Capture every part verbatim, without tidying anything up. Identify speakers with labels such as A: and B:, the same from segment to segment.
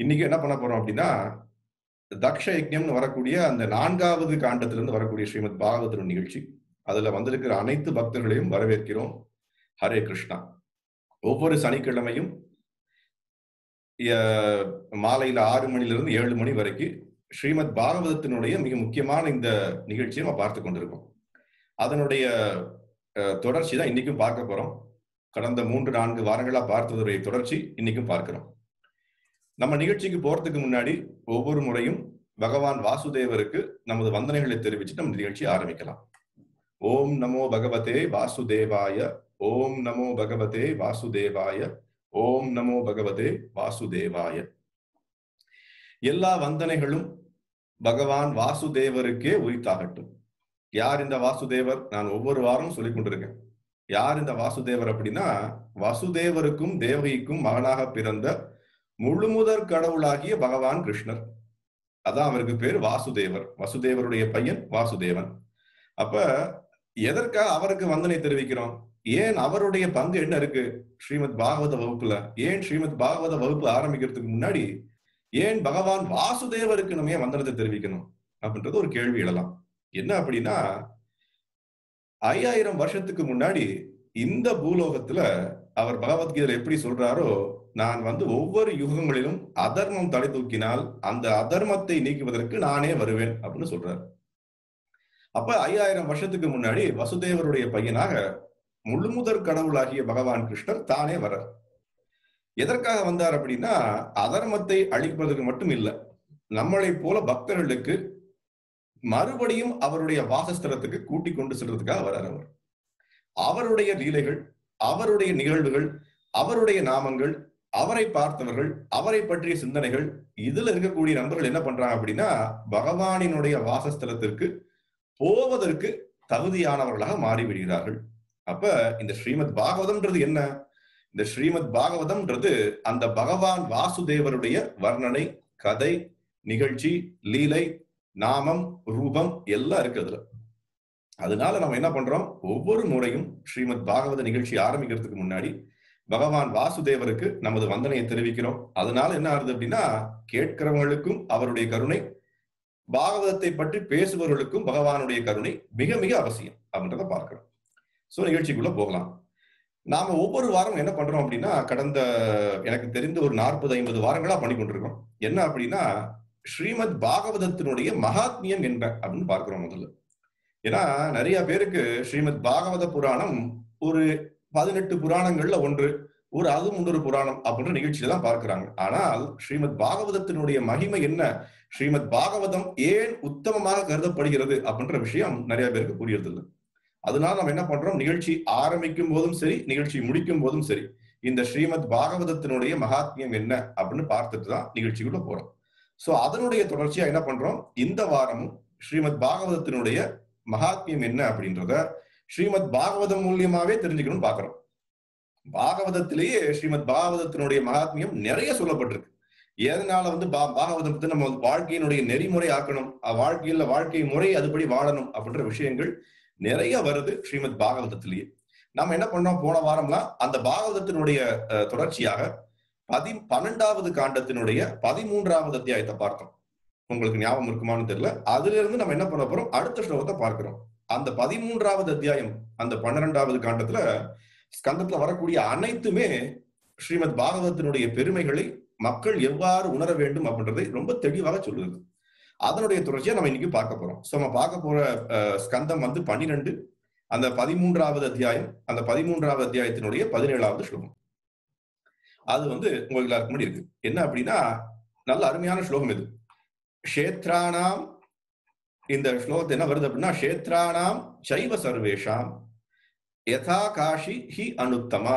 A: இன்னைக்கு என்ன பண்ண போறோம் அப்படின்னா, தக்ஷ யஜ்ஞம்னு வரக்கூடிய அந்த நான்காவது காண்டத்திலிருந்து வரக்கூடிய ஸ்ரீமத் பாகவதர் நிகழ்ச்சி. அதுல வந்திருக்கிற அனைத்து பக்தர்களையும் வரவேற்கிறோம். ஹரே கிருஷ்ணா. ஒவ்வொரு சனிக்கிழமையும் ய மாலையில ஆறு மணிலிருந்து ஏழு மணி வரைக்கும் ஸ்ரீமத் பாகவதத்தினுடைய மிக முக்கியமான இந்த நிகழ்ச்சியை நம்ம பார்த்துக் கொண்டிருக்கோம். அதனுடைய அ தொடர்ச்சி தான் இன்னைக்கும் பார்க்க போறோம். கடந்த மூன்று, நான்கு வாரங்களா பார்த்ததுடைய தொடர்ச்சி இன்னைக்கும் பார்க்கிறோம். நம்ம நிகழ்ச்சிக்கு போறதுக்கு முன்னாடி ஒவ்வொரு முறையும் பகவான் வாசுதேவருக்கு நமது வந்தனைகளை தெரிவிச்சு நம்ம நிகழ்ச்சி ஆரம்பிக்கலாம். ஓம் நமோ பகவதே வாசுதேவாய, ஓம் நமோ பகவதே வாசுதேவாய, ஓம் நமோ பகவதே வாசுதேவாய. எல்லா வந்தனைகளும் பகவான் வாசுதேவருக்கே உரித்தாகட்டும். யார் இந்த வாசுதேவர்? நான் ஒவ்வொரு வாரமும் சொல்லிக் கொண்டிருக்கேன். யார் இந்த வாசுதேவர் அப்படின்னா, வசுதேவருக்கும் தேவகிக்கும் மகனாக பிறந்த முழுமுதற் கடவுளாகிய பகவான் கிருஷ்ணர். அதான் அவருக்கு பேர் வாசுதேவர். வசுதேவருடைய பையன் வாசுதேவன். அப்ப எதற்காக அவருக்கு வந்தனை தெரிவிக்கிறோம்? ஏன் அவருடைய பங்கு என்ன இருக்கு ஸ்ரீமத் பாகவத வகுப்புல? ஏன் ஸ்ரீமத் பாகவத வகுப்பு ஆரம்பிக்கிறதுக்கு முன்னாடி ஏன் பகவான் வாசுதேவருக்கு நம்ம ஏன் வந்தனத்தை தெரிவிக்கணும் அப்படின்றது ஒரு கேள்வி எழலாம். என்ன அப்படின்னா, ஐயாயிரம் வருஷத்துக்கு முன்னாடி இந்த பூலோகத்துல அவர் பகவத்கீதையில எப்படி சொல்றாரோ, நான் வந்து ஒவ்வொரு யுகங்களிலும் அதர்மம் தலை தூக்கினால் அந்த அதர்மத்தை நீக்குவதற்கு நானே வருவேன் அப்படின்னு சொல்றாரு. அப்ப ஐயாயிரம் வருஷத்துக்கு முன்னாடி வசுதேவருடைய பையனாக முழுமுதற் கடவுளாகிய பகவான் கிருஷ்ணர் தானே வர்றார். எதற்காக வந்தார் அப்படின்னா, அதர்மத்தை அழிப்பதற்கு மட்டும் இல்லை, நம்மளை போல பக்தர்களுக்கு மறுபடியும் அவருடைய வாசஸ்தலத்துக்கு கூட்டிக் கொண்டு செல்றதுக்காக வர்றார். அவர் அவருடைய லீலைகள், அவருடைய நிகழ்வுகள், அவருடைய நாமங்கள், அவரை பார்த்தவர்கள், அவரை பற்றிய சிந்தனைகள், இதுல இருக்கக்கூடிய நபர்கள் என்ன பண்றாங்க அப்படின்னா, பகவானினுடைய வாசஸ்தலத்திற்கு போவதற்கு தகுதியானவர்களாக மாறிவிடுகிறார்கள். அப்ப இந்த ஸ்ரீமத் பாகவதம்ன்றது என்ன? இந்த ஸ்ரீமத் பாகவதம்ன்றது அந்த பகவான் வாசுதேவருடைய வர்ணனை, கதை, நிகழ்ச்சி, லீலை, நாமம், ரூபம் எல்லாம் இருக்கு அதுல. அதனால நம்ம என்ன பண்றோம், ஒவ்வொரு முறையும் ஸ்ரீமத் பாகவத நிகழ்ச்சி ஆரம்பிக்கிறதுக்கு முன்னாடி பகவான் வாசுதேவருக்கு நமது வந்தனையை தெரிவிக்கிறோம். அதனால என்ன ஆகுது அப்படின்னா, கேட்கிறவங்களுக்கும் அவருடைய கருணை, பாகவதத்தை பற்றி பேசுபவர்களுக்கும் பகவானுடைய கருணை மிக மிக அவசியம் அப்படின்றத பார்க்கிறோம். சோ நிகழ்ச்சிக்குள்ள போகலாம். நாம ஒவ்வொரு வாரம் என்ன பண்றோம் அப்படின்னா, கடந்த எனக்கு தெரிந்து ஒரு நாற்பது ஐம்பது வாரங்களா பண்ணி கொண்டிருக்கோம். என்ன அப்படின்னா, ஸ்ரீமத் பாகவதத்தினுடைய மகாத்மியம் என்ன அப்படின்னு பார்க்கிறோம் முதல்ல. ஏன்னா நிறைய பேருக்கு ஸ்ரீமத் பாகவத புராணம் ஒரு பதினெட்டு புராணங்கள்ல ஒன்று, ஒரு அது முன்னொரு புராணம் அப்படின்ற நிகழ்ச்சியில தான் பார்க்கிறாங்க. ஆனால் ஸ்ரீமத் பாகவதத்தினுடைய மகிமை என்ன, ஸ்ரீமத் பாகவதம் ஏன் உத்தமமாக கருதப்படுகிறது அப்படின்ற விஷயம் நிறைய பேருக்கு புரியறது இல்லை. அதனால நம்ம என்ன பண்றோம், நிகழ்ச்சி ஆரம்பிக்கும் போதும் சரி, நிகழ்ச்சி முடிக்கும் போதும் சரி, இந்த ஸ்ரீமத் பாகவதத்தினுடைய மகாத்மியம் என்ன அப்படின்னு பார்த்துட்டு தான் நிகழ்ச்சிக்குள்ள போறோம். சோ அதனுடைய தொடர்ச்சியா என்ன பண்றோம், இந்த வாரமும் ஸ்ரீமத் பாகவதத்தினுடைய மகாத்மியம் என்ன அப்படின்றத ஸ்ரீமத் பாகவதம் மூலியமாவே தெரிஞ்சுக்கணும்னு பாக்குறோம். பாகவதத்திலேயே ஸ்ரீமத் பாகவதத்தினுடைய மகாத்மியம் நிறைய சொல்லப்பட்டிருக்கு. எதனால வந்து பா பாகவதத்தை நம்ம வாழ்க்கையினுடைய நெறிமுறை ஆக்கணும், வாழ்க்கையில வாழ்க்கை முறை அதுபடி வாழணும் அப்படின்ற விஷயங்கள் நிறைய வருது ஸ்ரீமத் பாகவதத்திலேயே. நம்ம என்ன பண்ணோம், போன வாரம்லாம் அந்த பாகவதத்தினுடைய தொடர்ச்சியாக பதி பன்னெண்டாவது காண்டத்தினுடைய பதிமூன்றாவது அத்தியாயத்தை பார்த்தோம். உங்களுக்கு ஞாபகம் இருக்குமான்னு தெரியல. அதுல இருந்து நம்ம என்ன பண்ண போறோம், அடுத்த ஸ்லோகத்தை பார்க்கிறோம். அந்த பதிமூன்றாவது அத்தியாயம், அந்த பன்னிரெண்டாவது காண்டத்துல ஸ்கந்தத்துல வரக்கூடிய அனைத்துமே ஸ்ரீமத் பாகவதத்தினுடைய பெருமைகளை மக்கள் எவ்வாறு உணர வேண்டும் அப்படின்றதை ரொம்ப தெளிவாக சொல்லுது. அதனுடைய தொடர்ச்சியா நம்ம இன்னைக்கு பார்க்க போறோம். சோ நம்ம பார்க்க போற ஸ்கந்தம் வந்து பன்னிரெண்டு, அந்த பதிமூன்றாவது அத்தியாயம், அந்த பதிமூன்றாவது அத்தியாயத்தினுடைய பதினேழாவது ஸ்லோகம். அது வந்து உங்களுக்கு எல்லாருக்கும் முன்னாடி இருக்கு. என்ன அப்படின்னா, நல்ல அருமையான ஸ்லோகம் இது. க்ஷேத்ராணாம், இந்த ஸ்லோகத்தை என்ன வருது அப்படின்னா, க்ஷேத்ராணாம் சைவ சர்வேஷாம் யதா காஷி ஹி அனுத்தமா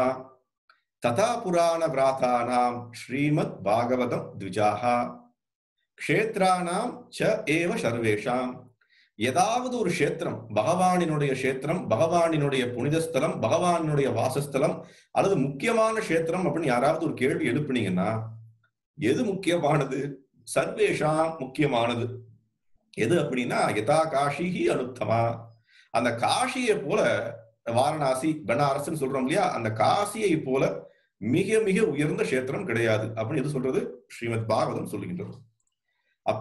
A: ததா புராண விராதானாம் ஸ்ரீமத் பாகவதம் த்விஜாஹா. க்ஷேத்ராணாம் ச ஏவ சர்வேஷாம். ஏதாவது ஒரு கஷேத்திரம், பகவானினுடைய கஷேத்திரம், பகவானினுடைய புனித ஸ்தலம், பகவானினுடைய வாசஸ்தலம் அல்லது முக்கியமான கஷேத்திரம் அப்படின்னு யாராவது ஒரு கேள்வி எழுப்புனீங்கன்னா, எது முக்கியமானது? சர்வேஷாம் முக்கியமானது. எது அப்படின்னா, யதா காஷி ஹி அனுத்தமா. அந்த காஷியை போல, வாரணாசி பனாரஸ்ன்னு சொல்றோம் இல்லையா, அந்த காசியை போல மிக மிக உயர்ந்த கஷேத்திரம் கிடையாது அப்படின்னு எது சொல்றது? ஸ்ரீமத் பாகவதம் சொல்லுகின்றது. அப்ப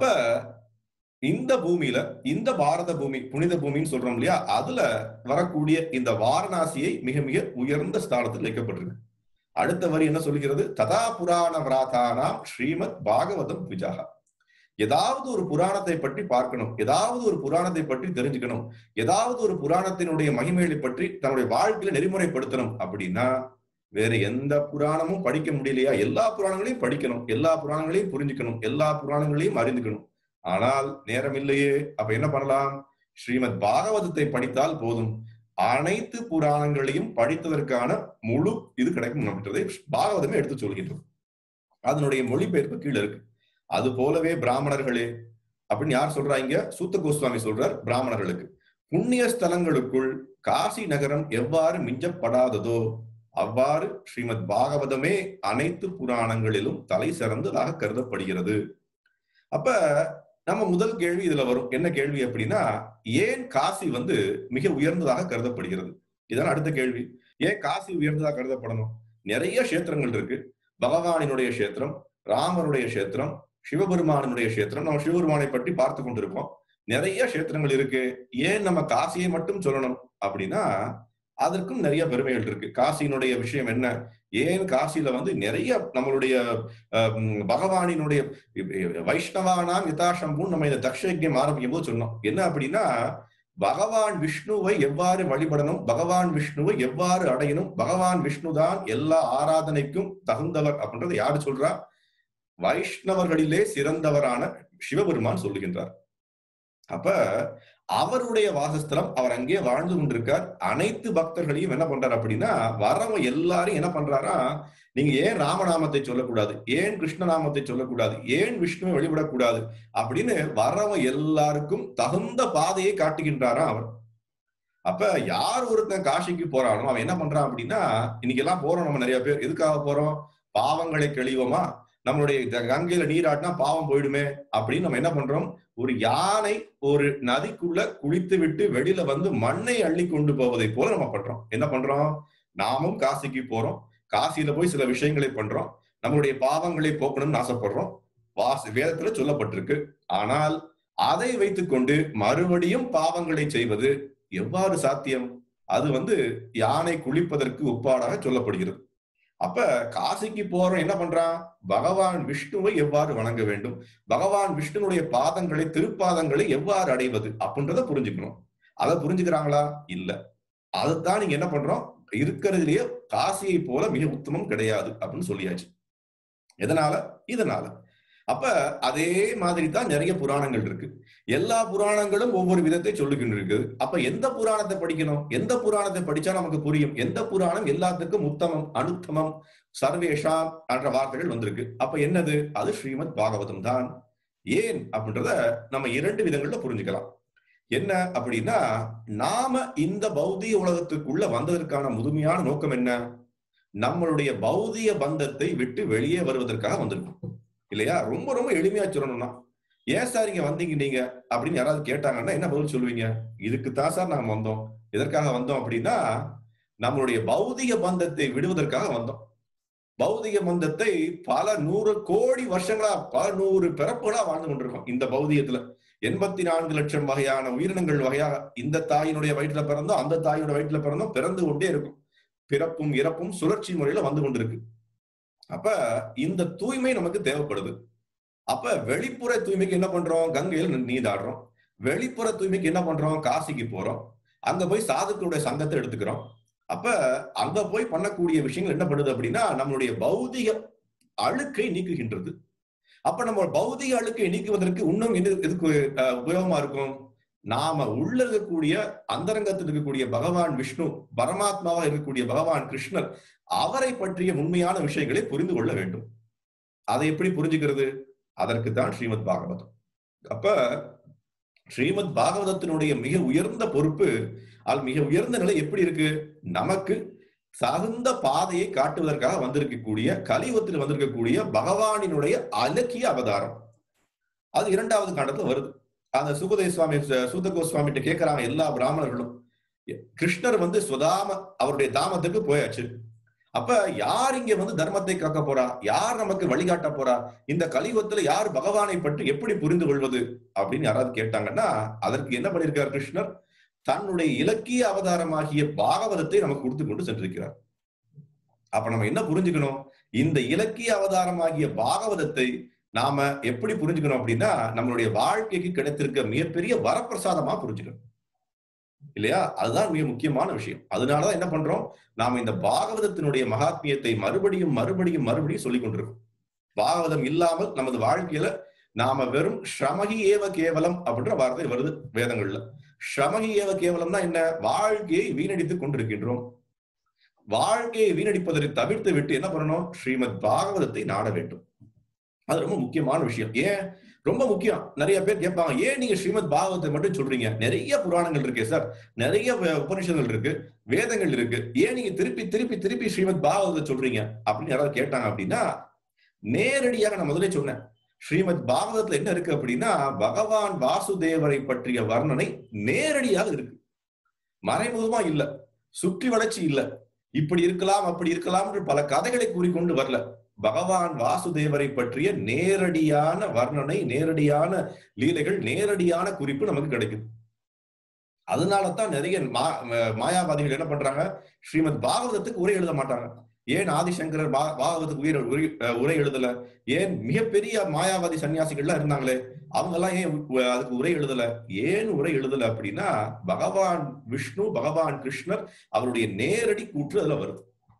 A: இந்த பூமியில, இந்த பாரத பூமி, புனித பூமின்னு சொல்றோம் இல்லையா, அதுல வரக்கூடிய இந்த வாரணாசியை மிக மிக உயர்ந்த ஸ்தானத்தில் வைக்கப்பட்டிருக்கு. அடுத்த வரி என்ன சொல்கிறது? ததா புராண விராதானாம் ஸ்ரீமத் பாகவதம் விஜாகா. ஏதாவது ஒரு புராணத்தை பற்றி பார்க்கணும், ஏதாவது ஒரு புராணத்தை பற்றி தெரிஞ்சுக்கணும், ஏதாவது ஒரு புராணத்தினுடைய மகிமைகளை பற்றி தன்னுடைய வாழ்க்கையில நெறிமுறைப்படுத்தணும் அப்படின்னா வேற எந்த புராணமும் படிக்க முடியலையா? எல்லா புராணங்களையும் படிக்கணும், எல்லா புராணங்களையும் புரிஞ்சுக்கணும், எல்லா புராணங்களையும் அறிந்துக்கணும். ஆனால் நேரம் இல்லையே. அப்ப என்ன பண்ணலாம்? ஸ்ரீமத் பாகவதத்தை படித்தால் போதும், அனைத்து புராணங்களையும் படித்ததற்கான முழு இது கிடைக்கும் அப்படின்றதை பாகவதமே எடுத்து சொல்கின்றது. அதனுடைய மொழிபெயர்ப்பு கீழே இருக்கு. அது போலவே பிராமணர்களே அப்படின்னு யார் சொல்றாங்க? சூத்த கோஸ்வாமி சொல்றார் பிராமணர்களுக்கு, புண்ணிய ஸ்தலங்களுக்குள் காசி நகரம் எவ்வாறு மிஞ்சப்படாததோ அவ்வாறு ஸ்ரீமத் பாகவதமே அனைத்து புராணங்களிலும் தலை சிறந்ததாக கருதப்படுகிறது. அப்ப நம்ம முதல் கேள்வி இதுல வரும். என்ன கேள்வி அப்படின்னா, ஏன் காசி வந்து மிக உயர்ந்ததாக கருதப்படுகிறது? இதான் அடுத்த கேள்வி. ஏன் காசி உயர்ந்ததாக கருதப்படணும்? நிறைய கஷேத்திரங்கள் இருக்கு. பகவானினுடைய கஷேத்திரம், ராமனுடைய கஷேத்திரம், சிவபெருமானுடைய கஷேத்திரம். நம்ம சிவபெருமானை பற்றி பார்த்து கொண்டிருக்கோம். நிறைய கஷேத்திரங்கள் இருக்கு. ஏன் நம்ம காசியை மட்டும் சொல்லணும் அப்படின்னா, அதற்கும் நிறைய பெருமைகள் இருக்கு. காசியினுடைய விஷயம் என்ன? ஏன் காசியில வந்து நிறைய நம்மளுடைய பகவானினுடைய வைஷ்ணவானாம் யதாசம்பூன் நம்ம இந்த தக்ஷ யஜ்ஞம் ஆரம்பிக்கும் போது சொன்னோம். என்ன அப்படின்னா, பகவான் விஷ்ணுவை எவ்வாறு வழிபடணும், பகவான் விஷ்ணுவை எவ்வாறு அடையணும், பகவான் விஷ்ணு தான் எல்லா ஆராதனைக்கும் தகுந்தவர் அப்படின்றத யாரு சொல்றா? வைஷ்ணவர்களிலே சிறந்தவரான சிவபெருமான் சொல்லுகின்றார். அப்ப அவருடைய வாசஸ்தலம், அவர் அங்கே வாழ்ந்து கொண்டிருக்கார். அனைத்து பக்தர்களையும் என்ன பண்றாரு அப்படின்னா, வரவங்க எல்லாரும் என்ன பண்றாரா, நீங்க ஏன் ராமநாமத்தை சொல்லக்கூடாது, ஏன் கிருஷ்ணநாமத்தை சொல்லக்கூடாது, ஏன் விஷ்ணுவை வழிபடக்கூடாது அப்படின்னு வரவங்க எல்லாருக்கும் தகுந்த பாதையை காட்டுகின்றாரா அவர். அப்ப யார் ஒருத்தன் காசிக்கு போறானோ அவன் என்ன பண்றான் அப்படின்னா, இன்னைக்கு எல்லாம் போறோம் நம்ம நிறைய பேர். எதுக்காக போறோம்? பாவங்களை கழிவோமா, நம்மளுடைய கங்கையில நீராட்டினா பாவம் போயிடுமே அப்படின்னு நம்ம என்ன பண்றோம்? ஒரு யானை ஒரு நதிக்குள்ள குளித்து விட்டு வெளியில வந்து மண்ணை அள்ளி கொண்டு போவதை போல நம்ம பண்றோம். என்ன பண்றோம்? நாமும் காசிக்கு போறோம், காசியில போய் சில விஷயங்களை பண்றோம், நம்மளுடைய பாவங்களை போக்கணும்னு ஆசைப்படுறோம். வாசி வேதத்துல சொல்லப்பட்டிருக்கு. ஆனால் அதை வைத்துக் கொண்டு மறுபடியும் பாவங்களை செய்வது எவ்வாறு சாத்தியம்? அது வந்து யானை குளிப்பதற்கு ஒப்பாடாக சொல்லப்படுகிறது. அப்ப காசிக்கு போறோம், என்ன பண்றான்? பகவான் விஷ்ணுவை எவ்வாறு வணங்க வேண்டும், பகவான் விஷ்ணுனுடைய பாதங்களை, திருப்பாதங்களை எவ்வாறு அடைவது அப்படின்றத புரிஞ்சுக்கணும். அதை புரிஞ்சுக்கிறாங்களா? இல்ல. அதுதான் நீங்க என்ன பண்றோம்? இருக்கிறதுலயே காசியை போல மிக உத்தமம் கிடையாது அப்படின்னு சொல்லியாச்சு. எதனால? இதனால. அப்ப அதே மாதிரி தான் நிறைய புராணங்கள் இருக்கு. எல்லா புராணங்களும் ஒவ்வொரு விதத்தை சொல்லுகின்றது. அப்ப எந்த புராணத்தை படிக்கணும்? எந்த புராணத்தை படிச்சா நமக்கு புரியும்? எந்த புராணம் எல்லாத்துக்கும் உத்தமம், அனுத்தமம், சர்வேஷாம் என்ற வார்த்தைகள் வந்திருக்கு. அப்ப என்னது? அது ஸ்ரீமத் பாகவதம் தான். ஏன் அப்படின்றத நம்ம இரண்டு விதங்கள்ல புரிஞ்சுக்கலாம். என்ன அப்படின்னா, நாம இந்த பௌதிக உலகத்துக்குள்ள வந்ததற்கான முழுமையான நோக்கம் என்ன? நம்மளுடைய பௌதிக பந்தத்தை விட்டு வெளியே வருவதற்காக வந்திருக்கோம் இல்லையா? ரொம்ப ரொம்ப எளிமையா சொல்லணும்னா, ஏன் சார் இங்க வந்தீங்க நீங்க அப்படின்னு யாராவது கேட்டாங்கன்னா என்ன பதில் சொல்லுவீங்க? இதுக்குத்தான் சார் நாங்க வந்தோம். எதற்காக வந்தோம் அப்படின்னா, நம்மளுடைய பௌதிக பந்தத்தை விடுவதற்காக வந்தோம். பௌதிக பந்தத்தை பல நூறு கோடி வருஷங்களா, பல நூறு பிறப்புகளா வாழ்ந்து கொண்டிருக்கோம் இந்த பௌதிகத்துல. எண்பத்தி நான்கு லட்சம் வகையான உயிரினங்கள் வகையாக இந்த தாயினுடைய வயிற்றுல பிறந்தோம், அந்த தாயோட வயிற்றுல பிறந்தோம், பிறந்து கொண்டே இருக்கும். பிறப்பும் இறப்பும் சுழற்சி முறையில வந்து கொண்டிருக்கு. அப்ப இந்த தூய்மை நமக்கு தேவைப்படுது. அப்ப வெளிப்புற தூய்மைக்கு என்ன பண்றோம்? கங்கையில் நீராடுறோம். வெளிப்புற தூய்மைக்கு என்ன பண்றோம்? காசிக்கு போறோம். அங்க போய் சாதுக்களுடைய சங்கத்தை எடுத்துக்கிறோம். அப்ப அங்க போய் பண்ணக்கூடிய விஷயங்கள் என்ன பண்ணுது அப்படின்னா, நம்மளுடைய பௌதிக அழுக்கை நீக்குகின்றது. அப்ப நம்ம பௌதிக அழுக்கை நீக்குவதற்கு இன்னும் என்ன எதுக்கு உபயோகமா இருக்கும்? நாம உள்ள இருக்கக்கூடிய அந்தரங்கத்தில் இருக்கக்கூடிய பகவான் விஷ்ணு, பரமாத்மாவா இருக்கக்கூடிய பகவான் கிருஷ்ணர், அவரை பற்றிய உண்மையான விஷயங்களை புரிந்து கொள்ள வேண்டும். அதை எப்படி புரிஞ்சுக்கிறது? அதற்கு தான் ஸ்ரீமத் பாகவதம். அப்ப ஸ்ரீமத் பாகவதத்தினுடைய மிக உயர்ந்த பொறுப்பு, அது மிக உயர்ந்த நிலை எப்படி இருக்கு? நமக்கு தகுந்த பாதையை காட்டுவதற்காக வந்திருக்கக்கூடிய, கலியுகத்தில் வந்திருக்கக்கூடிய பகவானினுடைய அலக்கிய அவதாரம். அது இரண்டாவது காண்டத்துல வருது. அந்த சுகதேவ சுவாமி, சூத கோஸ்வாமிட்ட கேட்கிறாங்க எல்லா பிராமணர்களும், கிருஷ்ணர் வந்து சுதாம அவருடைய தாமத்துக்கு போயாச்சு. அப்ப யார் இங்க வந்து தர்மத்தை காக்க போறா, யார் நமக்கு வழிகாட்ட போறா, இந்த கலியுகத்துல யார் பகவானை பற்றி எப்படி புரிந்து கொள்வது அப்படின்னு யாராவது கேட்டாங்கன்னா, அதற்கு என்ன பண்ணியிருக்கார் கிருஷ்ணர்? தன்னுடைய இலக்கிய அவதாரமாகிய பாகவதத்தை நமக்கு கொடுத்து கொண்டு சென்றிருக்கிறார். அப்ப நம்ம என்ன புரிஞ்சுக்கணும்? இந்த இலக்கிய அவதாரமாகிய பாகவதத்தை நாம எப்படி புரிஞ்சுக்கணும் அப்படின்னா, நம்மளுடைய வாழ்க்கைக்கு கிடைத்திருக்க மிகப்பெரிய வரப்பிரசாதமா புரிஞ்சுக்கணும். இல்லையா? அதுதான் மிக முக்கியமான விஷயம். அதனாலதான் என்ன பண்றோம்? நாம இந்த பாகவதத்தினுடைய மகாத்மியத்தை மறுபடியும் மறுபடியும் மறுபடியும் சொல்லிக் கொண்டிருக்கோம். பாகவதம் இல்லாமல் நமது வாழ்க்கையில நாம வெறும் ஸ்ரமகி ஏவ கேவலம் அப்படின்ற வார்த்தை வருது வேதங்கள்ல. ஸ்ரமகி ஏவ கேவலம்னா என்ன? வாழ்க்கையை வீணடித்துக் கொண்டிருக்கின்றோம். வாழ்க்கையை வீணடிப்பதை தவிர்த்து விட்டு என்ன பண்ணணும்? ஸ்ரீமத் பாகவதத்தை நாட வேண்டும். அது ரொம்ப முக்கியமான விஷயம். ஏன் ரொம்ப முக்கியம்? நிறைய பேர் கேட்பாங்க, ஏன் நீங்க ஸ்ரீமத் பாகவத்தை மட்டும் சொல்றீங்க? நிறைய புராணங்கள் இருக்கு சார், நிறைய உபநிஷதங்கள் இருக்கு, வேதங்கள் இருக்கு, ஏன் நீங்க திருப்பி திருப்பி திருப்பி ஸ்ரீமத் பாகவத்தை சொல்றீங்க அப்படின்னு யாராவது கேட்டாங்க அப்படின்னா, நேரடியாக நான் முதலே சொன்னேன், ஸ்ரீமத் பாகவதத்துல என்ன இருக்கு அப்படின்னா, பகவான் வாசுதேவரை பற்றிய வர்ணனை நேரடியாக இருக்கு, மறைமுகமா இல்ல, சுற்றி வளர்ச்சி இல்ல, இப்படி இருக்கலாம் அப்படி இருக்கலாம் என்று பல கதைகளை கூறிக்கொண்டு வரல. பகவான் வாசுதேவரை பற்றிய நேரடியான வர்ணனை, நேரடியான லீலைகள், நேரடியான குறிப்பு நமக்கு கிடைக்குது. அதனாலதான் நிறைய மா மாயாவாதிகள் என்ன பண்றாங்க? ஸ்ரீமத் பாகவதத்துக்கு உரை எழுத மாட்டாங்க. ஏன் ஆதிசங்கரர் பாகவதத்துக்கு உயிர் உரை எழுதல? ஏன் மிகப்பெரிய மாயாவாதி சன்னியாசிகள்லாம் இருந்தாங்களே, அவங்க எல்லாம் ஏன் அதுக்கு உரை எழுதல? ஏன் உரை எழுதல அப்படின்னா, பகவான் விஷ்ணு, பகவான் கிருஷ்ணர் அவருடைய நேரடி கூற்று அதுல வருது.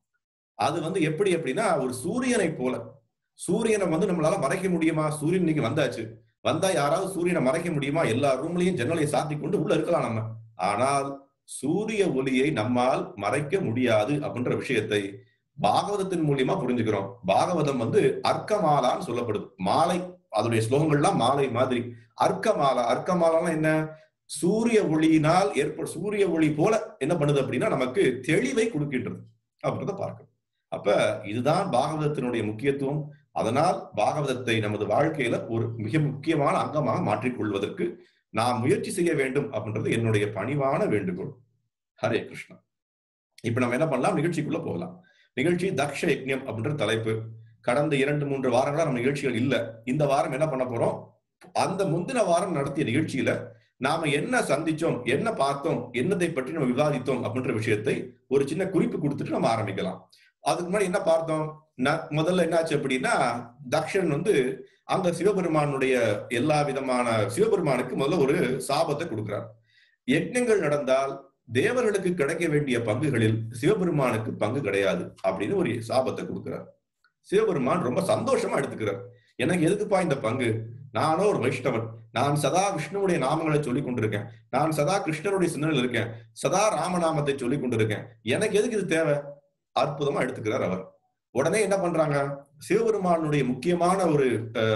A: அது வந்து எப்படி அப்படின்னா, ஒரு சூரியனை போல. சூரியனை வந்து நம்மளால மறைக்க முடியுமா? சூரியன் இன்னைக்கு வந்தாச்சு, வந்தா யாராவது சூரியனை மறைக்க முடியுமா? எல்லா ரூம்லயும் ஜன்னலை சாத்தி கொண்டு உள்ள இருக்கலாம் நம்ம. ஆனால் சூரிய ஒளியை நம்மால் மறைக்க முடியாது அப்படின்ற விஷயத்தை பாகவதத்தின் மூலியமா புரிஞ்சுக்கிறோம். பாகவதம் வந்து அர்க்கமாலான்னு சொல்லப்படுது. மாலை, அதனுடைய ஸ்லோகங்கள்லாம் மாலை மாதிரி. அர்க்கமாலா, அர்க்கமாலான்னா என்ன? சூரிய ஒளியினால் ஏற்ப சூரிய ஒளி போல என்ன பண்ணுது அப்படின்னா நமக்கு தெளிவை கொடுக்கின்றது அப்படின்றத பார்க்கணும். அப்ப இதுதான் பாகவதத்தினுடைய முக்கியத்துவம். அதனால் பாகவதத்தை நமது வாழ்க்கையில ஒரு மிக முக்கியமான அங்கமாக மாற்றிக்கொள்வதற்கு நாம் முயற்சி செய்ய வேண்டும் அப்படின்றது என்னுடைய பணிவான வேண்டுகோள். ஹரே கிருஷ்ணா. இப்ப நம்ம என்ன பண்ணலாம்? நிகழ்ச்சிக்குள்ள போகலாம். நிகழ்ச்சி தக்ஷ யஜ்ஞம் அப்படின்ற தலைப்பு. கடந்த இரண்டு மூன்று வாரங்களா நம்ம நிகழ்ச்சிகள் இல்ல. இந்த வாரம் என்ன பண்ண போறோம்? அந்த முந்தின வாரம் நடத்திய நிகழ்ச்சியில நாம என்ன சந்திச்சோம், என்ன பார்த்தோம், என்னத்தை பற்றி நம்ம விவாதித்தோம் அப்படின்ற விஷயத்தை ஒரு சின்ன குறிப்பு கொடுத்துட்டு நம்ம ஆரம்பிக்கலாம். அதுக்கு முன்னாடி என்ன பார்த்தோம்? முதல்ல என்னாச்சு அப்படின்னா, தக்ஷன் வந்து அந்த சிவபெருமானுடைய எல்லா விதமான சிவபெருமானுக்கு முதல்ல ஒரு சாபத்தை கொடுக்கிறார். யஜ்ஞங்கள் நடந்தால் தேவர்களுக்கு கிடைக்க வேண்டிய பங்குகளில் சிவபெருமானுக்கு பங்கு கிடையாது அப்படின்னு ஒரு சாபத்தை கொடுக்கிறார். சிவபெருமான் ரொம்ப சந்தோஷமா எடுத்துக்கிறார். எனக்கு எதுக்குப்பா இந்த பங்கு? நானும் ஒரு வைஷ்ணவன், நான் சதா விஷ்ணுவுடைய நாமங்களை சொல்லிக் கொண்டிருக்கேன், நான் சதா கிருஷ்ணருடைய சிந்தனையில் இருக்கேன், சதா ராமநாமத்தை சொல்லிக் கொண்டிருக்கேன், எனக்கு எதுக்கு இது தேவை? அற்புதமா எடுத்துக்கிறார் அவர். உடனே என்ன பண்றாங்க? சிவபெருமானுடைய முக்கியமான ஒரு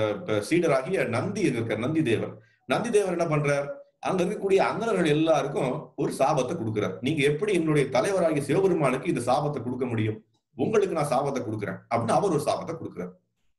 A: சீடராகிய நந்தி இருக்க நந்தி தேவர் நந்தி தேவர் என்ன பண்றார்? அங்க இருக்கக்கூடிய அந்தணர்கள் எல்லாருக்கும் ஒரு சாபத்தை கொடுக்கிறார். நீங்க எப்படி என்னுடைய தலைவராகிய சிவபெருமானுக்கு இந்த சாபத்தை கொடுக்க முடியும்? உங்களுக்கு நான் சாபத்தை கொடுக்கிறேன் அப்படின்னு அவர் ஒரு சாபத்தை கொடுக்கிறார்.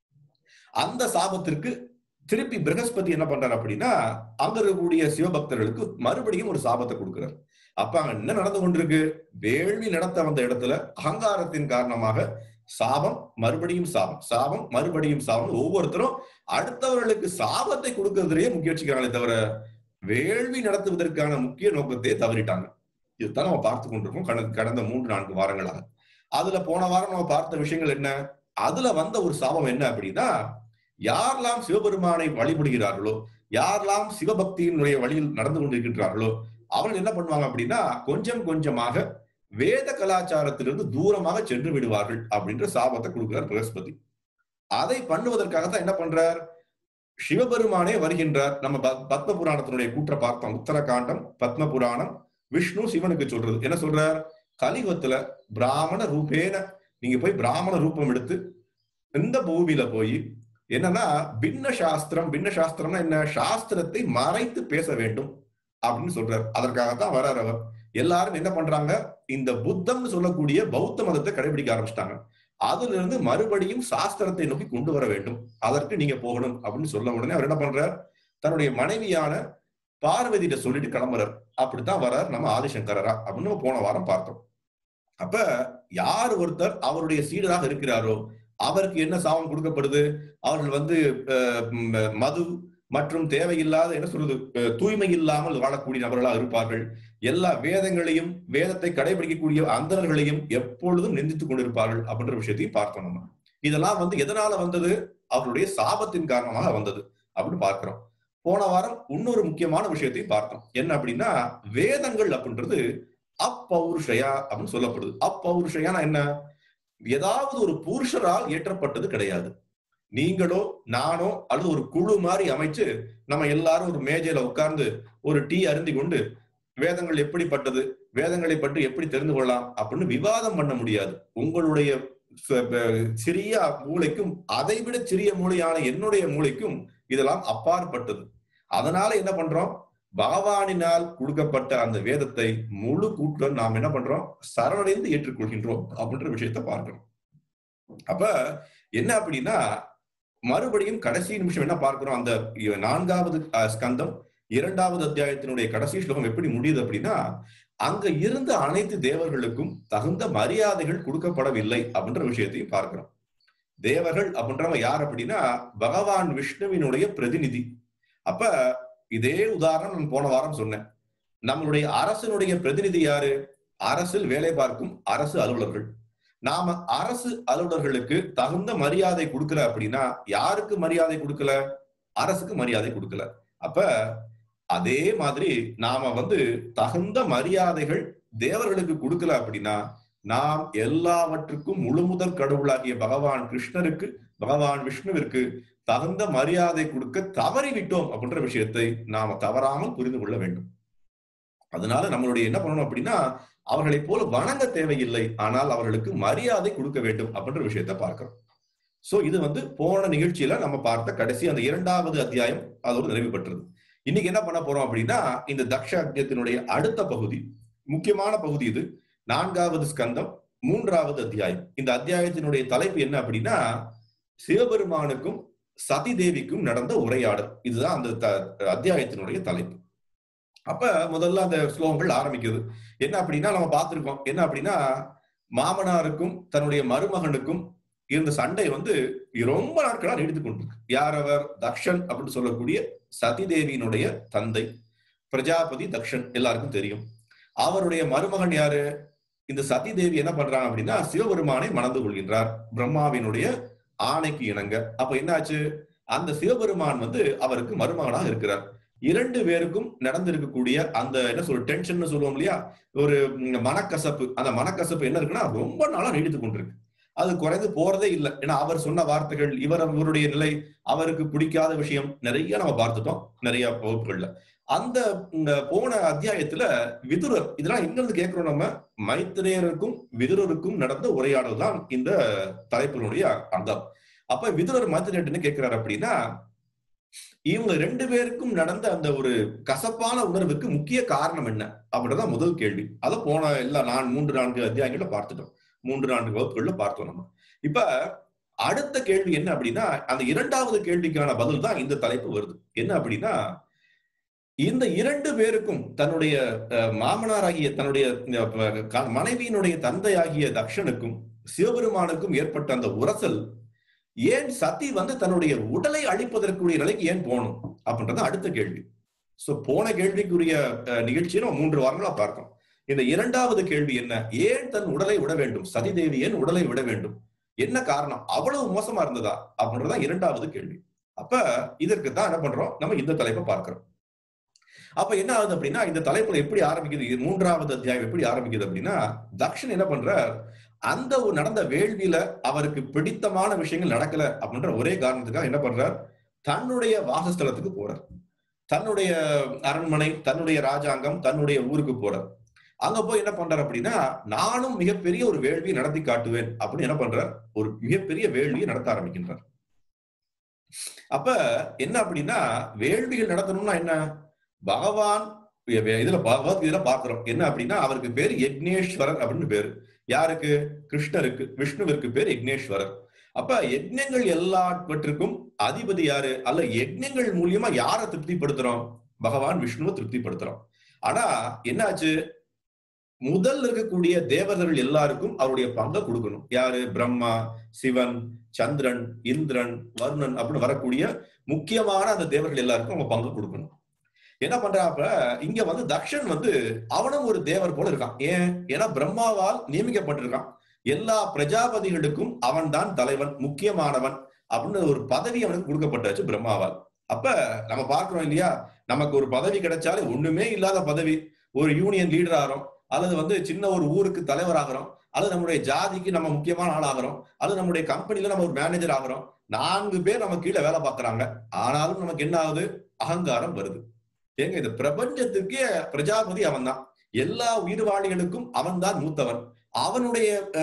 A: அந்த சாபத்திற்கு திருப்பி பிரகஸ்பதி என்ன பண்றாரு அப்படின்னா, அங்க இருக்கக்கூடிய சிவபக்தர்களுக்கு மறுபடியும் ஒரு சாபத்தை கொடுக்கிறார். அப்ப அங்க என்ன நடந்து கொண்டிருக்கு? வேள்வி நடத்த வந்த இடத்துல அகங்காரத்தின் காரணமாக சாபம், மறுபடியும் சாபம், சாபம், மறுபடியும் சாபம். ஒவ்வொருத்தரும் அடுத்தவர்களுக்கு சாபத்தை கொடுக்கறதுலயே முக்கிய வச்சுக்கிறாங்களே தவிர வேள்வி நடத்துவதற்கான முக்கிய நோக்கத்தை தவறிட்டாங்க. இதுதான் நம்ம பார்த்து கொண்டிருக்கோம் கடந்த கடந்த மூன்று நான்கு வாரங்களாக. அதுல போன வாரம் நம்ம பார்த்த விஷயங்கள் என்ன? அதுல வந்த ஒரு சாபம் என்ன அப்படின்னா, யாரெல்லாம் சிவபெருமானை வழிபடுகிறார்களோ, யாரெல்லாம் சிவபக்தியினுடைய வழியில் நடந்து கொண்டிருக்கின்றார்களோ அவர்கள் என்ன பண்ணுவாங்க அப்படின்னா, கொஞ்சம் கொஞ்சமாக வேத கலாச்சாரத்திலிருந்து தூரமாக சென்று விடுவார்கள் அப்படின்ற சாபத்தை கொடுக்கிறார் பிரகஸ்பதி. அதை பண்ணுவதற்காகத்தான் என்ன பண்றார்? சிவபெருமானே வருகின்றார். நம்ம பத்ம புராணத்தினுடைய கூற்ற பார்த்தோம். உத்தரகாண்டம், பத்ம புராணம். விஷ்ணு சிவனுக்கு சொல்றது என்ன சொல்றார்? கலியுகத்துல பிராமண ரூபேன நீங்க போய் பிராமண ரூபம் எடுத்து இந்த பூமியில போய் என்னன்னா பின்ன சாஸ்திரம், பின்ன சாஸ்திரம்னா என்ன? சாஸ்திரத்தை மறைத்து பேச வேண்டும் அப்படின்னு சொல்றாரு. அதற்காகத்தான் வர்றார் அவர். எல்லாரும் என்ன பண்றாங்க? இந்த புத்தம்னு சொல்லக்கூடிய பௌத்த மதத்தை கடைபிடிக்க ஆரம்பிச்சிட்டாங்க. அதுல இருந்து மறுபடியும் சாஸ்திரத்தை நோக்கி கொண்டு வர வேண்டும், அதற்கு நீங்க போகணும் அப்படின்னு சொல்ல உடனே அவர் என்ன பண்றார்? தன்னுடைய மனைவியான பார்வதியிட்ட சொல்லிட்டு கிளம்புறார். அப்படித்தான் வர்றார் நம்ம ஆதிசங்கரரா அப்படின்னு போன வாரம் பார்த்தோம். அப்ப யார் ஒருத்தர் அவருடைய சீடராக இருக்கிறாரோ அவருக்கு என்ன சாபம் கொடுக்கப்படுது? அவர்கள் வந்து மது மற்றும் தேவையில்லாத என்ன சொல்றது தூய்மை இல்லாமல் வாழக்கூடிய நபர்களாக இருப்பார்கள். எல்லா வேதங்களையும் வேதத்தை கடைபிடிக்கக்கூடிய அந்தணர்களையும் எப்பொழுதும் நிந்தித்துக் கொண்டிருப்பார்கள் அப்படின்ற விஷயத்தையும் பார்த்தோம் நம்ம. இதெல்லாம் வந்து எதனால வந்தது? அவருடைய சாபத்தின் காரணமாக வந்தது அப்படின்னு பார்க்கிறோம். போன வாரம் இன்னொரு முக்கியமான விஷயத்தையும் பார்த்தோம். என்ன அப்படின்னா வேதங்கள் அப்படின்றது அப்பௌருஷயா அப்படின்னு சொல்லப்படுது. அப்பௌருஷயானா என்ன? ஏதாவது ஒரு புருஷரால் இயற்றப்பட்டது கிடையாது. நீங்களோ நானோ அல்லது ஒரு குழு மாதிரி அமைச்சு நம்ம எல்லாரும் ஒரு மேஜையில உட்கார்ந்து ஒரு டீ அருந்தி கொண்டு வேதங்கள் எப்படிப்பட்டது, வேதங்களை பற்றி எப்படி தெரிந்து கொள்ளலாம் அப்படின்னு விவாதம் பண்ண முடியாது. உங்களுடைய சிறிய மூளைக்கும் அதைவிட சிறிய மூளையான என்னுடைய மூளைக்கும் இதெல்லாம் அப்பாற்பட்டது. அதனால என்ன பண்றோம்? பகவானினால் கொடுக்கப்பட்ட அந்த வேதத்தை முழு கூட்டுடன் நாம் என்ன பண்றோம்? சரணடைந்து ஏற்றுக்கொள்கின்றோம் அப்படின்ற விஷயத்தை பார்க்கிறோம். அப்ப என்ன அப்படின்னா மறுபடியும் கடைசி நிமிஷம் என்ன பார்க்கிறோம்? அந்த நான்காவது ஸ்கந்தம் இரண்டாவது அத்தியாயத்தினுடைய கடைசி ஸ்லோகம் எப்படி முடியுது அப்படின்னா, அங்க இருந்த அனைத்து தேவர்களுக்கும் தகுந்த மரியாதைகள் கொடுக்கப்படவில்லை அப்படின்ற விஷயத்தையும் பார்க்கிறோம். தேவர்கள் அப்படின்றவங்க யார் அப்படின்னா பகவான் விஷ்ணுவினுடைய பிரதிநிதி. அப்ப இதே உதாரணம் நான் போன வாரம் சொன்னேன். நம்மளுடைய அரசனுடைய பிரதிநிதி யாரு? அரசில் வேலை பார்க்கும் அரசு அலுவலர்கள். நாம அரசு அலுவலர்களுக்கு தகுந்த மரியாதை கொடுக்கல அப்படின்னா யாருக்கு மரியாதை கொடுக்கல? அரசுக்கு மரியாதை கொடுக்கல. அப்ப அதே மாதிரி நாம வந்து தகுந்த மரியாதைகள் தேவர்களுக்கு கொடுக்கல அப்படின்னா நாம் எல்லாவற்றுக்கும் முழு முதல் கடவுளாகிய பகவான் கிருஷ்ணருக்கு பகவான் விஷ்ணுவிற்கு தகுந்த மரியாதை கொடுக்க தவறிவிட்டோம் அப்படின்ற விஷயத்தை நாம தவறாமல் புரிந்து கொள்ள வேண்டும். அதனால நம்மளுடைய என்ன பண்ணணும் அப்படின்னா அவர்களை போல வணங்க தேவையில்லை, ஆனால் அவர்களுக்கு மரியாதை கொடுக்க வேண்டும் அப்படின்ற விஷயத்த பார்க்கிறோம். சோ இது வந்து போன நிகழ்ச்சியில நம்ம பார்த்த கடைசி அந்த இரண்டாவது அத்தியாயம் அதோடு நிறைவு பெற்றது. இன்னைக்கு என்ன பண்ண போறோம் அப்படின்னா இந்த தக்ஷ யஜ்ஞத்தினுடைய அடுத்த பகுதி, முக்கியமான பகுதி இது. நான்காவது ஸ்கந்தம் மூன்றாவது அத்தியாயம். இந்த அத்தியாயத்தினுடைய தலைப்பு என்ன அப்படின்னா சிவபெருமானுக்கும் சதி தேவிக்கும் நடந்த உரையாடல். இதுதான் அந்த அத்தியாயத்தினுடைய தலைப்பு. அப்ப முதல்ல அந்த ஸ்லோகங்கள் ஆரம்பிக்குது. என்ன அப்படின்னா நம்ம பார்த்திருக்கோம். என்ன அப்படின்னா மாமனாருக்கும் தன்னுடைய மருமகனுக்கும் இருந்த சண்டை வந்து ரொம்ப நாட்களா நீடித்துக் கொண்டிருக்கு. யார் அவர்? தக்ஷன் அப்படின்னு சொல்லக்கூடிய சதி தேவியினுடைய தந்தை பிரஜாபதி தக்ஷன், எல்லாருக்கும் தெரியும். அவருடைய மருமகன் யாரு? இந்த சதி தேவி என்ன பண்றாங்க அப்படின்னா சிவபெருமானை மணந்து கொள்கின்றார் பிரம்மாவினுடைய ஆணைக்கு இணங்க. அப்ப என்னாச்சு? அந்த சிவபெருமான் வந்து அவருக்கு மருமகனாக இருக்கிறார். இரண்டு பேருக்கும் நடந்திருக்கக்கூடிய அந்த என்ன சொல்ற டென்ஷன் சொல்லுவோம் இல்லையா, ஒரு மனக்கசப்பு. அந்த மனக்கசப்பு என்ன இருக்குன்னா ரொம்ப நாளா நீடித்துக் கொண்டிருக்கு. அது குறைந்து போறதே இல்லை. ஏன்னா அவர் சொன்ன வார்த்தைகள், இவர் அவருடைய நிலை, அவருக்கு பிடிக்காத விஷயம் நிறைய நம்ம பார்த்துட்டோம் நிறைய வகுப்புகள்ல. அந்த போன அத்தியாயத்துல விதுரர், இதெல்லாம் எங்க இருந்து கேட்கிறோம் நம்ம? மைத்திரேயருக்கும் விதுரருக்கும் நடந்த உரையாடல் தான் இந்த தலைப்பினுடைய அங்கம். அப்ப விதுரர் மைத்திரேயர் என்ன கேட்கிறார் அப்படின்னா இவங்க ரெண்டு பேருக்கும் நடந்த அந்த ஒரு கசப்பான உணர்வுக்கு முக்கிய காரணம் என்ன அப்படின்றதான் முதல் கேள்வி. அதை போன எல்லா நான் மூன்று நான்கு அத்தியாயங்கள்ல பார்த்துட்டோம், மூன்று நான்கு வகுப்புகள்ல பார்த்தோம் நம்ம. இப்ப அடுத்த கேள்வி என்ன அப்படின்னா அந்த இரண்டாவது கேள்விக்கான பதில் தான் இந்த தலைப்பு வருது. என்ன அப்படின்னா இந்த இரண்டு பேருக்கும் தன்னுடைய மாமனாராகிய தன்னுடைய மனைவியினுடைய தந்தையாகிய தக்ஷனுக்கும் சிவபெருமானுக்கும் ஏற்பட்ட அந்த உரசல் ஏன் சதி வந்து தன்னுடைய உடலை அழிப்பதற்குரிய நிலைக்கு ஏன் போகணும் அப்படின்றது அடுத்த கேள்வி. சோ போன கேள்விக்குரிய நிகழ்ச்சியை நம்ம மூன்று வாரங்களா பார்த்தோம். இந்த இரண்டாவது கேள்வி என்ன? ஏன் தன் உடலை விட வேண்டும்? சதி தேவி ஏன் உடலை விட வேண்டும்? என்ன காரணம்? அவ்வளவு மோசமா இருந்ததா அப்படின்றதான் இரண்டாவது கேள்வி. அப்ப இதற்கு தான் என்ன பண்றோம் நம்ம இந்த தலைப்பை பார்க்கிறோம். அப்ப என்ன ஆகுது அப்படின்னா இந்த தலைப்புல எப்படி ஆரம்பிக்குது? மூன்றாவது அத்தியாயம் எப்படி ஆரம்பிக்குது அப்படின்னா தக்ஷன் என்ன பண்றார்? அந்த ஒரு நடந்த வேள்வியில அவருக்கு பிடித்தமான விஷயங்கள் நடக்கல அப்படின்ற ஒரே காரணத்துக்காக என்ன பண்றார்? தன்னுடைய வாசஸ்தலத்துக்கு போறார். தன்னுடைய அரண்மனை, தன்னுடைய ராஜாங்கம், தன்னுடைய ஊருக்கு போறார். அங்க போய் என்ன பண்றார் அப்படின்னா நானும் மிகப்பெரிய ஒரு வேள்வியை நடத்தி காட்டுவேன் அப்படின்னு என்ன பண்றார்? ஒரு மிகப்பெரிய வேள்வியை நடத்த ஆரம்பிக்கின்றார். அப்ப என்ன அப்படின்னா வேள்விகள் நடத்தணும்னா என்ன? பகவான் இதுல பகவத்கீதையில பார்க்கிறோம். என்ன அப்படின்னா அவருக்கு பேரு யக்னேஸ்வரர் அப்படின்னு பேரு. யாருக்கு? கிருஷ்ணருக்கு, விஷ்ணுவிற்கு பேர் யக்னேஸ்வரர். அப்ப யஜ்ஞங்கள் எல்லாவற்றுக்கும் அதிபதி யாரு? அல்ல யஜ்ஞங்கள் மூலியமா யாரை திருப்திப்படுத்துறோம்? பகவான் விஷ்ணுவை திருப்திப்படுத்துறோம். ஆனா என்னாச்சு? முதல் இருக்கக்கூடிய தேவர்கள் எல்லாருக்கும் அவருடைய பங்கை கொடுக்கணும். யாரு? பிரம்மா, சிவன், சந்திரன், இந்திரன், வருணன் அப்படின்னு வரக்கூடிய முக்கியமான அந்த தேவர்கள் எல்லாருக்கும் அவங்க பங்கு கொடுக்கணும். என்ன பண்றாப்ப இங்க வந்து தக்ஷன் வந்து அவனும் ஒரு தேவர் போல இருக்கான். ஏன்? ஏன்னா பிரம்மாவால் நியமிக்கப்பட்டிருக்கான். எல்லா பிரஜாபதிகளுக்கும் அவன் தான் தலைவன், முக்கியமானவன் அப்படின்னு ஒரு பதவி அவனுக்கு கொடுக்கப்பட்டாச்சு பிரம்மாவால். அப்ப நம்ம பார்க்கிறோம் இல்லையா, நமக்கு ஒரு பதவி கிடைச்சாலே ஒண்ணுமே இல்லாத பதவி, ஒரு யூனியன் லீடர் ஆகிறோம், அல்லது வந்து சின்ன ஒரு ஊருக்கு தலைவர் ஆகிறோம், அல்லது நம்முடைய ஜாதிக்கு நம்ம முக்கியமான ஆள் ஆகிறோம், அல்லது நம்முடைய கம்பெனில நம்ம ஒரு மேனேஜர் ஆகிறோம். நான்கு பேர் நம்ம கீழே வேலை பார்க்கறாங்க. ஆனாலும் நமக்கு என்ன ஆகுது? அகங்காரம் வருது. ஏங்க, இந்த பிரபஞ்சத்துக்கே பிரஜாபதி அவன் தான். எல்லா உயிர்வாளிகளுக்கும் அவன் தான் மூத்தவன். அவனுடைய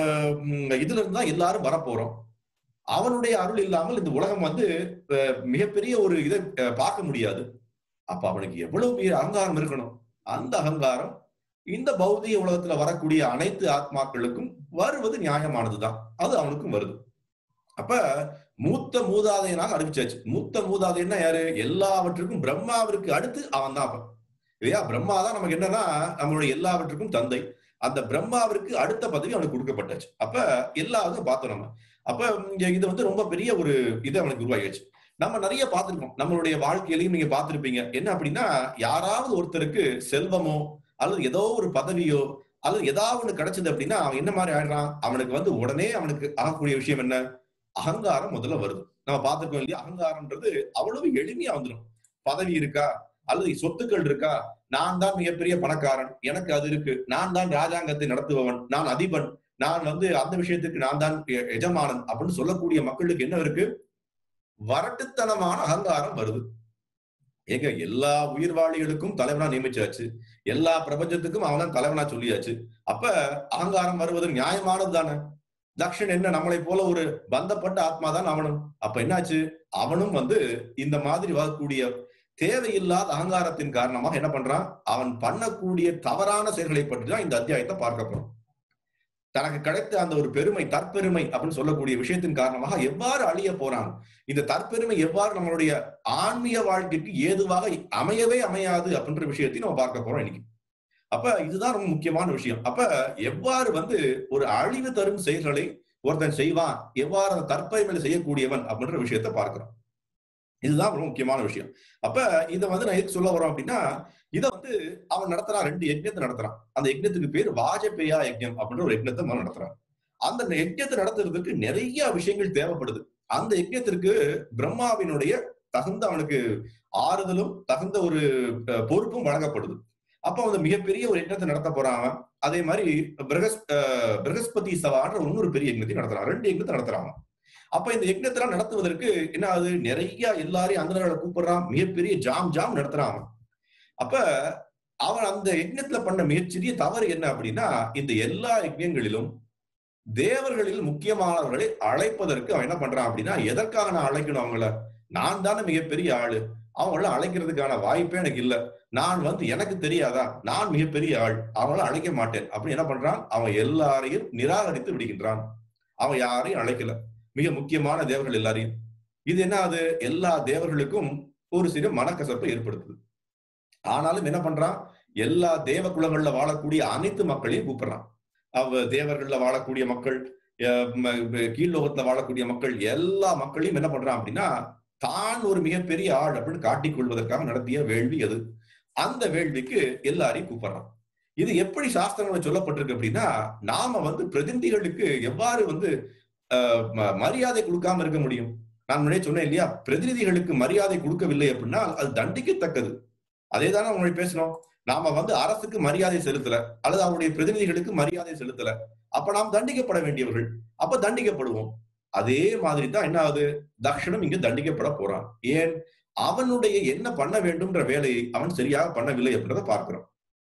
A: இதுல இருந்தா எல்லாரும் வரப்போறோம். அவனுடைய அருள் இல்லாமல் இந்த உலகம் வந்து மிகப்பெரிய ஒரு இதை பார்க்க முடியாது. அப்ப அவனுக்கு எவ்வளவு பெரிய அகங்காரம் இருக்கணும். அந்த அகங்காரம் இந்த பௌதிக உலகத்துல வரக்கூடிய அனைத்து ஆத்மாக்களுக்கும் வருவது நியாயமானதுதான். அது அவனுக்கும் வருது. அப்ப மூத்த மூதாதையனாக அறிவிச்சாச்சு. மூத்த மூதாதையன்னா யாரு? எல்லாவற்றுக்கும் பிரம்மாவிற்கு அடுத்து அவன் தான். அப்ப இல்லையா, பிரம்மா தான் நமக்கு என்னன்னா நம்மளுடைய எல்லாவற்றுக்கும் தந்தை. அந்த பிரம்மாவிற்கு அடுத்த பதவி அவனுக்கு கொடுக்கப்பட்டாச்சு. அப்ப எல்லாரும் பார்த்தோம் நம்ம. அப்ப இது வந்து ரொம்ப பெரிய ஒரு இது அவனுக்கு உருவாகிடுச்சு. நம்ம நிறைய பார்த்திருக்கோம். நம்மளுடைய வாழ்க்கையிலையும் நீங்க பார்த்திருப்பீங்க. என்ன அப்படின்னா, யாராவது ஒருத்தருக்கு செல்வமோ அல்லது ஏதோ ஒரு பதவியோ அல்லது ஏதாவது ஒண்ணு கிடைச்சது அப்படின்னா அவன் என்ன மாதிரி ஆயிடுறான்? அவனுக்கு வந்து உடனே அவனுக்கு ஆகக்கூடிய விஷயம் என்ன? அகங்காரம் முதல்ல வருது. நம்ம பார்த்திருக்கோம் இல்லையா, அகங்காரம்ன்றது அவ்வளவு எளிமையா வந்துடும். பதவி இருக்கா அல்லது சொத்துக்கள் இருக்கா, நான் தான் மிகப்பெரிய பணக்காரன், எனக்கு அது இருக்கு, நான் தான் ராஜாங்கத்தை நடத்துபவன், நான் அதிபன், நான் வந்து அந்த விஷயத்துக்கு நான் தான் எஜமானன் அப்படின்னு சொல்லக்கூடிய மக்களுக்கு என்ன இருக்கு? வரட்டுத்தனமான அகங்காரம் வருது. ஏங்க, எல்லா உயிர்வாளிகளுக்கும் தலைவனா நியமிச்சாச்சு, எல்லா பிரபஞ்சத்துக்கும் அவன் தான் தலைவனா சொல்லியாச்சு. அப்ப அகங்காரம் வருவது நியாயமானது தானே. தக்ஷன் என்ன நம்மளை போல ஒரு பந்தப்பட்ட ஆத்மா தான் அவனும். அப்ப என்னாச்சு? அவனும் வந்து இந்த மாதிரி வரக்கூடிய தேவையில்லாத அகங்காரத்தின் காரணமாக என்ன பண்றான்? அவன் பண்ணக்கூடிய தவறான செயல்களை பற்றி தான் இந்த அத்தியாயத்தை பார்க்க போறோம். தனக்கு கிடைத்த அந்த ஒரு பெருமை, தற்பெருமை அப்படின்னு சொல்லக்கூடிய விஷயத்தின் காரணமாக எவ்வாறு அழிய போறான், இந்த தற்பெருமை எவ்வாறு நம்மளுடைய ஆன்மீக வாழ்க்கைக்கு ஏதுவாக அமையவே அமையாது அப்படின்ற விஷயத்தையும் நம்ம பார்க்க போறோம் இன்னைக்கு. அப்ப இதுதான் ரொம்ப முக்கியமான விஷயம். அப்ப எவ்வாறு வந்து ஒரு அழிவு தரும் செயல்களை ஒருத்தன் செய்வான், எவ்வாறு அந்த தற்பெருமையில செய்யக்கூடியவன் அப்படின்ற விஷயத்த பார்க்கிறோம். இதுதான் ரொம்ப முக்கியமான விஷயம். அப்ப இதை வந்து நான் எதுக்கு சொல்ல வரோம் அப்படின்னா, இதை வந்து அவன் நடத்துறான், ரெண்டு யஜ்ஞத்தை நடத்துறான். அந்த யஜ்ஞத்துக்கு பேர் வாஜபேயா யஜ்ஞம் அப்படின்ற ஒரு யஜ்ஞத்தை அவன் நடத்துறான். அந்த யஜ்ஞத்தை நடத்துறதுக்கு நிறைய விஷயங்கள் தேவைப்படுது. அந்த யஜ்ஞத்திற்கு பிரம்மாவினுடைய தகுந்த அவனுக்கு ஆறுதலும் தகுந்த ஒரு பொறுப்பும் வழங்கப்படுது. அப்ப வந்து மிகப்பெரிய ஒரு யஜ்ஞத்தை நடத்த போறான் அவன். அதே மாதிரி பிரகஸ் பிரகஸ்பதி சவான்ற இன்னொரு பெரிய யஜ்ஞத்தை நடத்துறான். ரெண்டு யஜ்ஞத்தை நடத்துறான். அப்ப இந்த யஜ்ஞத்தெல்லாம் நடத்துவதற்கு என்ன ஆகுது? நிறைய எல்லாரையும் அந்தனர்களை கூப்பிடுறான், மிகப்பெரிய ஜாம் ஜாம் நடத்துறான் அவன். அப்ப அவன் அந்த யஜ்ஞத்துல பண்ண மிகச்சிறிய தவறு என்ன அப்படின்னா, இந்த எல்லா யஜ்ஞங்களிலும் தேவர்களில் முக்கியமானவர்களை அழைப்பதற்கு அவன் என்ன பண்றான் அப்படின்னா, எதற்காக நான் அழைக்கணும் அவங்கள? நான் தானே மிகப்பெரிய ஆளு, அவங்கள அழைக்கிறதுக்கான வாய்ப்பே எனக்கு இல்ல, நான் வந்து எனக்கு தெரியாதா, நான் மிகப்பெரிய ஆள், அவங்கள அழைக்க மாட்டேன் அப்படின்னு என்ன பண்றான்? அவன் எல்லாரையும் நிராகரித்து விடுகின்றான். அவன் யாரையும் அழைக்கல, மிக முக்கியமான தேவர்கள் எல்லாரையும். இது என்ன ஆகுது? எல்லா தேவர்களுக்கும் ஒரு சிறு மனக்கசப்பை ஏற்படுத்துது. ஆனாலும் என்ன பண்றான்? எல்லா தேவ குலங்கள்ல வாழக்கூடிய அனைத்து மக்களையும் கூப்பிடுறான். அவ தேவர்கள்ல வாழக்கூடிய மக்கள், கீழ்லோகத்துல வாழக்கூடிய மக்கள், எல்லா மக்களையும் என்ன பண்றான் அப்படின்னா, தான் ஒரு மிகப்பெரிய ஆள் அப்படின்னு காட்டிக் கொள்வதற்காக நடத்திய வேள்வி அது. அந்த வேள்விக்கு எல்லாரையும் கூப்பிடுறான். இது எப்படி சாஸ்திரங்கள் சொல்லப்பட்டிருக்கு அப்படின்னா, நாம வந்து பிரதிநிதிகளுக்கு எவ்வாறு வந்து மரியாதை கொடுக்காம இருக்க முடியும்? நான் முன்னாடியே சொன்னேன் இல்லையா, பிரதிநிதிகளுக்கு மரியாதை கொடுக்கவில்லை அப்படின்னா அது தண்டிக்கத்தக்கது. அதே தானே உங்களை பேசணும். நாம வந்து அரசுக்கு மரியாதை செலுத்தல அல்லது அவருடைய பிரதிநிதிகளுக்கு மரியாதை செலுத்தல, அப்ப நாம் தண்டிக்கப்பட வேண்டியவர்கள், அப்ப தண்டிக்கப்படுவோம். அதே மாதிரி தான் என்ன ஆகுது? தக்ஷனும் இங்கு தண்டிக்கப்பட போறான். ஏன்? அவனுடைய என்ன பண்ண வேண்டும்ன்ற வேலையை அவன் சரியாக பண்ணவில்லை அப்படின்றத பார்க்கிறோம்.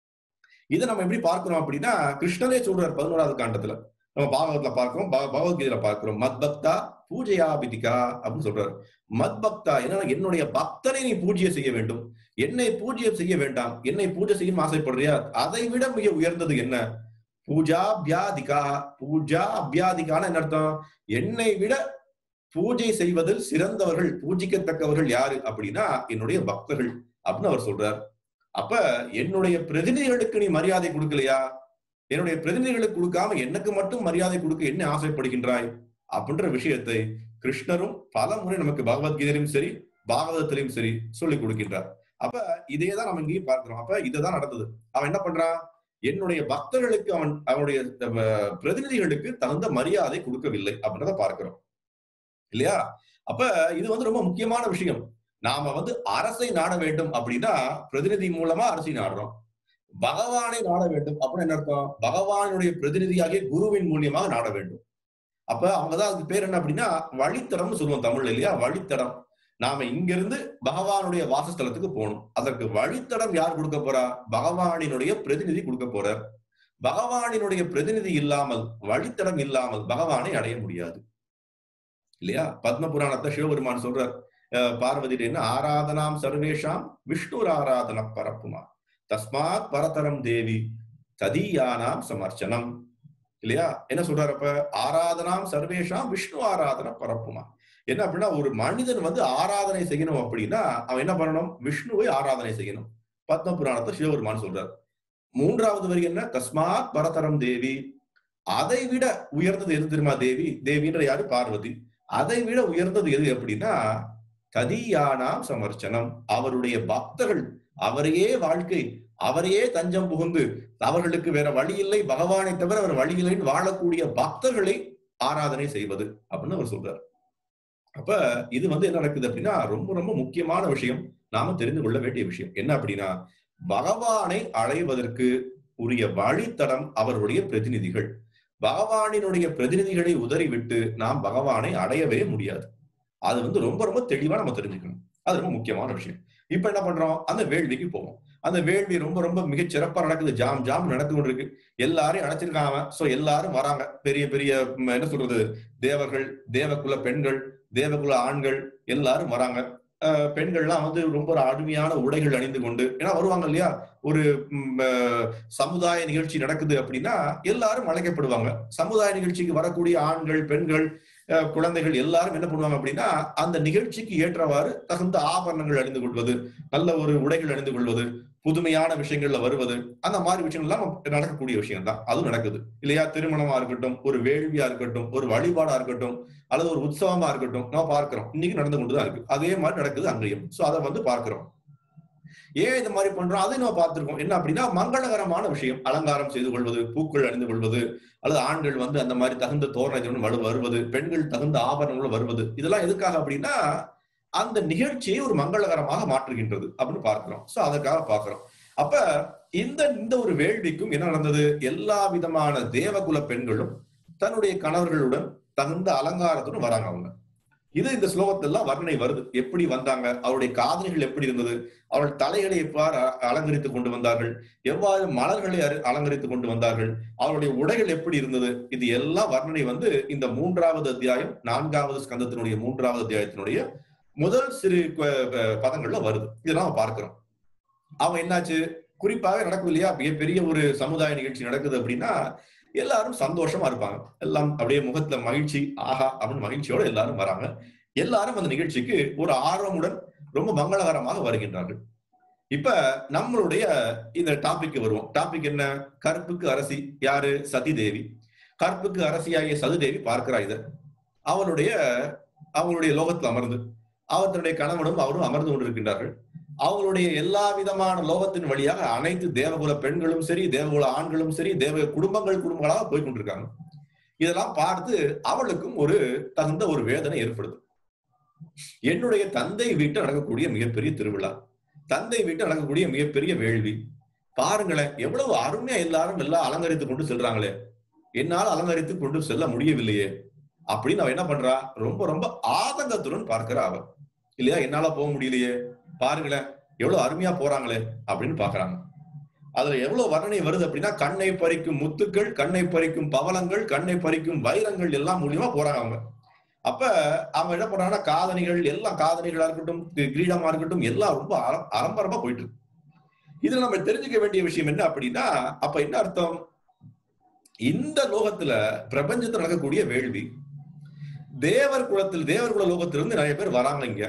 A: இதை நம்ம எப்படி பார்க்கிறோம் அப்படின்னா, கிருஷ்ணரே சொல்றார் பதினோராவது காண்டத்துல, நம்ம பாகவத்துல பார்க்கிறோம், பகவத்கீதையில பார்க்கிறோம். மத் பக்தா பூஜையா பிதிகா அப்படின்னு சொல்றாரு. மத் பக்தா என்னன்னா, என்னுடைய பக்தனை நீ பூஜையை செய்ய வேண்டும், என்னை பூஜையை செய்ய வேண்டாம். என்னை பூஜை செய்யும் ஆசைப்படுறியா? அதை விட மிக உயர்ந்தது என்ன? பூஜா அபியாதிகா. பூஜா அபியாதிகான என்ன அர்த்தம்? என்னை விட பூஜை செய்வதில் சிறந்தவர்கள், பூஜிக்கத்தக்கவர்கள் யாரு அப்படின்னா என்னுடைய பக்தர்கள் அப்படின்னு அவர் சொல்றார். அப்ப என்னுடைய பிரதிநிதிகளுக்கு நீ மரியாதை கொடுக்கலையா? என்னுடைய பிரதிநிதிகளுக்கு கொடுக்காம எனக்கு மட்டும் மரியாதை கொடுக்க என்ன ஆசைப்படுகின்றாய் அப்படின்ற விஷயத்தை கிருஷ்ணரும் பல முறை நமக்கு பகவத்கீதையிலும் சரி பாகவதத்திலையும் சரி சொல்லிக் கொடுக்கின்றார். அப்ப இதையேதான் நம்ம இங்கேயும் பார்க்கிறோம். அப்ப இதுதான் நடந்தது. அவன் என்ன பண்றான்? என்னுடைய பக்தர்களுக்கு அவன் அவனுடைய பிரதிநிதிகளுக்கு தகுந்த மரியாதை கொடுக்கவில்லை அப்படின்றத பார்க்கிறோம் இல்லையா? அப்ப இது வந்து ரொம்ப முக்கியமான விஷயம். நாம வந்து அரசை நாட வேண்டும் அப்படின்னா பிரதிநிதி மூலமா அரசை நாடுறோம். பகவானை நாட வேண்டும் அப்படின்னு என்ன அர்த்தம்? பகவானுடைய பிரதிநிதியாகிய குருவின் மூலியமாக நாட வேண்டும். அப்ப அவங்கதான் அதுக்கு பேர் என்ன அப்படின்னா வழித்தடம்னு சொல்லுவோம் தமிழ்ல இல்லையா? வழித்தடம். நாம இங்கிருந்து பகவானுடைய வாசஸ்தலத்துக்கு போகணும். அதற்கு வழித்தடம் யார் கொடுக்க போறா? பகவானினுடைய பிரதிநிதி கொடுக்க போறார். பகவானினுடைய பிரதிநிதி இல்லாமல், வழித்தடம் இல்லாமல் பகவானை அடைய முடியாது இல்லையா? பத்ம புராணத்தை சிவபெருமான் சொல்றார் பார்வதி என்ன ஆராதனாம் சர்வேஷாம் விஷ்ணு ஆராதன பரப்புமா தஸ்மாத் பரதரம் தேவி ததீயானாம் சமர்ச்சனம் இல்லையா? என்ன சொல்றாரு? அப்ப ஆராதனாம் சர்வேஷாம் விஷ்ணு ஆராதன பரப்புமா. என்ன அப்படின்னா ஒரு மனிதன் வந்து ஆராதனை செய்யணும் அப்படின்னா அவன் என்ன பண்ணணும்? விஷ்ணுவை ஆராதனை செய்யணும். பத்ம புராணத்தை சிவபெருமான் சொல்றார். மூன்றாவது வரி என்ன? தஸ்மாத் பரதரம் தேவி. அதை விட உயர்ந்தது எது தெரியுமா? தேவி தேவின்ற யாரு? பார்வதி. அதை விட உயர்ந்தது எது அப்படின்னா ததீயானாம் சமர்ச்சனம். அவருடைய பக்தர்கள், அவரையே வாழ்க்கை, அவரையே தஞ்சம் புகுந்து அவர்களுக்கு வேற வழி இல்லை, பகவானை தவிர அவர் வழி இல்லைன்னு வாழக்கூடிய பக்தர்களை ஆராதனை செய்வது அப்படின்னு அவர் சொல்றார். அப்ப இது வந்து என்ன நடக்குது அப்படின்னா ரொம்ப ரொம்ப முக்கியமான விஷயம், நாம தெரிந்து கொள்ள வேண்டிய விஷயம் என்ன அப்படின்னா பகவானை அடைவதற்கு உரிய வழித்தடம் அவருடைய பிரதிநிதிகள். பகவானினுடைய பிரதிநிதிகளை உதறிவிட்டு நாம் பகவானை அடையவே முடியாது. அது வந்து ரொம்ப ரொம்ப தெளிவா நம்ம தெரிஞ்சுக்கணும். அது ரொம்ப முக்கியமான விஷயம். இப்ப என்ன பண்றோம்? அந்த வேள்விக்கு போவோம். அந்த வேள்வி ரொம்ப ரொம்ப மிகச் சிறப்பா நடக்குது. ஜாம் ஜாம் நடந்து கொண்டிருக்கு. எல்லாரையும் அழைச்சிருக்காங்க. சோ எல்லாரும் வராங்க. பெரிய பெரிய என்ன சொல்றது, தேவர்கள், தேவகுல பெண்கள், தேவகுல ஆண்கள் எல்லாரும் வராங்க. பெண்கள்லாம் வந்து ரொம்ப அருமையான உடைகள் அணிந்து கொண்டு, ஏன்னா வருவாங்க இல்லையா? ஒரு சமுதாய நிகழ்ச்சி நடக்குது அப்படின்னா எல்லாரும் அழைக்கப்படுவாங்க. சமுதாய நிகழ்ச்சிக்கு வரக்கூடிய ஆண்கள், பெண்கள், குழந்தைகள் எல்லாரும் என்ன பண்ணுவாங்க அப்படின்னா அந்த நிகழ்ச்சிக்கு ஏற்றவாறு தகுந்த ஆபரணங்கள் அணிந்து கொள்வது, நல்ல ஒரு உடைகள் அணிந்து கொள்வது, புதுமையான விஷயங்கள்ல வருவது, அந்த மாதிரி விஷயங்கள் எல்லாம் நடக்கக்கூடிய விஷயம் தான். அதுவும் நடக்குது இல்லையா? திருமணமா இருக்கட்டும், ஒரு வேள்வியா இருக்கட்டும், ஒரு வழிபாடா இருக்கட்டும், அல்லது ஒரு உற்சவமா இருக்கட்டும், நம்ம பார்க்கிறோம். இன்னைக்கு நடந்து கொண்டுதான் இருக்கு. அதே மாதிரி நடக்குது அங்கேயும். சோ அதை வந்து பார்க்கிறோம். ஏன் இந்த மாதிரி பண்றோம்? அதை நம்ம பார்த்திருக்கோம். என்ன அப்படின்னா மங்களகரமான விஷயம். அலங்காரம் செய்து கொள்வது, பூக்கள் அணிந்து கொள்வது, அல்லது ஆண்கள் வந்து அந்த மாதிரி தகுந்த தோரணை வருவது, பெண்கள் தகுந்த ஆபரணங்களும் வருவது, இதெல்லாம் எதுக்காக அப்படின்னா அந்த நிகழ்ச்சியை ஒரு மங்களகரமாக மாற்றுகின்றது அப்படின்னு பார்க்கிறோம். சோ அதற்காக பார்க்கிறோம். அப்ப இந்த இந்த ஒரு வேள்விக்கும் என்ன நடந்தது? எல்லா விதமான தேவகுல பெண்களும் தன்னுடைய கணவர்களுடன் தகுந்த அலங்காரத்துடன் வராங்க. அவங்க இது இந்த ஸ்லோகத்தெல்லாம் வர்ணனை வருது. எப்படி வந்தாங்க, அவருடைய காதணிகள் எப்படி இருந்தது, அவள் தலைகளை எவ்வாறு அலங்கரித்துக் கொண்டு வந்தார்கள், எவ்வாறு மலர்களை அலங்கரித்துக் கொண்டு வந்தார்கள், அவருடைய உடைகள் எப்படி இருந்தது, இது எல்லாம் வர்ணனை வந்து இந்த மூன்றாவது அத்தியாயம், நான்காவது ஸ்கந்தத்தினுடைய மூன்றாவது அத்தியாயத்தினுடைய முதல் சிறு பதங்கள்ல வருது. இதெல்லாம் பார்க்கிறோம். அவன் என்னாச்சு? குறிப்பாக நடக்கும் இல்லையா? மிகப்பெரிய ஒரு சமுதாய நிகழ்ச்சி நடக்குது அப்படின்னா எல்லாரும் சந்தோஷமா இருப்பாங்க. எல்லாம் அப்படியே முகத்துல மகிழ்ச்சி, ஆஹா அப்படின்னு மகிழ்ச்சியோட எல்லாரும் வராங்க. எல்லாரும் அந்த நிகழ்ச்சிக்கு ஒரு ஆர்வமுடன் ரொம்ப மங்களகரமாக வருகின்றார்கள். இப்ப நம்மளுடைய இந்த டாபிக் வருவோம். டாபிக் என்ன? கற்புக்கு அரசி யாரு? சதி தேவி. கற்புக்கு அரசியாகிய சதிதேவி பார்க்கிறா இத. அவனுடைய அவங்களுடைய லோகத்தில் அமர்ந்து அவர் தன்னுடைய கணவனும் அவரும் அமர்ந்து கொண்டிருக்கின்றார்கள். அவங்களுடைய எல்லா விதமான லோகத்தின் வழியாக அனைத்து தேவகுல பெண்களும் சரி, தேவகுல ஆண்களும் சரி, தேவ குடும்பங்கள் குடும்பங்களாக போய் கொண்டிருக்காங்க. இதெல்லாம் பார்த்து அவளுக்கும் ஒரு தகுந்த ஒரு வேதனை ஏற்படுது. என்னுடைய தந்தை வீட்டில் நடக்கக்கூடிய மிகப்பெரிய திருவிழா, தந்தை வீட்டில் நடக்கக்கூடிய மிகப்பெரிய வேள்வி, பாருங்களேன் எவ்வளவு அருமையா எல்லாரும் எல்லாம் அலங்கரித்துக் கொண்டு செல்றாங்களே, என்னால் அலங்கரித்து கொண்டு செல்ல முடியவில்லையே அப்படின்னு அவ என்ன பண்றா? ரொம்ப ரொம்ப ஆதங்கத்துடன் பார்க்கிறா அவ இல்லையா? என்னால போக முடியலையே, பாருங்களேன் எவ்வளவு அருமையா போறாங்களே அப்படின்னு பாக்குறாங்க. அதுல எவ்வளவு வர்ணனை வருது அப்படின்னா கண்ணை பறிக்கும் முத்துக்கள், கண்ணை பறிக்கும் பவளங்கள், கண்ணை பறிக்கும் வைரங்கள் எல்லாம் மூலியமா போறாங்க அவங்க. அப்ப அவங்க என்ன பண்றாங்கன்னா காதணிகள் எல்லாம், காதணிகளா இருக்கட்டும், கிரீடமா இருக்கட்டும், எல்லாம் ரொம்ப அலம்பரமா போயிட்டு இருக்கு. இதுல நம்ம தெரிஞ்சுக்க வேண்டிய விஷயம் என்ன அப்படின்னா, அப்ப என்ன அர்த்தம்? இந்த லோகத்துல பிரபஞ்சத்தில் நடக்கக்கூடிய வேள்வி, தேவர் குலத்தில் தேவர் குல லோகத்திலிருந்து நிறைய பேர் வராங்க இங்க.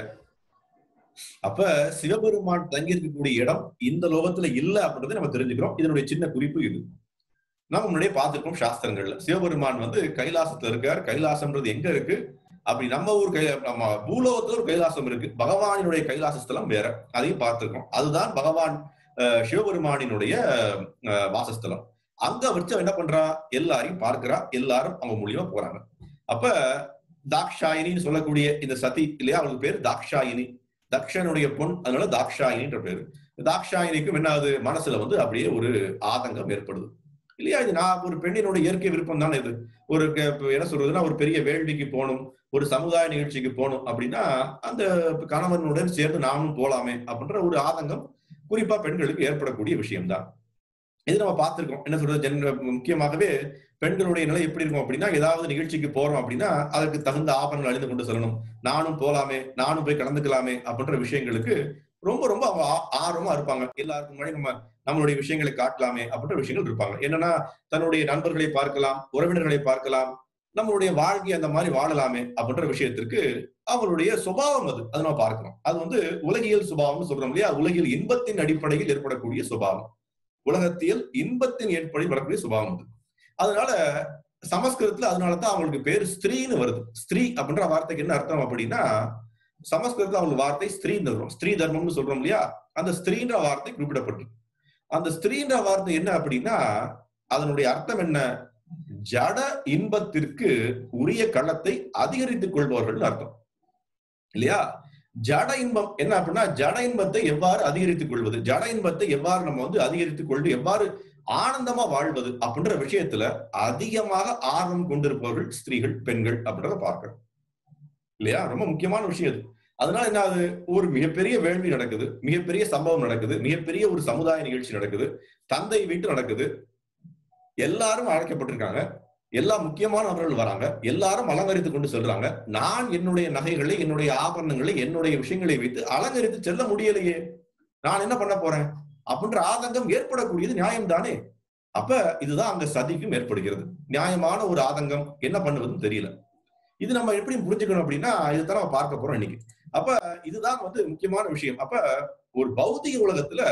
A: அப்ப சிவபெருமான் தங்கி இருக்கக்கூடிய இடம் இந்த லோகத்துல இல்ல அப்படின்றத நம்ம தெரிஞ்சுக்கிறோம். இதனுடைய சின்ன குறிப்பு இது. நம்ம முன்னாடியே பார்த்திருக்கோம் சாஸ்திரங்கள்ல. சிவபெருமான் வந்து கைலாசத்துல இருக்கார். கைலாசம்ன்றது எங்க இருக்கு? அப்படி நம்ம ஊர் கை நம்ம பூலோகத்துல ஒரு கைலாசம் இருக்கு. பகவானுடைய கைலாச ஸ்தலம் வேற. அதையும் பார்த்திருக்கோம். அதுதான் பகவான் சிவபெருமானினுடைய வாசஸ்தலம். அங்க வச்சு என்ன பண்றா? எல்லாரையும் பார்க்கிறா. எல்லாரும் அவங்க மூலியமா போறாங்க. அப்ப தாக்ஷாயினின்னு சொல்லக்கூடிய இந்த சதி இல்லையா, அவளுக்கு பேர் தாக்ஷாயினி. தக்ஷனுடைய பொன், அதனால தாக்ஷாயினின்ற பேரு. தாக்ஷாயினிக்கும் என்ன ஆகுது? மனசுல வந்து அப்படியே ஒரு ஆதங்கம் ஏற்படுது இல்லையா? இது நான் ஒரு பெண்ணினுடைய இயற்கை விருப்பம் தானே இது. ஒரு என்ன சொல்றதுன்னா, ஒரு பெரிய வேள்விக்கு போகணும், ஒரு சமுதாய நிகழ்ச்சிக்கு போகணும் அப்படின்னா அந்த கணவனுடன் சேர்ந்து நானும் போலாமே அப்படின்ற ஒரு ஆதங்கம் குறிப்பா பெண்களுக்கு ஏற்படக்கூடிய விஷயம்தான். இது நம்ம பார்த்திருக்கோம். என்ன சொல்றது, ஜென் முக்கியமாகவே பெண்களுடைய நிலை எப்படி இருக்கும் அப்படின்னா, ஏதாவது நிகழ்ச்சிக்கு போறோம் அப்படின்னா அதற்கு தகுந்த ஆபரணங்கள் அணிந்து கொண்டு செல்லணும், நானும் போலாமே, நானும் போய் கலந்துக்கலாமே அப்படின்ற விஷயங்களுக்கு ரொம்ப ரொம்ப அவங்க ஆர்வமா இருப்பாங்க. எல்லாருக்கும் முன்னாடி நம்ம நம்மளுடைய விஷயங்களை காட்டலாமே அப்படின்ற விஷயங்கள் இருப்பாங்க. என்னன்னா, தன்னுடைய நண்பர்களை பார்க்கலாம், உறவினர்களை பார்க்கலாம், நம்மளுடைய வாழ்க்கை அந்த மாதிரி வாழலாமே அப்படின்ற விஷயத்திற்கு அவங்களுடைய சுபாவம் அது. அதை நம்ம பார்க்கிறோம். அது வந்து உலகியல் சுபாவம்னு சொல்றோம் இல்லையா? உலகில் இன்பத்தின் அடிப்படையில் ஏற்படக்கூடிய சுபாவம், உலகத்தியல் இன்பத்தின் ஏற்படையில் வரக்கூடிய சுபாவம் அது. அதனால சமஸ்கிருதத்துல அதனாலதான் அவங்களுக்கு பேர் ஸ்திரீன்னு வருது. ஸ்திரீ அப்படின்ற வார்த்தைக்கு என்ன அர்த்தம் அப்படின்னா, சமஸ்கிருதத்துல அவங்களுக்கு வார்த்தை ஸ்திரீன்னு வரும். ஸ்திரீ தர்மம்னு சொல்றோம் இல்லையா? அந்த ஸ்திரீன்ற வார்த்தை குறிப்பிடப்பட்டிருக்கு. அந்த ஸ்திரீன்ற வார்த்தை என்ன அப்படின்னா, அதனுடைய அர்த்தம் என்ன? ஜட இன்பத்திற்கு உரிய களத்தை அதிகரித்துக் கொள்பவர்கள் அர்த்தம் இல்லையா? ஜட இன்பம் என்ன அப்படின்னா, ஜட இன்பத்தை எவ்வாறு அதிகரித்துக் கொள்வது, ஜட இன்பத்தை எவ்வாறு நம்ம வந்து அதிகரித்துக் கொண்டு எவ்வாறு ஆனந்தமா வாழ்வது அப்படின்ற விஷயத்துல அதிகமாக ஆர்வம் கொண்டிருப்பவர்கள் ஸ்திரீகள், பெண்கள் அப்படின்றத பார்க்கணும் இல்லையா? ரொம்ப முக்கியமான விஷயம் அது. அதனால என்ன ஆகுது? ஒரு மிகப்பெரிய வேள்வி நடக்குது, மிகப்பெரிய சம்பவம் நடக்குது, மிகப்பெரிய ஒரு சமுதாய நிகழ்ச்சி நடக்குது, தந்தை வீட்டு நடக்குது, எல்லாரும் அழைக்கப்பட்டிருக்காங்க, எல்லா முக்கியமான நபர்கள் வராங்க, எல்லாரும் அலங்கரித்துக் கொண்டு செல்றாங்க. நான் என்னுடைய நகைகளை, என்னுடைய ஆபரணங்களை, என்னுடைய விஷயங்களை வைத்து அலங்கரித்து செல்ல முடியலையே, நான் என்ன பண்ண போறேன் அப்படின்ற ஆதங்கம் ஏற்படக்கூடியது நியாயம் தானே? அப்ப இதுதான் அங்க சதிக்கும் ஏற்படுகிறது. நியாயமான ஒரு ஆதங்கம், என்ன பண்ணுவதுன்னு தெரியல. இது நம்ம எப்படி புரிஞ்சுக்கணும் அப்படின்னா, இதுதான் நம்ம பார்க்க போறோம் இன்னைக்கு. அப்ப இதுதான் வந்து முக்கியமான விஷயம். அப்ப ஒரு பௌதிக உலகத்துல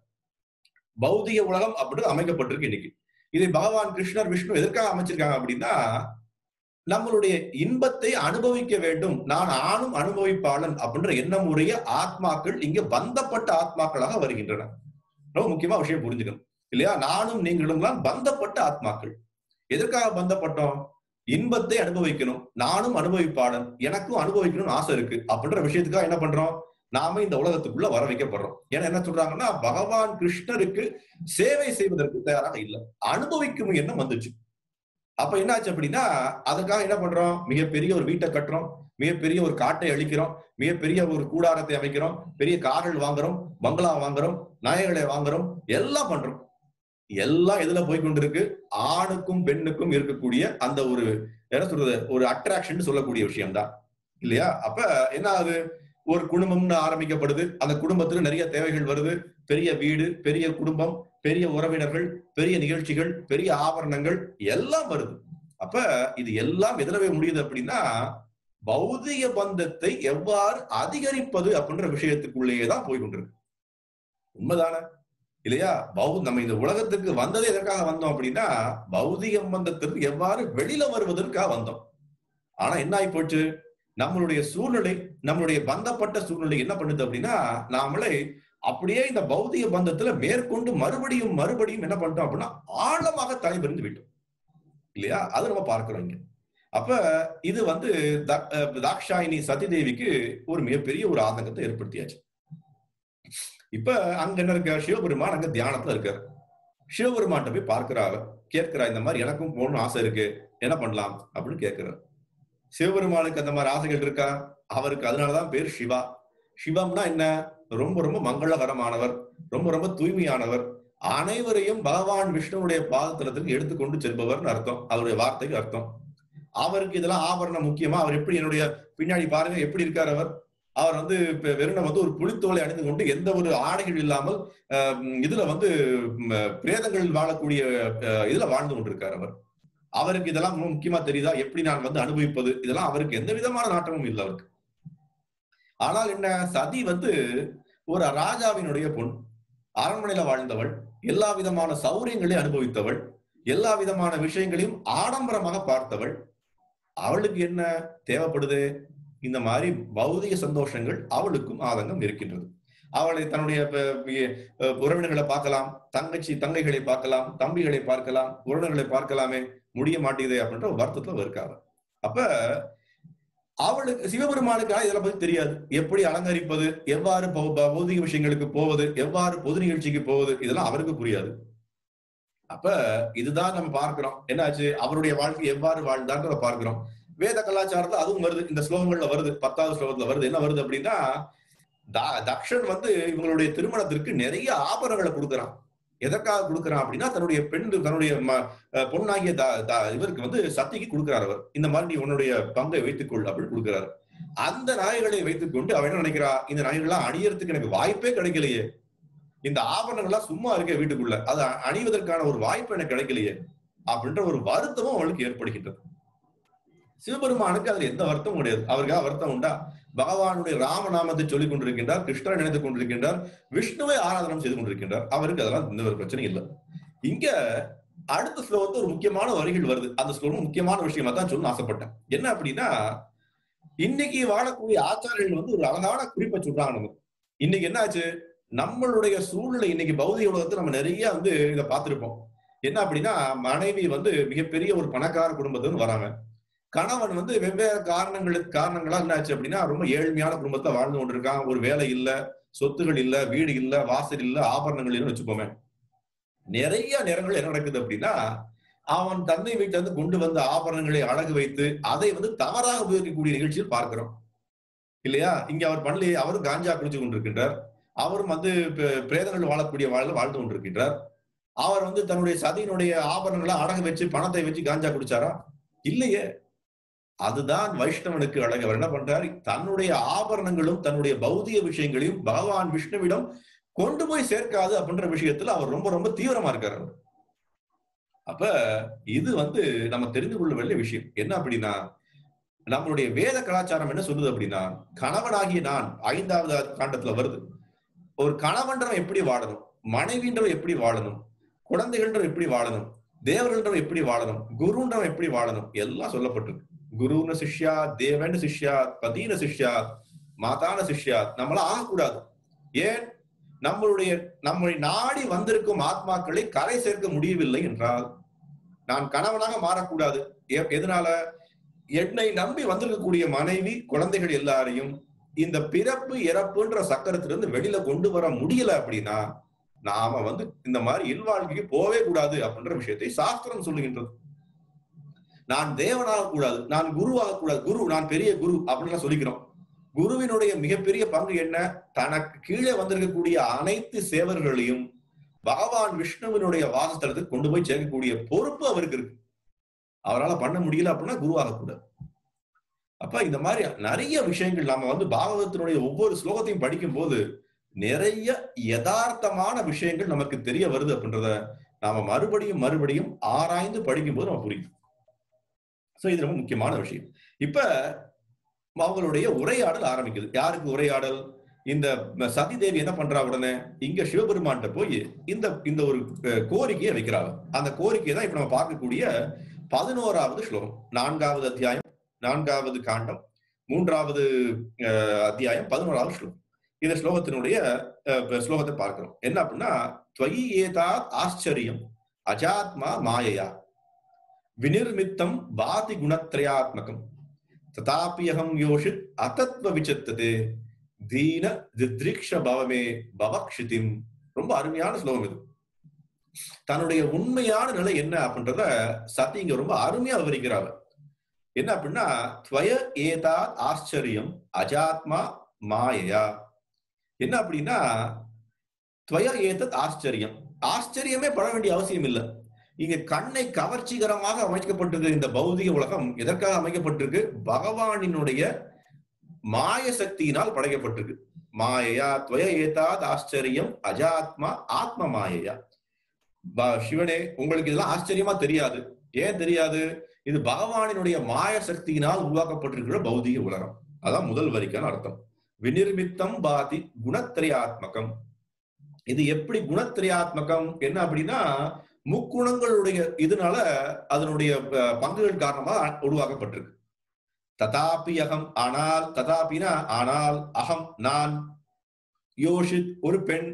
A: பௌதிக உலகம் அப்படின்னு அமைக்கப்பட்டிருக்கு இன்னைக்கு. இதை பகவான் கிருஷ்ணர், விஷ்ணு எதற்காக அமைச்சிருக்காங்க அப்படின்னா, நம்மளுடைய இன்பத்தை அனுபவிக்க வேண்டும், நான் ஆணும் அனுபவிப்பாளன் அப்படின்ற எண்ணம் உடைய ஆத்மாக்கள் இங்க பந்தப்பட்ட ஆத்மாக்களாக வருகின்றன. ரொம்ப முக்கியமா விஷயம் புரிஞ்சுக்கணும் இல்லையா? நானும் நீங்களும் தான் பந்தப்பட்ட ஆத்மாக்கள். எதற்காக பந்தப்பட்டோம்? இன்பத்தை அனுபவிக்கணும், நானும் அனுபவிப்பாளன், எனக்கும் அனுபவிக்கணும்னு ஆசை இருக்கு அப்படின்ற விஷயத்துக்காக என்ன பண்றோம்? நாம இந்த உலகத்துக்குள்ள வர வைக்கப்படுறோம். ஏன்னா என்ன சொல்றாங்கன்னா, பகவான் கிருஷ்ணருக்கு சேவை செய்வதற்கு தயாராக இல்லை, அனுபவிக்கும் எண்ணம் வந்துச்சு. அப்ப என்னாச்சு அப்படின்னா, அதுக்காக என்ன பண்றோம்? மிகப்பெரிய ஒரு வீட்டை கட்டுறோம், மிகப்பெரிய ஒரு காட்டை அழிக்கிறோம், மிகப்பெரிய ஒரு கூடாரத்தை அமைக்கிறோம், பெரிய கார்கள் வாங்குறோம், பங்களா வாங்குறோம், நகைகளை வாங்குறோம், எல்லாம் பண்றோம். எல்லாம் எதுல போய் கொண்டிருக்கு? ஆணுக்கும் பெண்ணுக்கும் இருக்கக்கூடிய அந்த ஒரு என்ன சொல்றது, ஒரு அட்ராக்ஷன் சொல்லக்கூடிய விஷயம் தான் இல்லையா? அப்ப என்ன ஆகுது? ஒரு குடும்பம்னு ஆரம்பிக்கப்படுது, அந்த குடும்பத்துல நிறைய தேவைகள் வருது, பெரிய வீடு, பெரிய குடும்பம், பெரிய உறவினர்கள், பெரிய நிகழ்ச்சிகள், பெரிய ஆபரணங்கள் எல்லாம் வருது. அப்ப இது எல்லாம் எதுல போய் முடியுது அப்படின்னா, பௌதிக பந்தத்தை எவ்வாறு அதிகரிப்பது அப்படின்ற விஷயத்துக்குள்ளேயேதான் போய் கொண்டிருக்கு. உண்மைதானே இல்லையா? பௌ நம்ம இந்த உலகத்துக்கு வந்ததே எதற்காக வந்தோம் அப்படின்னா, பௌதிக பந்தத்திற்கு எவ்வாறு வெளியில வருவதற்காக வந்தோம். ஆனா என்ன ஆகி போச்சு? நம்மளுடைய சூழ்நிலை, நம்மளுடைய பந்தப்பட்ட சூழ்நிலை என்ன பண்ணுது அப்படின்னா, நாமளே அப்படியே இந்த பௌதிக பந்தத்துல மேற்கொண்டு மறுபடியும் மறுபடியும் என்ன பண்ணிட்டோம் அப்படின்னா, ஆழமாக தலைபெறிந்து விட்டோம் இல்லையா? அது நம்ம பார்க்கிறோம் இங்க. அப்ப இது வந்து தாக்ஷாயினி சதி தேவிக்கு ஒரு மிகப்பெரிய ஒரு ஆதங்கத்தை ஏற்படுத்தியாச்சு. இப்ப அங்க என்ன இருக்க? சிவபெருமான் அங்க தியானத்துல இருக்காரு. சிவபெருமான் போய் பார்க்கிறாரு, கேட்கிறா, இந்த மாதிரி எனக்கும் போகணும்னு ஆசை இருக்கு, என்ன பண்ணலாம் அப்படின்னு கேட்கிறார். சிவபெருமானுக்கு அந்த மாதிரி ஆசைகள் இருக்கா? அவருக்கு அதனாலதான் பேர் சிவா. சிவம்னா என்ன? ரொம்ப ரொம்ப மங்களகரமானவர், ரொம்ப ரொம்ப தூய்மையானவர், அனைவரையும் பகவான் விஷ்ணுவுடைய பாதத்தலத்துக்கு எடுத்துக்கொண்டு செல்பவர்னு அர்த்தம், அவருடைய வார்த்தைக்கு அர்த்தம். அவருக்கு இதெல்லாம் ஆபரணம் முக்கியமா? அவர் எப்படி, என்னுடைய பின்னாடி பாருங்க எப்படி இருக்கார் அவர். அவர் வந்து வெறும் வந்து ஒரு புலித்தோலை அணிந்து கொண்டு எந்த ஒரு ஆடைகள் இல்லாமல் இதுல வந்து பிரேதங்கள் வாழக்கூடிய இதுல வாழ்ந்து கொண்டிருக்கார் அவர். அவருக்கு இதெல்லாம் முக்கியமா தெரியுதா? எப்படி நான் வந்து அனுபவிப்பது, இதெல்லாம் அவருக்கு எந்த விதமான நாட்டமும் இல்லை அவருக்கு. ஆனால் என்ன, சதி வந்து ஒரு ராஜாவினுடைய பொன், அரண்மனையில வாழ்ந்தவள், எல்லா விதமான சௌரியங்களையும் அனுபவித்தவள், எல்லா விதமான விஷயங்களையும் ஆடம்பரமாக பார்த்தவள். அவளுக்கு என்ன தேவைப்படுது? இந்த மாதிரி பௌதிக சந்தோஷங்கள் அவளுக்கும் ஆதங்கம் இருக்கின்றது. அவளை தன்னுடைய உறவினர்களை பார்க்கலாம், தங்கச்சி தங்கைகளை பார்க்கலாம், தம்பிகளை பார்க்கலாம், உறவினர்களை பார்க்கலாமே, முடிய மாட்டேங்குது அப்படின்ற ஒரு வருத்தத்துல இருக்காங்க. அப்ப அவளுக்கு சிவபெருமானுக்காக இதெல்லாம் பத்தி தெரியாது. எப்படி அலங்கரிப்பது, எவ்வாறு பௌதிக விஷயங்களுக்கு போவது, எவ்வாறு பொது நிகழ்ச்சிக்கு போவது, இதெல்லாம் அவருக்கு புரியாது. அப்ப இதுதான் நம்ம பார்க்கிறோம். என்னாச்சு, அவருடைய வாழ்க்கை எவ்வாறு வாழ்ந்தான்னு பார்க்கிறோம். வேத கலாச்சாரத்துல அதுவும் வருது, இந்த ஸ்லோகங்கள்ல வருது, பத்தாவது ஸ்லோகத்துல வருது. என்ன வருது அப்படின்னா, தக்ஷன் வந்து இவங்களுடைய திருமணத்திற்கு நிறைய ஆபரணங்களை கொடுக்குறான். எதற்காக கொடுக்குறான் அப்படின்னா, தன்னுடைய பெண் தன்னுடைய பொண்ணாகிய இவருக்கு வந்து சத்திக்கு கொடுக்கிறார். அவர் இந்த மாதிரி நீ உன்னுடைய பங்கை வைத்துக்கொள் அப்படின்னு கொடுக்கிறாரு. அந்த நாய்களை வைத்துக் கொண்டு அவன் என்ன நினைக்கிறா, இந்த நாய்கள்லாம் அணியறதுக்கு எனக்கு வாய்ப்பே கிடைக்கலையே, இந்த ஆபரணங்கள்லாம் சும்மா இருக்க வீட்டுக்குள்ள, அதை அணிவதற்கான ஒரு வாய்ப்பு எனக்கு கிடைக்கலையே அப்படின்ற ஒரு வருத்தமும் அவளுக்கு ஏற்படுகின்றது. சிவபெருமானுக்கு அதுல எந்த வருத்தமும் கிடையாது. அவருக்காக வருத்தம் உண்டா? பகவானுடைய ராமநாமத்தை சொல்லிக் கொண்டிருக்கின்றார், கிருஷ்ணரை நினைத்துக் கொண்டிருக்கின்றார், விஷ்ணுவை ஆராதனம் செய்து கொண்டிருக்கின்றார். அவருக்கு அதெல்லாம் எந்த ஒரு பிரச்சனையும் இல்லை. இங்க அடுத்த ஸ்லோகத்துல ஒரு முக்கியமான வரிகள் வருது. அந்த ஸ்லோகம் முக்கியமான விஷயமா தான் சொல்ல ஆசைப்பட்டேன். என்ன அப்படின்னா, இன்னைக்கு வாழக்கூடிய ஆச்சாரியர்கள் வந்து ஒரு அழகான குறிப்பை சொல்றாங்க நமக்கு. இன்னைக்கு என்ன ஆச்சு, நம்மளுடைய சூழ்நிலை இன்னைக்கு பௌதிக உலகத்தை நம்ம நிறைய வந்து இதை பார்த்திருப்போம். என்ன அப்படின்னா, மனைவி வந்து மிகப்பெரிய ஒரு பணக்கார குடும்பத்துல வராங்க. கணவன் வந்து வெவ்வேறு காரணங்களுக்கு காரணங்களா என்ன ஆச்சு அப்படின்னா, ரொம்ப ஏழ்மையான குடும்பத்துல வாழ்ந்து கொண்டிருக்கான். ஒரு வேலை இல்ல, சொத்துகள் இல்ல, வீடு இல்ல, வாசல் இல்ல, ஆபரணங்கள் இல்லைன்னு வச்சுப்போமே. நிறைய நேரங்கள் என்ன நடக்குது அப்படின்னா, அவன் தந்தை வீட்டுல இருந்து கொண்டு வந்த ஆபரணங்களை அழகு வைத்து அதை வந்து தவறாக உபயோகிக்கக்கூடிய நிகழ்ச்சியில் பார்க்கிறோம் இல்லையா? இங்க அவர் பண்ணலையே, அவரும் காஞ்சா குடிச்சு கொண்டிருக்கின்றார். அவரும் வந்து பிரேதங்கள் வாழக்கூடிய வாழ்ல வாழ்ந்து கொண்டிருக்கின்றார். அவர் வந்து தன்னுடைய சதியினுடைய ஆபரணங்களை அழகு வச்சு பணத்தை வச்சு காஞ்சா குடிச்சாரா? இல்லையே. அதுதான் வைஷ்ணவனுக்கு அழகு. அவர் என்ன பண்றாரு, தன்னுடைய ஆபரணங்களும் தன்னுடைய பௌதிக விஷயங்களையும் பகவான் விஷ்ணுவிடம் கொண்டு போய் சேர்க்காது அப்படின்ற விஷயத்துல அவர் ரொம்ப ரொம்ப தீவிரமா இருக்காரு. அப்ப இது வந்து நம்ம தெரிந்து கொள்ள வேண்டிய விஷயம். என்ன அப்படின்னா, நம்மளுடைய வேத கலாச்சாரம் என்ன சொல்லுது அப்படின்னா, கணவனாகிய நான் ஐந்தாவது காண்டத்துல வருது. ஒரு கணவன்றவன் எப்படி வாழணும், மனைவின்றவன் எப்படி வாழணும், குழந்தைகள்ன்றவன் எப்படி வாழணும், தேவர்கள்ன்றவன் எப்படி வாழணும், குருன்றவன் எப்படி வாழணும், எல்லாம் சொல்லப்பட்டிருக்கு. குருன சிஷ்யா, தேவன் சிஷ்யா, பதீன சிஷ்யா, மாதான சிஷ்யா, நம்மளாம் ஆகக்கூடாது. ஏன்? நம்மளுடைய நம்மை நாடி வந்திருக்கும் ஆத்மாக்களை கரை சேர்க்க முடியவில்லை என்றால் நான் கணவனாக மாறக்கூடாது. எதனால? என்னை நம்பி வந்திருக்கக்கூடிய மனைவி, குழந்தைகள் எல்லாரையும் இந்த பிறப்பு இறப்புன்ற சக்கரத்திலிருந்து வெளியில கொண்டு வர முடியல அப்படின்னா நாம வந்து இந்த மாதிரி இல்வாழ்க்கைக்கு போவே கூடாது அப்படின்ற விஷயத்தை சாஸ்திரம் சொல்லுகின்றது. நான் தேவனாக கூடாது, நான் குருவாக கூடாது, குரு நான் பெரிய குரு அப்படின்னு சொல்லிக்கிறோம். குருவினுடைய மிகப்பெரிய பங்கு என்ன? தனக்கு கீழே வந்திருக்கக்கூடிய அனைத்து சேவர்களையும் பகவான் விஷ்ணுவினுடைய வாசஸ்தலத்துக்கு கொண்டு போய் சேர்க்கக்கூடிய பொறுப்பு அவருக்கு இருக்கு. அவரால் பண்ண முடியல அப்படின்னா குருவாக கூடாது. அப்ப இந்த மாதிரி நிறைய விஷயங்கள் நாம வந்து பாகவதத்தினுடைய ஒவ்வொரு ஸ்லோகத்தையும் படிக்கும் போது நிறைய யதார்த்தமான விஷயங்கள் நமக்கு தெரிய வருது அப்படின்றத நாம மறுபடியும் மறுபடியும் ஆராய்ந்து படிக்கும் போது நம்ம புரியும். சோ இது ரொம்ப முக்கியமான விஷயம். இப்ப அவங்களுடைய உரையாடல் ஆரம்பிக்குது. யாருக்கு உரையாடல்? இந்த சதி தேவி என்ன பண்றா, உடனே இங்க சிவபெருமான்கிட்ட போய் இந்த இந்த ஒரு கோரிக்கையை வைக்கிறாங்க. அந்த கோரிக்கையை தான் இப்ப நம்ம பார்க்கக்கூடிய பதினோராவது ஸ்லோகம், நான்காவது அத்தியாயம், நான்காவது காண்டம், மூன்றாவது அத்தியாயம், பதினோராவது ஸ்லோகம். இந்த ஸ்லோகத்தினுடைய ஸ்லோகத்தை பார்க்கிறோம். என்ன அப்படின்னா, துவயி ஏதாத் ஆச்சரியம் அஜாத்மா மாயையா விநிர்மித்தம் பாதி குணத்ரயாத்மகம் ததாபியகம் யோஷித் அதத்வ விசித்ததே தீன தித்ரிக்ஷ பவமே பவக்ஷிதிம். ரொம்ப அருமையான ஸ்லோகம் இது. தன்னுடைய உண்மையான நிலை என்ன அப்படின்றத சத்தி இங்க ரொம்ப அருமையா விவரிக்கிறாங்க. என்ன அப்படின்னா, துவய ஏதாத் ஆச்சரியம் அஜாத்மா மாயையா. என்ன அப்படின்னா, துவய ஏதத் ஆச்சரியம், ஆச்சரியமே பட வேண்டிய அவசியம் இல்லை. இங்க கண்ணை கவர்ச்சிகரமாக அமைக்கப்பட்டிருக்க இந்த பௌதிக உலகம் எதற்காக அமைக்கப்பட்டிருக்கு? பகவானினுடைய மாய சக்தியினால் படைக்கப்பட்டிருக்கு. மாயையா துவய ஏதாத் ஆச்சரியம் அஜாத்மா ஆத்ம மாயையா. சிவனே, உங்களுக்கு இதெல்லாம் ஆச்சரியமா தெரியாது. ஏன் தெரியாது? இது பகவானினுடைய மாய சக்தியினால் உருவாக்கப்பட்டிருக்கிற பௌதிக உலகம். அதான் முதல் வரிக்கான அர்த்தம். விநிர்மித்தம் பாதி குணத்திரையாத்மகம். இது எப்படி குணத்திரையாத்மகம்? என்ன அப்படின்னா, முக்குணங்களுடைய இதனால அதனுடைய பங்குகள் காரணமா உருவாக்கப்பட்டிருக்கு. ததாபி அகம், ஆனால், ததாபினா ஆனால், அகம் நான், யோஷித் ஒரு பெண்,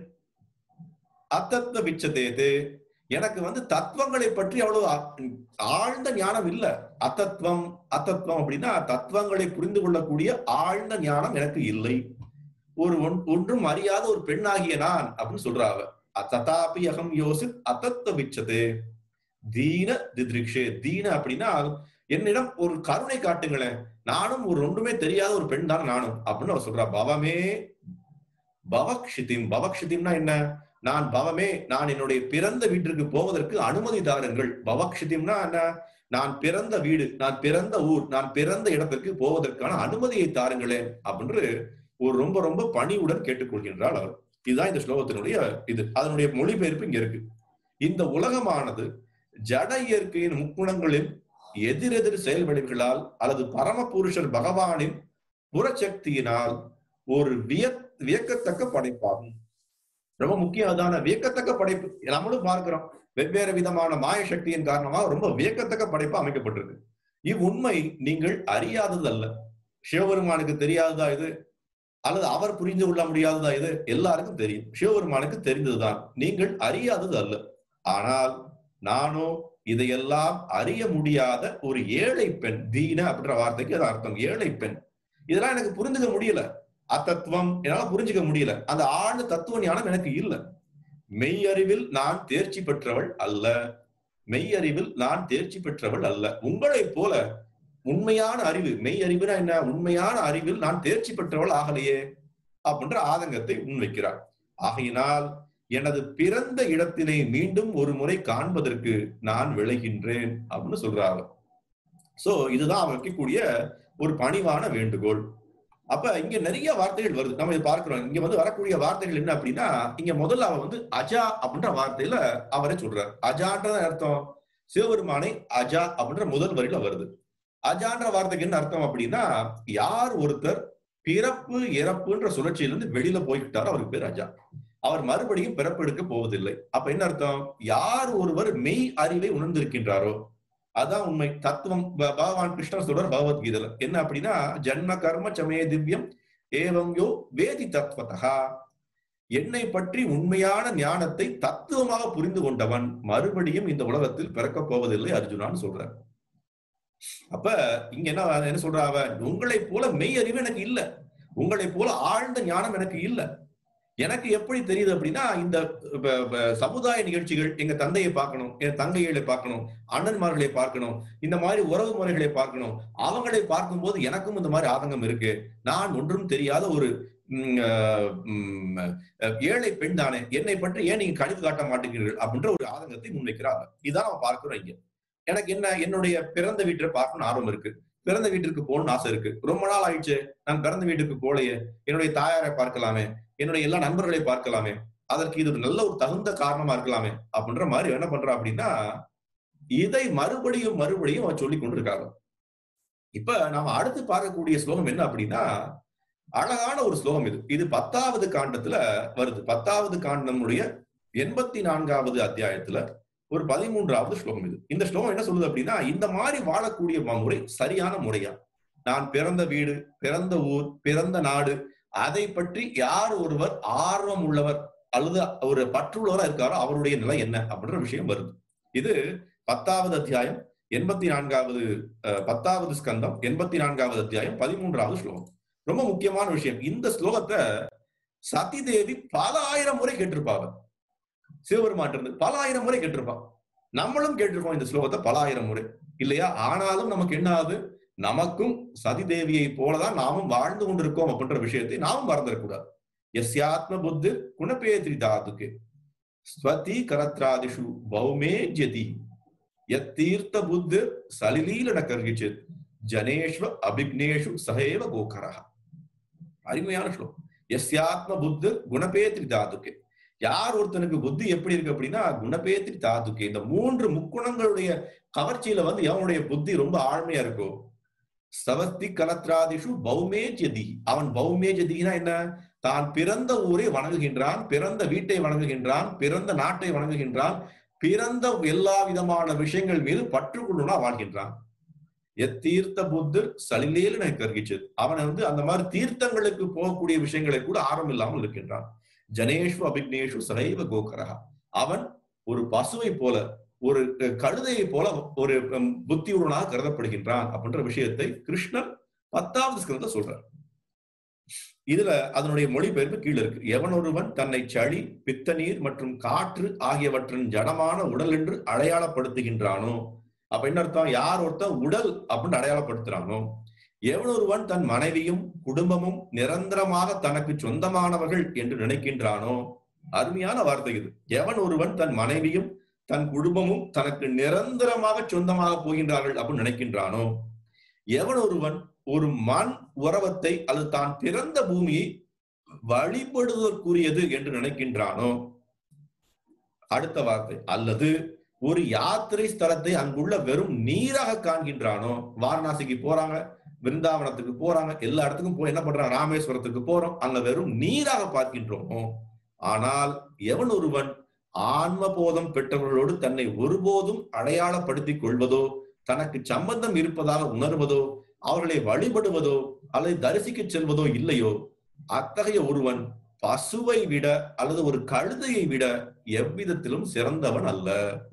A: அத்தத்வ விச்சதேது எனக்கு வந்து தத்துவங்களை பற்றி அவ்வளவு ஆழ்ந்த ஞானம் இல்ல. அத்தத்துவம் அத்தத்துவம் அப்படின்னா தத்துவங்களை புரிந்து கொள்ளக்கூடிய ஆழ்ந்த ஞானம் எனக்கு இல்லை. ஒரு ஒன்றும் அறியாத ஒரு பெண்ணாகிய நான் அப்படின்னு சொல்றாவ. ததாபி அகம் யோசித் அத்தத்வ விச்சதே தீன திதிருக்ஷே. தீன அப்படின்னா என்னிடம் ஒரு கருணை காட்டுங்களேன், நானும் ஒரு ஒன்றுமே தெரியாத ஒரு பெண் தான் நானும் அப்படின்னு அவர் சொல்றா. பவமே பவக்ஷிதிம். பவக்ஷிதிம்னா என்ன? நான் பவமே, நான் என்னுடைய பிறந்த வீட்டிற்கு போவதற்கு அனுமதி தாருங்கள். பவக்ஷிதிம்னா என்ன? நான் பிறந்த வீடு, நான் பிறந்த ஊர், நான் பிறந்த இடத்திற்கு போவதற்கான அனுமதியை தாருங்களேன் அப்படின்னு ஒரு ரொம்ப ரொம்ப பணிவுடன் கேட்டுக்கொள்கின்றாள் அவர். இதுதான் இந்த ஸ்லோகத்தினுடைய இது. அதனுடைய மொழிபெயர்ப்பு இங்க இருக்கு. இந்த உலகமானது ஜட இயற்கையின் முக்குணங்களின் எதிரெதிர் செயல்வடிவுகளால் அல்லது பரமபுருஷர் பகவானின் புறச்சக்தியினால் ஒரு விய வியக்கத்தக்க படைப்பாகும். ரொம்ப முக்கியமான வியக்கத்தக்க படைப்பு. நம்மளும் பார்க்கிறோம், வெவ்வேறு விதமான மாய சக்தியின் காரணமா ரொம்ப வியக்கத்தக்க படைப்பு அமைக்கப்பட்டிருக்கு. இவ்வுண்மை நீங்கள் அறியாதது அல்ல. சிவபெருமானுக்கு தெரியாததா இது? அல்லது அவர் புரிந்து கொள்ள முடியாததா இது? எல்லாருக்கும் தெரியும். சிவபெருமானுக்கு தெரிந்ததுதான், நீங்கள் அறியாதது அல்ல. ஆனால் நானோ இதையெல்லாம் அறிய முடியாத ஒரு ஏழை பெண். தீன அப்படின்ற வார்த்தைக்கு அது அர்த்தம் ஏழை பெண். இதெல்லாம் எனக்கு புரிஞ்சுக்க முடியல. அத்தத்துவம் என்னால புரிஞ்சுக்க முடியல. அந்த ஆழ்ந்த தத்துவ ஞானம் எனக்கு இல்லை. மெய்யறிவில் நான் தேர்ச்சி பெற்றவள் அல்ல. மெய்யறிவில் நான் தேர்ச்சி பெற்றவள் அல்ல. உங்களை போல உண்மையான அறிவு, மெய் அறிவுனா என்ன? உண்மையான அறிவில் நான் தேர்ச்சி பெற்றவள் ஆகலையே அப்படின்ற ஆதங்கத்தை முன்வைக்கிறார். ஆகையினால் எனது பிறந்த இடத்தினை மீண்டும் ஒரு முறை காண்பதற்கு நான் விளைகின்றேன் அப்படின்னு சொல்றாங்க. சோ இதுதான் அவர் வைக்கக்கூடிய ஒரு பணிவான வேண்டுகோள். அப்ப இங்க நிறைய வார்த்தைகள் வருது, நம்ம இதை பார்க்கிறோம். இங்க வந்து வரக்கூடிய வார்த்தைகள் என்ன அப்படின்னா, இங்க முதல்ல அவர் வந்து அஜா அப்படின்ற வார்த்தையில அவரை சொல்றார். அஜான்ற அர்த்தம் சிவபெருமானை அஜா அப்படின்ற முதல் வரியில வருது. அஜான்ற வார்த்தைக்கு என்ன அர்த்தம் அப்படின்னா, யார் ஒருத்தர் பிறப்பு இறப்புன்ற சுழற்சியிலிருந்து வெளியில போய்கிட்டாரோ அவருக்கு பேர் அஜா. அவர் மறுபடியும் பிறப்பு எடுக்க போவதில்லை. அப்ப என்ன அர்த்தம்? யார் ஒருவர் மெய் அறிவை உணர்ந்திருக்கின்றாரோ அதான் உண்மை தத்துவம். பகவான் கிருஷ்ணர் சொல்றார் பகவத்கீதையில என்ன அப்படின்னா, ஜன்ம கர்ம சமே திவ்யம் ஏவம் யோ வேதி தத்வதா. என்னை பற்றி உண்மையான ஞானத்தை தத்துவமாக புரிந்து கொண்டவன் மறுபடியும் இந்த உலகத்தில் பிறக்க போவதில்லை அர்ஜுனான்னு சொல்றார். அப்ப இங்க என்ன என்ன சொல்ற, அவன் உங்களை போல மெய் அறிவு எனக்கு இல்லை, உங்களை போல ஆழ்ந்த ஞானம் எனக்கு இல்லை. எனக்கு எப்படி தெரியுது அப்படின்னா, இந்த சமுதாய நிகழ்ச்சிகள், எங்க தந்தையை பார்க்கணும், என் தங்கைகளை பார்க்கணும், அண்ணன்மார்களை பார்க்கணும், இந்த மாதிரி உறவு முறைகளை பார்க்கணும். அவங்களை பார்க்கும்போது எனக்கும் இந்த மாதிரி ஆதங்கம் இருக்கு. நான் ஒன்றும் தெரியாத ஒரு ஏழை பெண் தானே, என்னை பற்றி ஏன் நீங்க கணிவு காட்ட மாட்டேங்கிறீர்கள் அப்படின்ற ஒரு ஆதங்கத்தை முன்வைக்கிறாங்க. இதான் நம்ம பார்க்கிறோம் இங்க. எனக்கு என்ன, என்னுடைய பிறந்த வீட்டை பார்க்கணும்னு ஆர்வம் இருக்கு, பிறந்த வீட்டிற்கு போகணும்னு ஆசை இருக்கு. ரொம்ப நாள் ஆயிடுச்சு நான் பிறந்த வீட்டுக்கு போலையே, என்னுடைய தாயாரை பார்க்கலாமே, என்னுடைய எல்லா நண்பர்களை பார்க்கலாமே, அதற்கு இது நல்ல ஒரு தகுந்த காரணமா இருக்கலாமே அப்படின்ற மாதிரி என்ன பண்றா அப்படின்னா, இதை மறுபடியும் மறுபடியும் அவன் சொல்லி கொண்டிருக்காங்க. இப்ப நாம அடுத்து பார்க்கக்கூடிய ஸ்லோகம் என்ன அப்படின்னா, அழகான ஒரு ஸ்லோகம் இது. இது பத்தாவது காண்டத்துல வருது. பத்தாவது காண்டமுடைய எண்பத்தி நான்காவது அத்தியாயத்துல ஒரு பதிமூன்றாவது ஸ்லோகம் இது. இந்த ஸ்லோகம் என்ன சொல்லுது அப்படின்னா, இந்த மாதிரி வாழக்கூடிய முறை சரியான முறையா? நான் பிறந்த வீடு, பிறந்த ஊர், பிறந்த நாடு, அதை பற்றி யார் ஒருவர் ஆர்வம் உள்ளவர் அல்லது ஒரு பற்றுள்ளவரா இருக்காரோ அவருடைய நிலை என்ன அப்படின்ற விஷயம் வருது. இது பத்தாவது அத்தியாயம் எண்பத்தி நான்காவது பத்தாவது ஸ்கந்தம் எண்பத்தி நான்காவது அத்தியாயம் பதிமூன்றாவது ஸ்லோகம். ரொம்ப முக்கியமான விஷயம். இந்த ஸ்லோகத்தை சதி தேவி பல ஆயிரம் முறை கேட்டிருப்பாங்க. சிவபெருமான் இருந்து பல ஆயிரம் முறை கேட்டிருப்பான். நம்மளும் கேட்டிருக்கோம் இந்த ஸ்லோகத்தை பல ஆயிரம் முறை, இல்லையா? ஆனாலும் நமக்கு என்ன ஆகுது, நமக்கும் சதி தேவியை போலதான் நாமும் வாழ்ந்து கொண்டிருக்கோம் அப்படின்ற விஷயத்தை நாமும் மறந்துடக்கூடாது. யஸ்யாத்ம புத்தி குணபேத்ரி தாதுக்கு ஸ்வதி கரத்ராதிஷு பௌமே ஜதி யத்தீர்த்த புத்தி சலிலீலன கர்கிச்சித் ஜனேஷ்வ அபிக்னேஷு சஹேவ கோகரஹ. அருமையான ஸ்லோகம். யஸ்யாத்ம புத்தி குணபேத்ரி தாதுக்கு, யார் ஒருத்தனுக்கு புத்தி எப்படி இருக்கு அப்படின்னா குணபேத்ரி தாதுக்கு, இந்த மூன்று முக்குணங்களுடைய கவர்ச்சியில வந்து எவனுடைய புத்தி ரொம்ப ஆழ்மையா இருக்கோ, சவஸ்தி கலத்ராதிஷு பௌமே ஜதி, அவன் பௌமே ஜதினா என்ன, தான் பிறந்த ஊரை வணங்குகின்றான், பிறந்த வீட்டை வணங்குகின்றான், பிறந்த நாட்டை வணங்குகின்றான், பிறந்த எல்லா விதமான விஷயங்கள் மீது பற்று கொண்டுனா வாழ்கின்றான். எத்தீர்த்த புத்தர் சலிலேல் எனக்கு கற்கிச்சது. அவனை வந்து அந்த மாதிரி தீர்த்தங்களுக்கு போகக்கூடிய விஷயங்களை கூட ஆர்வம் இல்லாமல் இருக்கின்றான். ஜனேஷு அபிக்னேஷு சரைவ கோகரஹா. அவன் ஒரு பசுவை போல, ஒரு கழுதையை போல ஒரு புத்தியுடனாக கருதப்படுகின்றான் அப்படின்ற விஷயத்தை கிருஷ்ணர் பத்தாவது ஸ்கந்தத்துல சொல்றார். இதுல அதனுடைய மொழிபெயர்ப்பு கீழே இருக்கு. எவன் ஒருவன் தன்னை சளி, பித்த நீர் மற்றும் காற்று ஆகியவற்றின் ஜடமான உடல் என்று அடையாளப்படுத்துகின்றானோ, அப்ப என்ன அர்த்தம்? யார் ஒருத்தன் உடல் அப்படின்னு அடையாளப்படுத்துறானோ, எவன் ஒருவன் தன் மனைவியும் குடும்பமும் நிரந்தரமாக தனக்கு சொந்தமானவர்கள் என்று நினைக்கின்றானோ, அருமையான வார்த்தை இது. எவன் ஒருவன் தன் மனைவியும் தன் குடும்பமும் தனக்கு நிரந்தரமாக சொந்தமாக போகின்றார்கள் அப்படின்னு நினைக்கின்றானோ, எவன் ஒருவன் ஒரு மண் உறவத்தை அல்லது தான் பிறந்த பூமியை வழிபடுவதற்குரியது என்று நினைக்கின்றானோ, அடுத்த வார்த்தை, அல்லது ஒரு யாத்திரை ஸ்தலத்தை அங்குள்ள வெறும் நீராக காண்கின்றானோ, வாரணாசிக்கு போறாங்க, விருந்தாவனத்துக்கு போறாங்க, எல்லா இடத்துக்கும் போய் என்ன பண்றாங்க, ராமேஸ்வரத்துக்கு போறோம், அங்க வெறும் நீராக பார்க்கின்றோமோ, ஆனால் எவன் ஒருவன் ஆன்ம போதம் பெற்றவர்களோடு தன்னை ஒருபோதும் அடையாளப்படுத்திக் கொள்வதோ, தனக்கு சம்பந்தம் இருப்பதாக உணர்வதோ, அவர்களை வழிபடுவதோ அல்லது தரிசிக்க செல்வதோ இல்லையோ, அத்தகைய ஒருவன் பசுவை விட அல்லது ஒரு கழுதையை விட எவ்விதத்திலும் சிறந்தவன் அல்ல.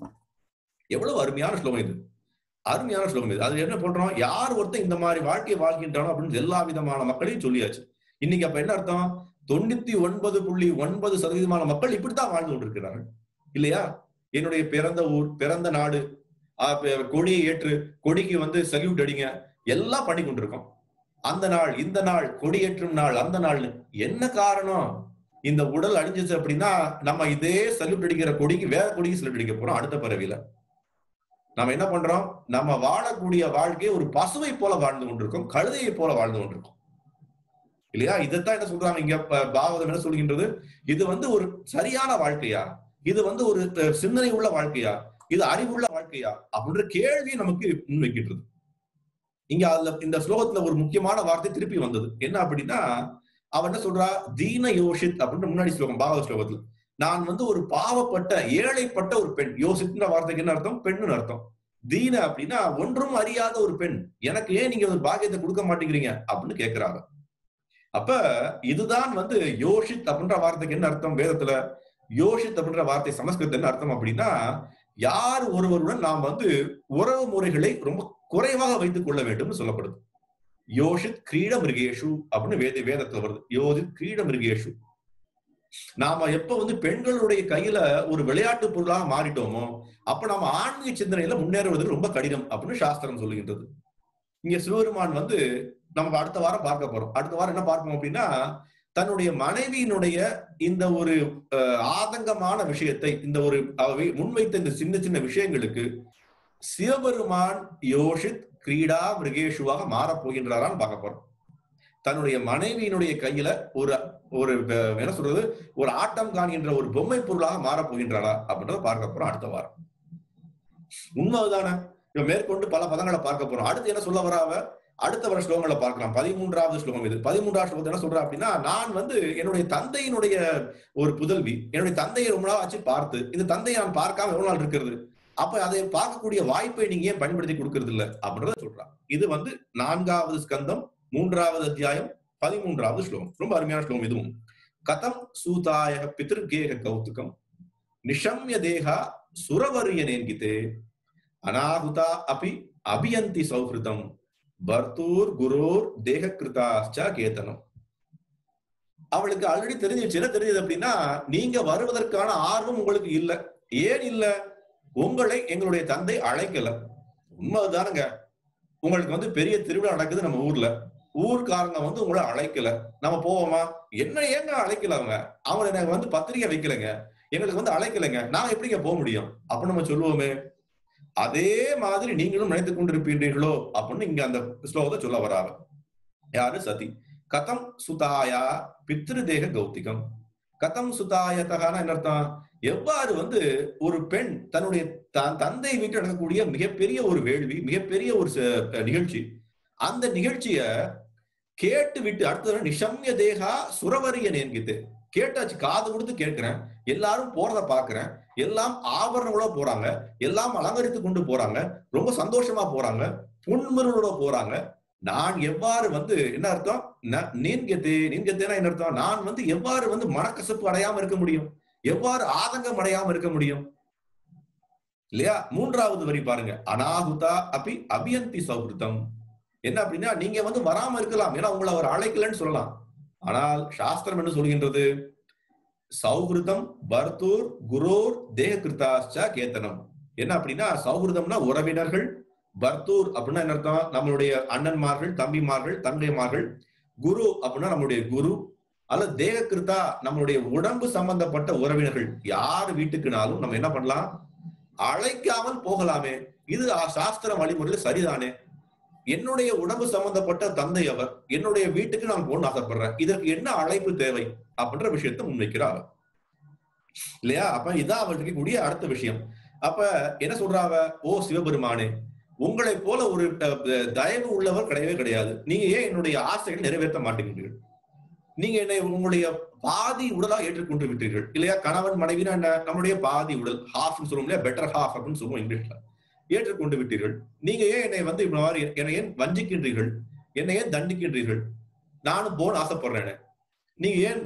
A: எவ்வளவு அருமையான ஸ்லோகம் இது, அருமையான ஸ்லோகம் இது. அது என்ன பண்றோம், யார் ஒருத்தன் இந்த மாதிரி வாழ்க்கையை வாழ்கின்றானோ அப்படின்னு எல்லா விதமான மக்களையும் சொல்லியாச்சு. இன்னைக்கு அப்ப என்ன அர்த்தம்? தொண்ணூத்தி ஒன்பது புள்ளி ஒன்பது சதவீதமான மக்கள் இப்படித்தான் வாழ்ந்து கொண்டிருக்கிறார்கள் இல்லையா? என்னுடைய பிறந்த ஊர், பிறந்த நாடு, கொடியை ஏற்று கொடிக்கு வந்து சல்யூட் அடிங்க, எல்லாம் பண்ணி கொண்டிருக்கோம். அந்த நாள், இந்த நாள், கொடியேற்றும் நாள், அந்த நாள். என்ன காரணம்? இந்த உடல் அழிஞ்சிச்சு அப்படின்னா நம்ம இதே சல்யூட் அடிக்கிற கொடிக்கு வேற கொடிக்கு சல்யூட் அடிக்க போறோம் அடுத்த பிறவில. நம்ம என்ன பண்றோம்? நம்ம வாழக்கூடிய வாழ்க்கையை ஒரு பசுவை போல வாழ்ந்து கொண்டிருக்கோம், கழுதையை போல வாழ்ந்து கொண்டிருக்கோம் இல்லையா? இதைத்தான் என்ன சொல்றாங்க இங்க பாகவதம் என்ன சொல்கின்றது? இது வந்து ஒரு சரியான வாழ்க்கையா? இது வந்து ஒரு சிந்தனை உள்ள வாழ்க்கையா? இது அறிவுள்ள வாழ்க்கையா அப்படின்ற கேள்வி நமக்கு முன்வைக்கின்றது. இங்க அதுல இந்த ஸ்லோகத்துல ஒரு முக்கியமான வார்த்தை திருப்பி வந்தது. என்ன அப்படின்னா, அவன் என்ன சொல்றா, தீன யோசித் அப்படின்னு முன்னாடி ஸ்லோகம், பாகவத ஸ்லோகத்துல, நான் வந்து ஒரு பாவப்பட்ட ஏழைப்பட்ட ஒரு பெண். யோசித்ன்ற வார்த்தைக்கு என்ன அர்த்தம்? பெண்ணுன்னு அர்த்தம். தீன அப்படின்னா ஒன்றும் அறியாத ஒரு பெண், எனக்கு ஏன் நீங்க ஒரு பாக்கியத்தை கொடுக்க மாட்டேங்கிறீங்க அப்படின்னு கேட்கிறாங்க. அப்ப இதுதான் வந்து யோசித் அப்படின்ற வார்த்தைக்கு என்ன அர்த்தம் வேதத்துல? யோசித் அப்படின்ற வார்த்தை சமஸ்கிருதம் என்ன அர்த்தம் அப்படின்னா, யார் ஒருவருடன் நாம் வந்து உறவு முறைகளை ரொம்ப குறைவாக வைத்துக் கொள்ள வேண்டும் சொல்லப்படுது. யோசித் கிரீட மிருகேஷு அப்படின்னு வேத வேதத்துல வருது. யோசித் கிரீட மிருகேஷு. நாம எப்ப வந்து பெண்களுடைய கையில ஒரு விளையாட்டு பொருளாக மாறிட்டோமோ, அப்ப நாம ஆன்மீக சிந்தனையில முன்னேறுவது ரொம்ப கடினம் அப்படின்னு சாஸ்திரம் சொல்லுகின்றது. இங்க சிவபெருமான் வந்து நமக்கு அடுத்த வாரம் பார்க்க போறோம். அடுத்த வாரம் என்ன பார்ப்போம் அப்படின்னா, தன்னுடைய மனைவியினுடைய இந்த ஒரு ஆதங்கமான விஷயத்தை, இந்த ஒரு முன்வைத்த இந்த சின்ன சின்ன விஷயங்களுக்கு சிவபெருமான் யோசித் கிரீடா மிருகேஷுவாக மாறப் போகின்றாரான்னு பார்க்க போறோம். தன்னுடைய மனைவியினுடைய கையில ஒரு ஒரு என்ன சொல்றது, ஒரு ஆட்டம் காண்கின்ற ஒரு பொம்மை பொருளாக மாறப் போகின்றாரா அப்படின்றத பார்க்க போறோம் அடுத்த வாரம். உண்மைதானே? மேற்கொண்டு பல பதங்களை பார்க்க போறோம். அடுத்து என்ன சொல்ல வராவ அடுத்த வர ஸ்லோகங்களை பார்க்கலாம். பதிமூன்றாவது ஸ்லோகம் இது. பதிமூன்றாவது ஸ்லோகத்தை என்ன சொல்றா அப்படின்னா, நான் வந்து என்னுடைய தந்தையினுடைய ஒரு புதல்வி, என்னுடைய தந்தையை ரொம்ப நாள் ஆச்சு பார்த்து, இந்த தந்தையை நான் பார்க்காம எவ்வளவு நாள் இருக்கிறது, அப்ப அதை பார்க்கக்கூடிய வாய்ப்பை நீங்க ஏன் பயன்படுத்தி கொடுக்கறது இல்ல அப்படின்றத சொல்றான். இது வந்து நான்காவது ஸ்கந்தம் மூன்றாவது அத்தியாயம் பதிமூன்றாவது ஸ்லோகம். ரொம்ப அருமையான ஸ்லோகம் இதுவும். கதம் சூதாய பித்ருகேக கௌதுகம் நிஷம்ய தேகா சுரவரிய நேர்கிதே அநாகுதா அபி அபியந்தி சௌஹிருதம் பர்தூர் குரோர் தேக கிருதாச்சா கேதனம். அவளுக்கு ஆல்ரெடி தெரிஞ்சிச்சு. என்ன தெரிஞ்சது அப்படின்னா, நீங்க வருவதற்கான ஆர்வம் உங்களுக்கு இல்ல. ஏன் இல்ல? உங்களை எங்களுடைய தந்தை அழைக்கல. உண்மைதானுங்க. உங்களுக்கு வந்து பெரிய திருவிழா நடக்குது நம்ம ஊர்ல, ஊர்க்காரங்க வந்து உங்களை அழைக்கல, நம்ம போவோமா? என்ன ஏங்க அழைக்கல? அவங்க அவங்க எனக்கு வந்து பத்திரிகை வைக்கலைங்க, எங்களுக்கு வந்து அழைக்கலைங்க, நான் எப்படிங்க போக முடியும் அப்படின்னு நம்ம சொல்லுவோமே. அதே மாதிரி நீங்களும் நினைத்துக் கொண்டிருப்பீர்களோ அப்படின்னு இங்க அந்த ஸ்லோகத்தை சொல்ல வராங்க. யாரு? சதி. கதம் சுதாயா பித்ருதேக கௌதிகம். கதம் சுதாயத்தகான என்ன அர்த்தம்? எவ்வாறு வந்து ஒரு பெண் தன்னுடைய தந்தை வீட்டில் நடக்கக்கூடிய மிகப்பெரிய ஒரு வேள்வி, மிகப்பெரிய ஒரு நிகழ்ச்சி, அந்த நிகழ்ச்சிய கேட்டு விட்டு அடுத்த நிஷம்ய தேகா சுரவரிய நேர்கித்து கேட்டாச்சு, காது கொடுத்து கேட்கிறேன், எல்லாரும் போறத பாக்குறேன், எல்லாம் ஆபரணங்களோட போறாங்க, எல்லாம் அலங்கரித்து கொண்டு போறாங்க, ரொம்ப சந்தோஷமா போறாங்க, புன்முறுவலோட போறாங்க. நான் எவ்வாறு வந்து என்ன அர்த்தம்? நீன்கெத்தே நீன்கெத்தேனா என்ன அர்த்தம்? நான் வந்து எவ்வாறு வந்து மனக்கசப்பு அடையாம இருக்க முடியும்? எவ்வாறு ஆதங்கம் அடையாம இருக்க முடியும்? இல்லையா? மூன்றாவது வரி பாருங்க. அநாகுதா அபி அபியந்தி சௌஹ்ருதம். என்ன அப்படின்னா, நீங்க வந்து வராம இருக்கலாம். ஏன்னா உங்களை அவர் அழைக்கலன்னு சொல்லலாம். ஆனால் சாஸ்திரம் என்ன சொல்கின்றது? சௌஹ்ருதம் பர்தூர் குரோர் தேககிருதாச்ச கேத்தனம். என்ன அப்படின்னா, சௌஹ்ருதம்னா உறவினர்கள், பர்தூர் அப்படின்னா என்ன அர்த்தம்? நம்மளுடைய அண்ணன்மார்கள், தம்பிமார்கள், தங்கைமார்கள். குரு அப்படின்னா நம்மளுடைய குரு, அல்லது தேககிருதா நம்மளுடைய உடம்பு சம்பந்தப்பட்ட உறவினர்கள். யார் வீட்டுக்குனாலும் நம்ம என்ன பண்ணலாம்? அழைக்காமல் போகலாமே. இது சாஸ்திர வழிமுறையில் சரிதானே? என்னுடைய உடம்பு சம்பந்தப்பட்ட தந்தை அவர், என்னுடைய வீட்டுக்கு நான் போகணும்னு ஆசைப்படுறேன். இதற்கு என்ன அழைப்பு தேவை அப்படின்ற விஷயத்தை முன்வைக்கிறார் இல்லையா? அப்ப இதான் அவருக்கு கூடிய அடுத்த விஷயம். அப்ப என்ன சொல்றாவ? ஓ சிவபெருமானே, உங்களை போல ஒரு தயவு உள்ளவர் கிடையவே கிடையாது. நீங்க ஏன் என்னுடைய ஆசைகளை நிறைவேற்ற மாட்டேங்கிறீர்கள்? நீங்க என்னை உங்களுடைய பாதி உடலாக ஏற்றுக்கொண்டு விட்டீர்கள் இல்லையா? கணவன் மனைவினா என்ன? நம்முடைய பாதி உடல், ஹாஃப் சொல்லுவோம் இல்லையா? பெட்டர் ஹாஃப் அப்படின்னு சொல்லுவோம் இங்கிலீஷ்ல. ஏற்றுக்கொண்டு விட்டீர்கள். நீங்க ஏன் என்னை வந்து இந்த மாதிரி என்னை ஏன் வஞ்சிக்கின்றீர்கள்? என்னை ஏன் தண்டிக்கின்றீர்கள்? நானும் போன ஆசைப்படுறேன். நீங்க ஏன்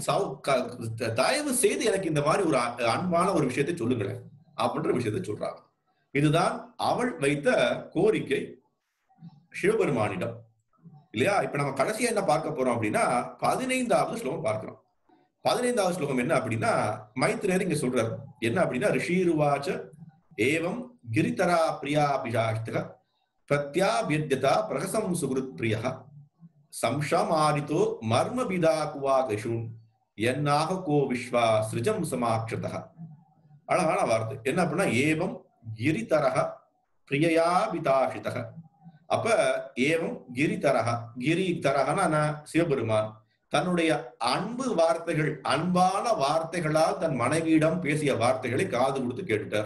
A: தயவு செய்து எனக்கு இந்த மாதிரி ஒரு அன்பான ஒரு விஷயத்தை சொல்லுங்களேன் அப்படின்ற விஷயத்தை சொல்றாங்க. இதுதான் அவள் வைத்த கோரிக்கை சிவபெருமானிடம் இல்லையா? இப்ப நம்ம கடைசியா என்ன பார்க்க போறோம் அப்படின்னா, பதினைந்தாவது ஸ்லோகம் பார்க்கிறோம். பதினைந்தாவது ஸ்லோகம் என்ன அப்படின்னா, மைத்ரேயர் இங்க சொல்றாரு என்ன அப்படின்னா, ரிஷிருவாச்ச ஏவம் கிரிதரா பிரியா பிஜாஷ்டக பிரத்யாபியத்யதா பிரகசம் சுகிருத் பிரியா சம்ஷமாரிதோ மர்மபிதா குவாகஷூன் என்னாக கோ விஸ்வா சிருஜம் சமாக்ஷதா. அழகான வார்த்தை. என்ன அப்படின்னா, ஏவம் கிரிதரஹ பிரியயா பிதாஷிதக. அப்ப ஏவம் கிரிதரஹ, கிரி தரஹன சிவபெருமான் தன்னுடைய அன்பு வார்த்தைகள், அன்பான வார்த்தைகளால் தன் மனைவியிடம் பேசிய வார்த்தைகளை காது கொடுத்து கேட்டுட்டார்.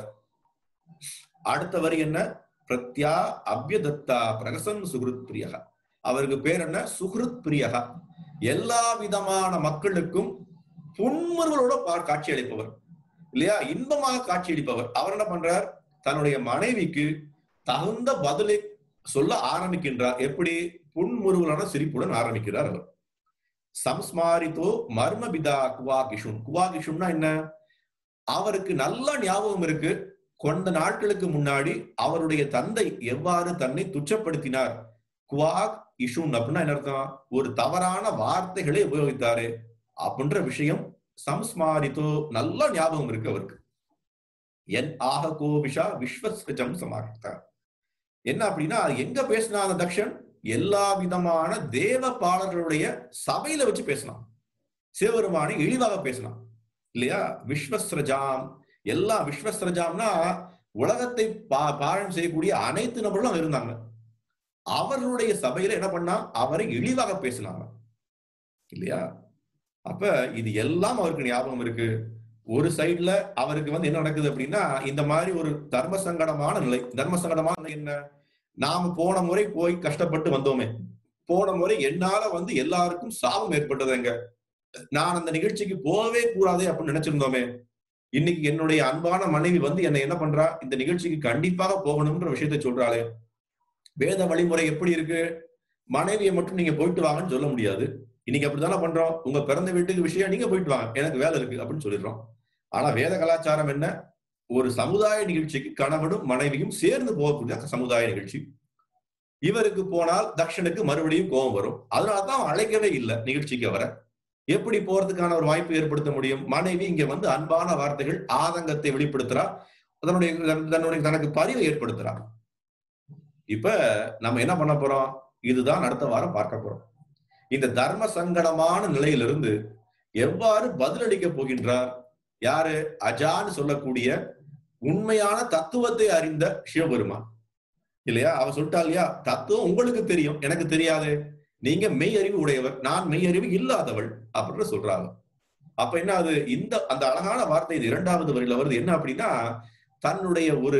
A: அடுத்த வரி என்ன? பிரத்யா அபியதத்தா பிரகசன் சுகிருத் பிரியக. அவருக்கு பேர் என்ன? சுகிருத் பிரியக. எல்லா விதமான மக்களுக்கும் புன்முறுவலோட காட்சி அளிப்பவர் இல்லையா? இன்பமாக காட்சி அளிப்பவர். அவர் என்ன பண்றார்? தன்னுடைய மனைவிக்கு தகுந்த பதிலை சொல்ல ஆரம்பிக்கின்றார். எப்படி? புன்முறுவலான சிரிப்புடன் ஆரம்பிக்கிறார் அவர். சம்ஸ்மாரிதோ மர்மபிதா குவாகிஷுன். குவாகிஷுன்னா என்ன? அவருக்கு நல்ல ஞாபகம் இருக்கு. கொஞ்ச நாட்களுக்கு முன்னாடி அவருடைய தந்தை எவ்வாறு தன்னை துச்சப்படுத்தினார். குவாக் இஷுன் அப்படின்னா என்ன அர்த்தம்? ஒரு தவறான வார்த்தைகளை உபயோகித்தாரு அப்படின்ற விஷயம் சம்ஸ்மாரிதோ நல்ல ஞாபகம் இருக்கு அவருக்கு. என் ஆக கோவிஷா விஸ்வஸ்கஜம் சமாளித்தார். என்ன அப்படின்னா, எங்க பேசினா அந்த தக்ஷன்? எல்லா விதமான தேவ பாலர்களுடைய சபையில வச்சு பேசலாம். சிவபெருமானை இழிவாக பேசலாம் இல்லையா? விஸ்வஸ்ரஜாம், எல்லா விஸ்வஸ்ரஜாம்னா உலகத்தை பாழம் செய்யக்கூடிய அனைத்து நபர்களும் இருந்தாங்க. அவர்களுடைய சபையில என்ன பண்ணா? அவரை இழிவாக பேசினாங்க இல்லையா? அப்ப இது எல்லாம் அவருக்கு ஞாபகம் இருக்கு. ஒரு சைட்ல அவருக்கு வந்து என்ன நடக்குது அப்படின்னா, இந்த மாதிரி ஒரு தர்ம சங்கடமான நிலை. தர்ம சங்கடமான நிலை என்ன? நாம போன முறை போய் கஷ்டப்பட்டு வந்தோமே, போன முறை என்னால வந்து எல்லாருக்கும் சாபம் ஏற்பட்டதுங்க. நான் அந்த நிகழ்ச்சிக்கு போகவே கூடாதே அப்படின்னு நினைச்சிருந்தோமே. இன்னைக்கு என்னுடைய அன்பான மனைவி வந்து என்னை என்ன பண்றா? இந்த நிகழ்ச்சிக்கு கண்டிப்பாக போகணும்ன்ற விஷயத்தை சொல்றாளே. வேத வழிமுறை எப்படி இருக்கு? மனைவியை மட்டும் நீங்க போயிட்டு வாங்கன்னு சொல்ல முடியாது. இன்னைக்கு அப்படித்தானே பண்றோம். உங்க பிறந்த வீட்டுக்கு விஷயம் நீங்க போயிட்டு வாங்க, எனக்கு வேலை இருக்கு அப்படின்னு சொல்லிடுறோம். ஆனா வேத கலாச்சாரம் என்ன? ஒரு சமுதாய நிகழ்ச்சிக்கு கணவனும் மனைவியும் சேர்ந்து போகக்கூடிய சமுதாய நிகழ்ச்சி. இவருக்கு போனால் தக்ஷனுக்கு மறுபடியும் கோபம் வரும். அதனாலதான் அழைக்கவே இல்லை நிகழ்ச்சிக்கு. அவரை எப்படி போறதுக்கான ஒரு வாய்ப்பு ஏற்படுத்த முடியும்? மனைவி இங்க வந்து அன்பான வார்த்தைகள், ஆதங்கத்தை வெளிப்படுத்துறா, அதனுடைய தன்னுடைய தனக்கு பரிவை ஏற்படுத்துறா. இப்ப நம்ம என்ன பண்ண போறோம்? இதுதான் அடுத்த வாரம் பார்க்க போறோம். இந்த தர்ம சங்கடமான நிலையிலிருந்து எவ்வாறு பதிலளிக்க போகின்றார்? யாரு? அஜான்னு சொல்லக்கூடிய உண்மையான தத்துவத்தை அறிந்த சிவபெருமான் இல்லையா? அவ சொல்லிட்டா இல்லையா, தத்துவம் உங்களுக்கு தெரியும், எனக்கு தெரியாது. நீங்க மெய் அறிவு உடையவர், நான் மெய் அறிவு இல்லாதவள் அப்படின்னு சொல்றாங்க. அப்ப என்ன அது? இந்த அந்த அழகான வார்த்தை இது இரண்டாவது வரியில வருது. என்ன அப்படின்னா, தன்னுடைய ஒரு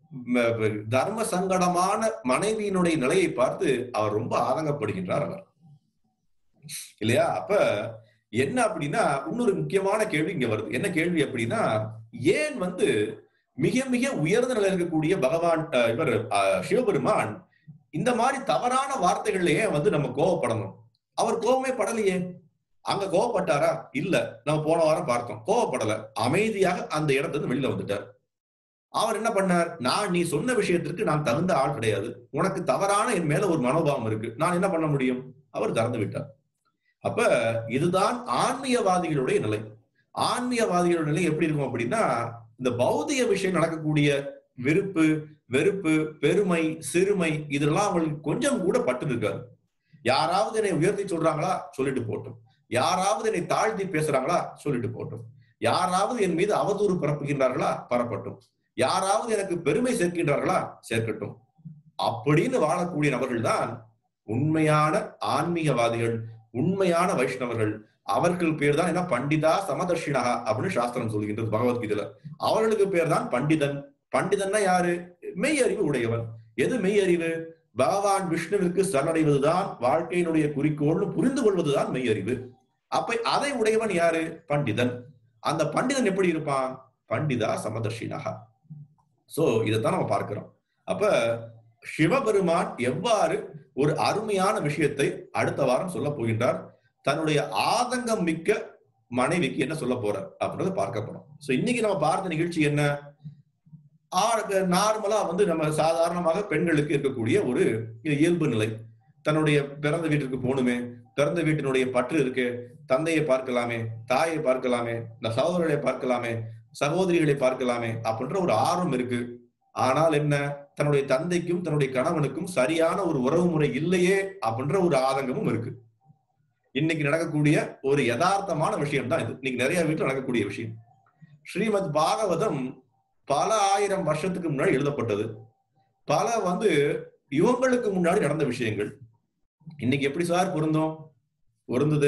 A: தர்ம சங்கடமான மனைவியினுடைய நிலையை பார்த்து அவர் ரொம்ப ஆதங்கப்படுகின்றார் அவர் இல்லையா? அப்ப என்ன அப்படின்னா, இன்னொரு முக்கியமான கேள்வி இங்க வருது. என்ன கேள்வி அப்படின்னா, ஏன் வந்து மிக மிக உயர்ந்த நிலையில் இருக்கக்கூடிய பகவான் இவர் சிவபெருமான் இந்த மாதிரி தவறான வார்த்தைகள்லயே வந்து நம்ம கோவப்படணும்? அவர் கோபமே படலையே. அங்க கோவப்பட்டாரா? இல்ல. நம்ம போன வாரம் பார்த்தோம், கோவப்படல. அமைதியாக அந்த இடத்துல இருந்து வெளியில வந்துட்டார். அவர் என்ன பண்ணார்? நான் நீ சொன்ன விஷயத்திற்கு நான் தகுந்த ஆள் கிடையாது, உனக்கு தவறான என் மேல ஒரு மனோபாவம் இருக்கு, நான் என்ன பண்ண முடியும்? அவர் திறந்து விட்டார். அப்ப இதுதான் ஆன்மீகவாதிகளுடைய நிலை. ஆன்மீகவாதிகளுடைய நிலை எப்படி இருக்கும் அப்படின்னா, இந்த பௌதிக விஷயம் நடக்கக்கூடிய விருப்பு, வெறுப்பு, பெருமை, சிறுமை இதெல்லாம் அவங்களுக்கு கொஞ்சம் கூட பட்டு இருக்காது. யாராவது என்னை உயர்த்தி சொல்றாங்களா? சொல்லிட்டு போட்டும். யாராவது என்னை தாழ்த்தி பேசுறாங்களா? சொல்லிட்டு போட்டும். யாராவது என் மீது அவதூறு பரப்புகின்றார்களா? பரப்பட்டும். யாராவது எனக்கு பெருமை சேர்க்கின்றார்களா? சேர்க்கட்டும். அப்படின்னு வாழக்கூடிய நபர்கள் தான் உண்மையான ஆன்மீகவாதிகள், உண்மையான வைஷ்ணவர்கள். அவர்கள் பேர் தான் என்ன? பண்டிதா சமதர்ஷினா அப்படின்னு சாஸ்திரம் சொல்கின்றது பகவத்கீதையில. அவர்களுக்கு பேர் தான் பண்டிதன். பண்டிதன்னா யாரு? மெய்யறிவு உடையவன். எது மெய்யறிவு? பகவான் விஷ்ணுவிற்கு சரணடைவதுதான் வாழ்க்கையினுடைய குறிக்கோள்னு புரிந்து கொள்வதுதான் மெய்யறிவு. அப்ப அதை உடையவன் யாரு? பண்டிதன். அந்த பண்டிதன் எப்படி இருப்பான்? பண்டிதா சமதர்ஷினா. சோ இதைத்தான் நம்ம பார்க்கிறோம். அப்ப சிவபெருமான் எவ்வாறு ஒரு அருமையான விஷயத்தை அடுத்த வாரம் சொல்ல போகின்றார், தன்னுடைய ஆதங்கம் மிக்க மனைவிக்கு என்ன சொல்ல போறார் அப்படின்றத பார்க்க போறோம். சோ இன்னைக்கு நம்ம பார்த்த நிகழ்ச்சி என்ன? நார்மலா வந்து நம்ம சாதாரணமாக பெண்களுக்கு இருக்கக்கூடிய ஒரு இயல்பு நிலை. தன்னுடைய பிறந்த வீட்டிற்கு போகணுமே, பிறந்த வீட்டினுடைய பற்று இருக்கு, தந்தையை பார்க்கலாமே, தாயை பார்க்கலாமே, இந்த சகோதரர்களை பார்க்கலாமே, சகோதரிகளை பார்க்கலாமே அப்படின்ற ஒரு ஆர்வம் இருக்கு. ஆனால் என்ன, தன்னுடைய தந்தைக்கும் தன்னுடைய கணவனுக்கும் சரியான ஒரு உறவு முறை இல்லையே அப்படின்ற ஒரு ஆதங்கமும் இருக்கு. இன்னைக்கு நடக்கக்கூடிய ஒரு யதார்த்தமான விஷயம் தான் இது. இன்னைக்கு நிறைய வீட்டில் நடக்கக்கூடிய விஷயம். ஸ்ரீமத் பாகவதம் பல ஆயிரம் வருஷத்துக்கு முன்னாடி எழுதப்பட்டது. பல வந்து யுகங்களுக்கு முன்னாடி நடந்த விஷயங்கள். இன்னைக்கு எப்படி சார் பொருந்தும்? பொருந்தது.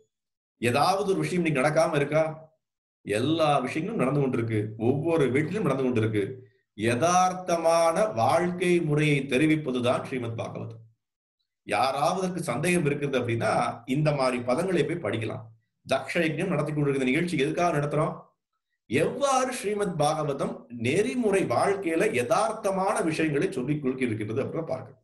A: ஏதாவது ஒரு விஷயம் இன்னைக்கு நடக்காம இருக்கா? எல்லா விஷயங்களும் நடந்து கொண்டிருக்கு. ஒவ்வொரு வீட்டிலும் நடந்து கொண்டிருக்கு. யதார்த்தமான வாழ்க்கை முறையை தெரிவிப்பதுதான் ஸ்ரீமத் பாகவதம். யாராவதுக்கு சந்தேகம் இருக்குது அப்படின்னா இந்த மாதிரி பதங்களை போய் படிக்கலாம். தக்ஷ யஜ்ஞம் நடத்தி கொண்டிருக்கிற நிகழ்ச்சி எதுக்காக நடத்துறோம்? எவ்வாறு ஸ்ரீமத் பாகவதம் நெறிமுறை வாழ்க்கையில யதார்த்தமான விஷயங்களை சொல்லிக் கொடுக்கின்றது அப்படின்னு பார்க்க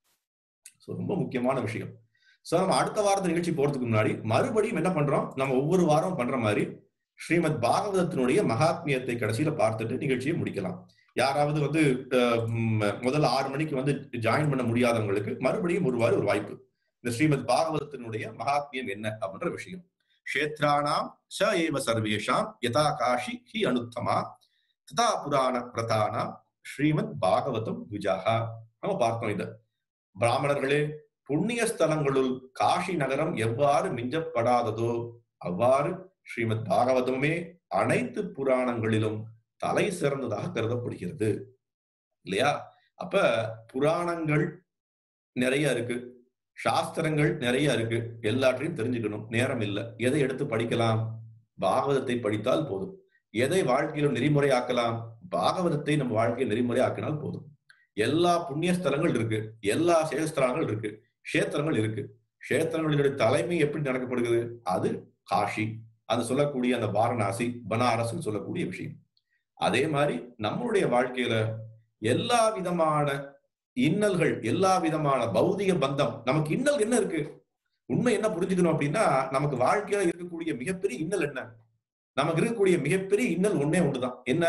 A: ரொம்ப முக்கியமான விஷயம். சோ நம்ம அடுத்த வாரத்து நிகழ்ச்சி போறதுக்கு முன்னாடி மறுபடியும் என்ன பண்றோம்? நம்ம ஒவ்வொரு வாரம் பண்ற மாதிரி ஸ்ரீமத் பாகவதத்தினுடைய மகாத்மியத்தை கடைசியில பார்த்துட்டு நிகழ்ச்சியை முடிக்கலாம். யாராவது வந்து முதல்ல ஆறு மணிக்கு வந்து ஜாயின் பண்ண முடியாதவங்களுக்கு மறுபடியும் ஒரு வாரம் ஒரு வாய்ப்பு. இந்த ஸ்ரீமத் பாகவதத்தினுடைய மகாத்மியம் என்ன அப்படின்ற விஷயம். க்ஷேத்ராணாம் ச ஏவ சர்வேஷாம் யதா காஷி ஹி அனுத்தமா ததா புராண பிரதானாம் ஸ்ரீமத் பாகவதம் விஜாஹா. நம்ம பார்த்தோம் இத. பிராமணர்களே, புண்ணிய ஸ்தலங்களுள் காஷி நகரம் எவ்வாறு மிஞ்சப்படாததோ அவ்வாறு ஸ்ரீமத் பாகவதமே அனைத்து புராணங்களிலும் தலை சிறந்ததாக கருதப்படுகிறது. இல்லையா? அப்ப புராணங்கள் நிறைய இருக்கு, சாஸ்திரங்கள் நிறைய இருக்கு, எல்லாற்றையும் தெரிஞ்சுக்கணும். நேரம் இல்லை. எதை எடுத்து படிக்கலாம்? பாகவதத்தை படித்தால் போதும். எதை வாழ்க்கையில நெறிமுறை ஆக்கலாம்? பாகவதத்தை நம்ம வாழ்க்கையை நெறிமுறை ஆக்கினால் போதும். எல்லா புண்ணிய ஸ்தலங்கள் இருக்கு, எல்லா சேஸ்திரங்கள் இருக்கு, கஷேத்திரங்கள் இருக்கு. கஷேத்திரங்களுடைய தலைமை எப்படி நடக்கப்படுகிறது? அது காஷி, அது சொல்லக்கூடிய அந்த வாரணாசி, பனாரஸ் சொல்லக்கூடிய விஷயம். அதே மாதிரி நம்மளுடைய வாழ்க்கையில எல்லா விதமான இன்னல்கள், எல்லா விதமான பௌதிக பந்தம், நமக்கு இன்னல் என்ன இருக்கு? உண்மை என்ன புரிஞ்சுக்கணும் அப்படின்னா, நமக்கு வாழ்க்கையில இருக்கக்கூடிய மிகப்பெரிய இன்னல் என்ன? நமக்கு இருக்கக்கூடிய மிகப்பெரிய இன்னல் ஒன்னே ஒன்றுதான். என்ன?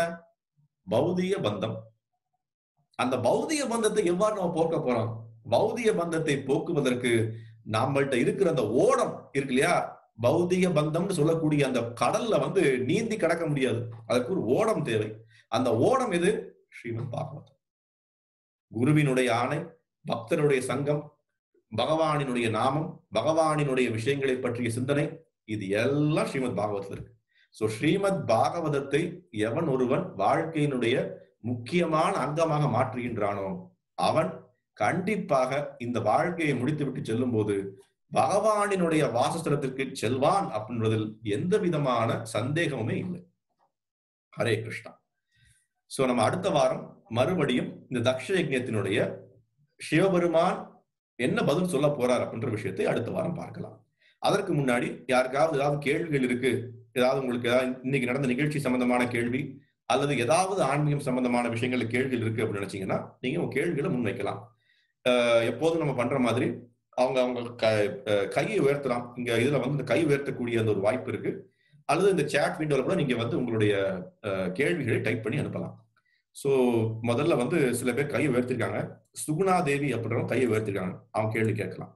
A: பௌதிக பந்தம். அந்த பௌதிக பந்தத்தை எவ்வாறு நம்ம போக்க போறோம்? பௌதிக பந்தத்தை போக்குவதற்கு நம்மள்ட்ட இருக்கிற அந்த ஓடம் இருக்கு இல்லையா? பௌதிக பந்தம்னு சொல்லக்கூடிய அந்த கடல்ல வந்து நீந்தி கடக்க முடியாது. அதுக்கு ஒரு ஓடம் தேவை. அந்த ஓடம் எது? ஸ்ரீமத் பாகவதம். குருவினுடைய ஆணை, பக்தருடைய சங்கம், பகவானினுடைய நாமம், பகவானினுடைய விஷயங்களை பற்றிய சிந்தனை, இது எல்லாம் ஸ்ரீமத் பாகவதத்தில் இருக்கு. சோ ஸ்ரீமத் பாகவதத்தை எவன் ஒருவன் வாழ்க்கையினுடைய முக்கியமான அங்கமாக மாற்றுகின்றானோ அவன் கண்டிப்பாக இந்த வாழ்க்கையை முடித்துவிட்டு செல்லும் போது பகவானினுடைய வாசஸ்தலத்திற்கு செல்வான் அப்படின்றதில் எந்த விதமான சந்தேகமுமே இல்லை. ஹரே கிருஷ்ணா. சோ நம்ம அடுத்த வாரம் மறுபடியும் இந்த தக்ஷ யஜ்ஞத்தினுடைய சிவபெருமான் என்ன பதில் சொல்ல போறார் அப்படின்ற விஷயத்தை அடுத்த வாரம் பார்க்கலாம். அதற்கு முன்னாடி யாருக்காவது ஏதாவது கேள்விகள் இருக்கு, ஏதாவது உங்களுக்கு ஏதாவது இன்னைக்கு நடந்த நிகழ்ச்சி சம்பந்தமான கேள்வி, அல்லது ஏதாவது ஆன்மீகம் சம்பந்தமான விஷயங்கள் கேள்விகள் இருக்கு அப்படின்னு நினைச்சீங்கன்னா நீங்க உங்க கேள்விகளை முன்வைக்கலாம். எப்போதும் நம்ம பண்ற மாதிரி அவங்க அவங்க கையை உயர்த்தலாம். இங்க இதுல வந்து இந்த கை உயர்த்தக்கூடிய அந்த ஒரு வாய்ப்பு இருக்கு. அல்லது இந்த சாட் விண்டோல கூட நீங்க வந்து உங்களுடைய கேள்விகளை டைப் பண்ணி அனுப்பலாம். சோ முதல்ல வந்து சில பேர் கையை உயர்த்திருக்காங்க. சுகுணா தேவி அப்படின்றவங்க கையை உயர்த்திருக்காங்க. அவங்க கேள்வி கேட்கலாம்.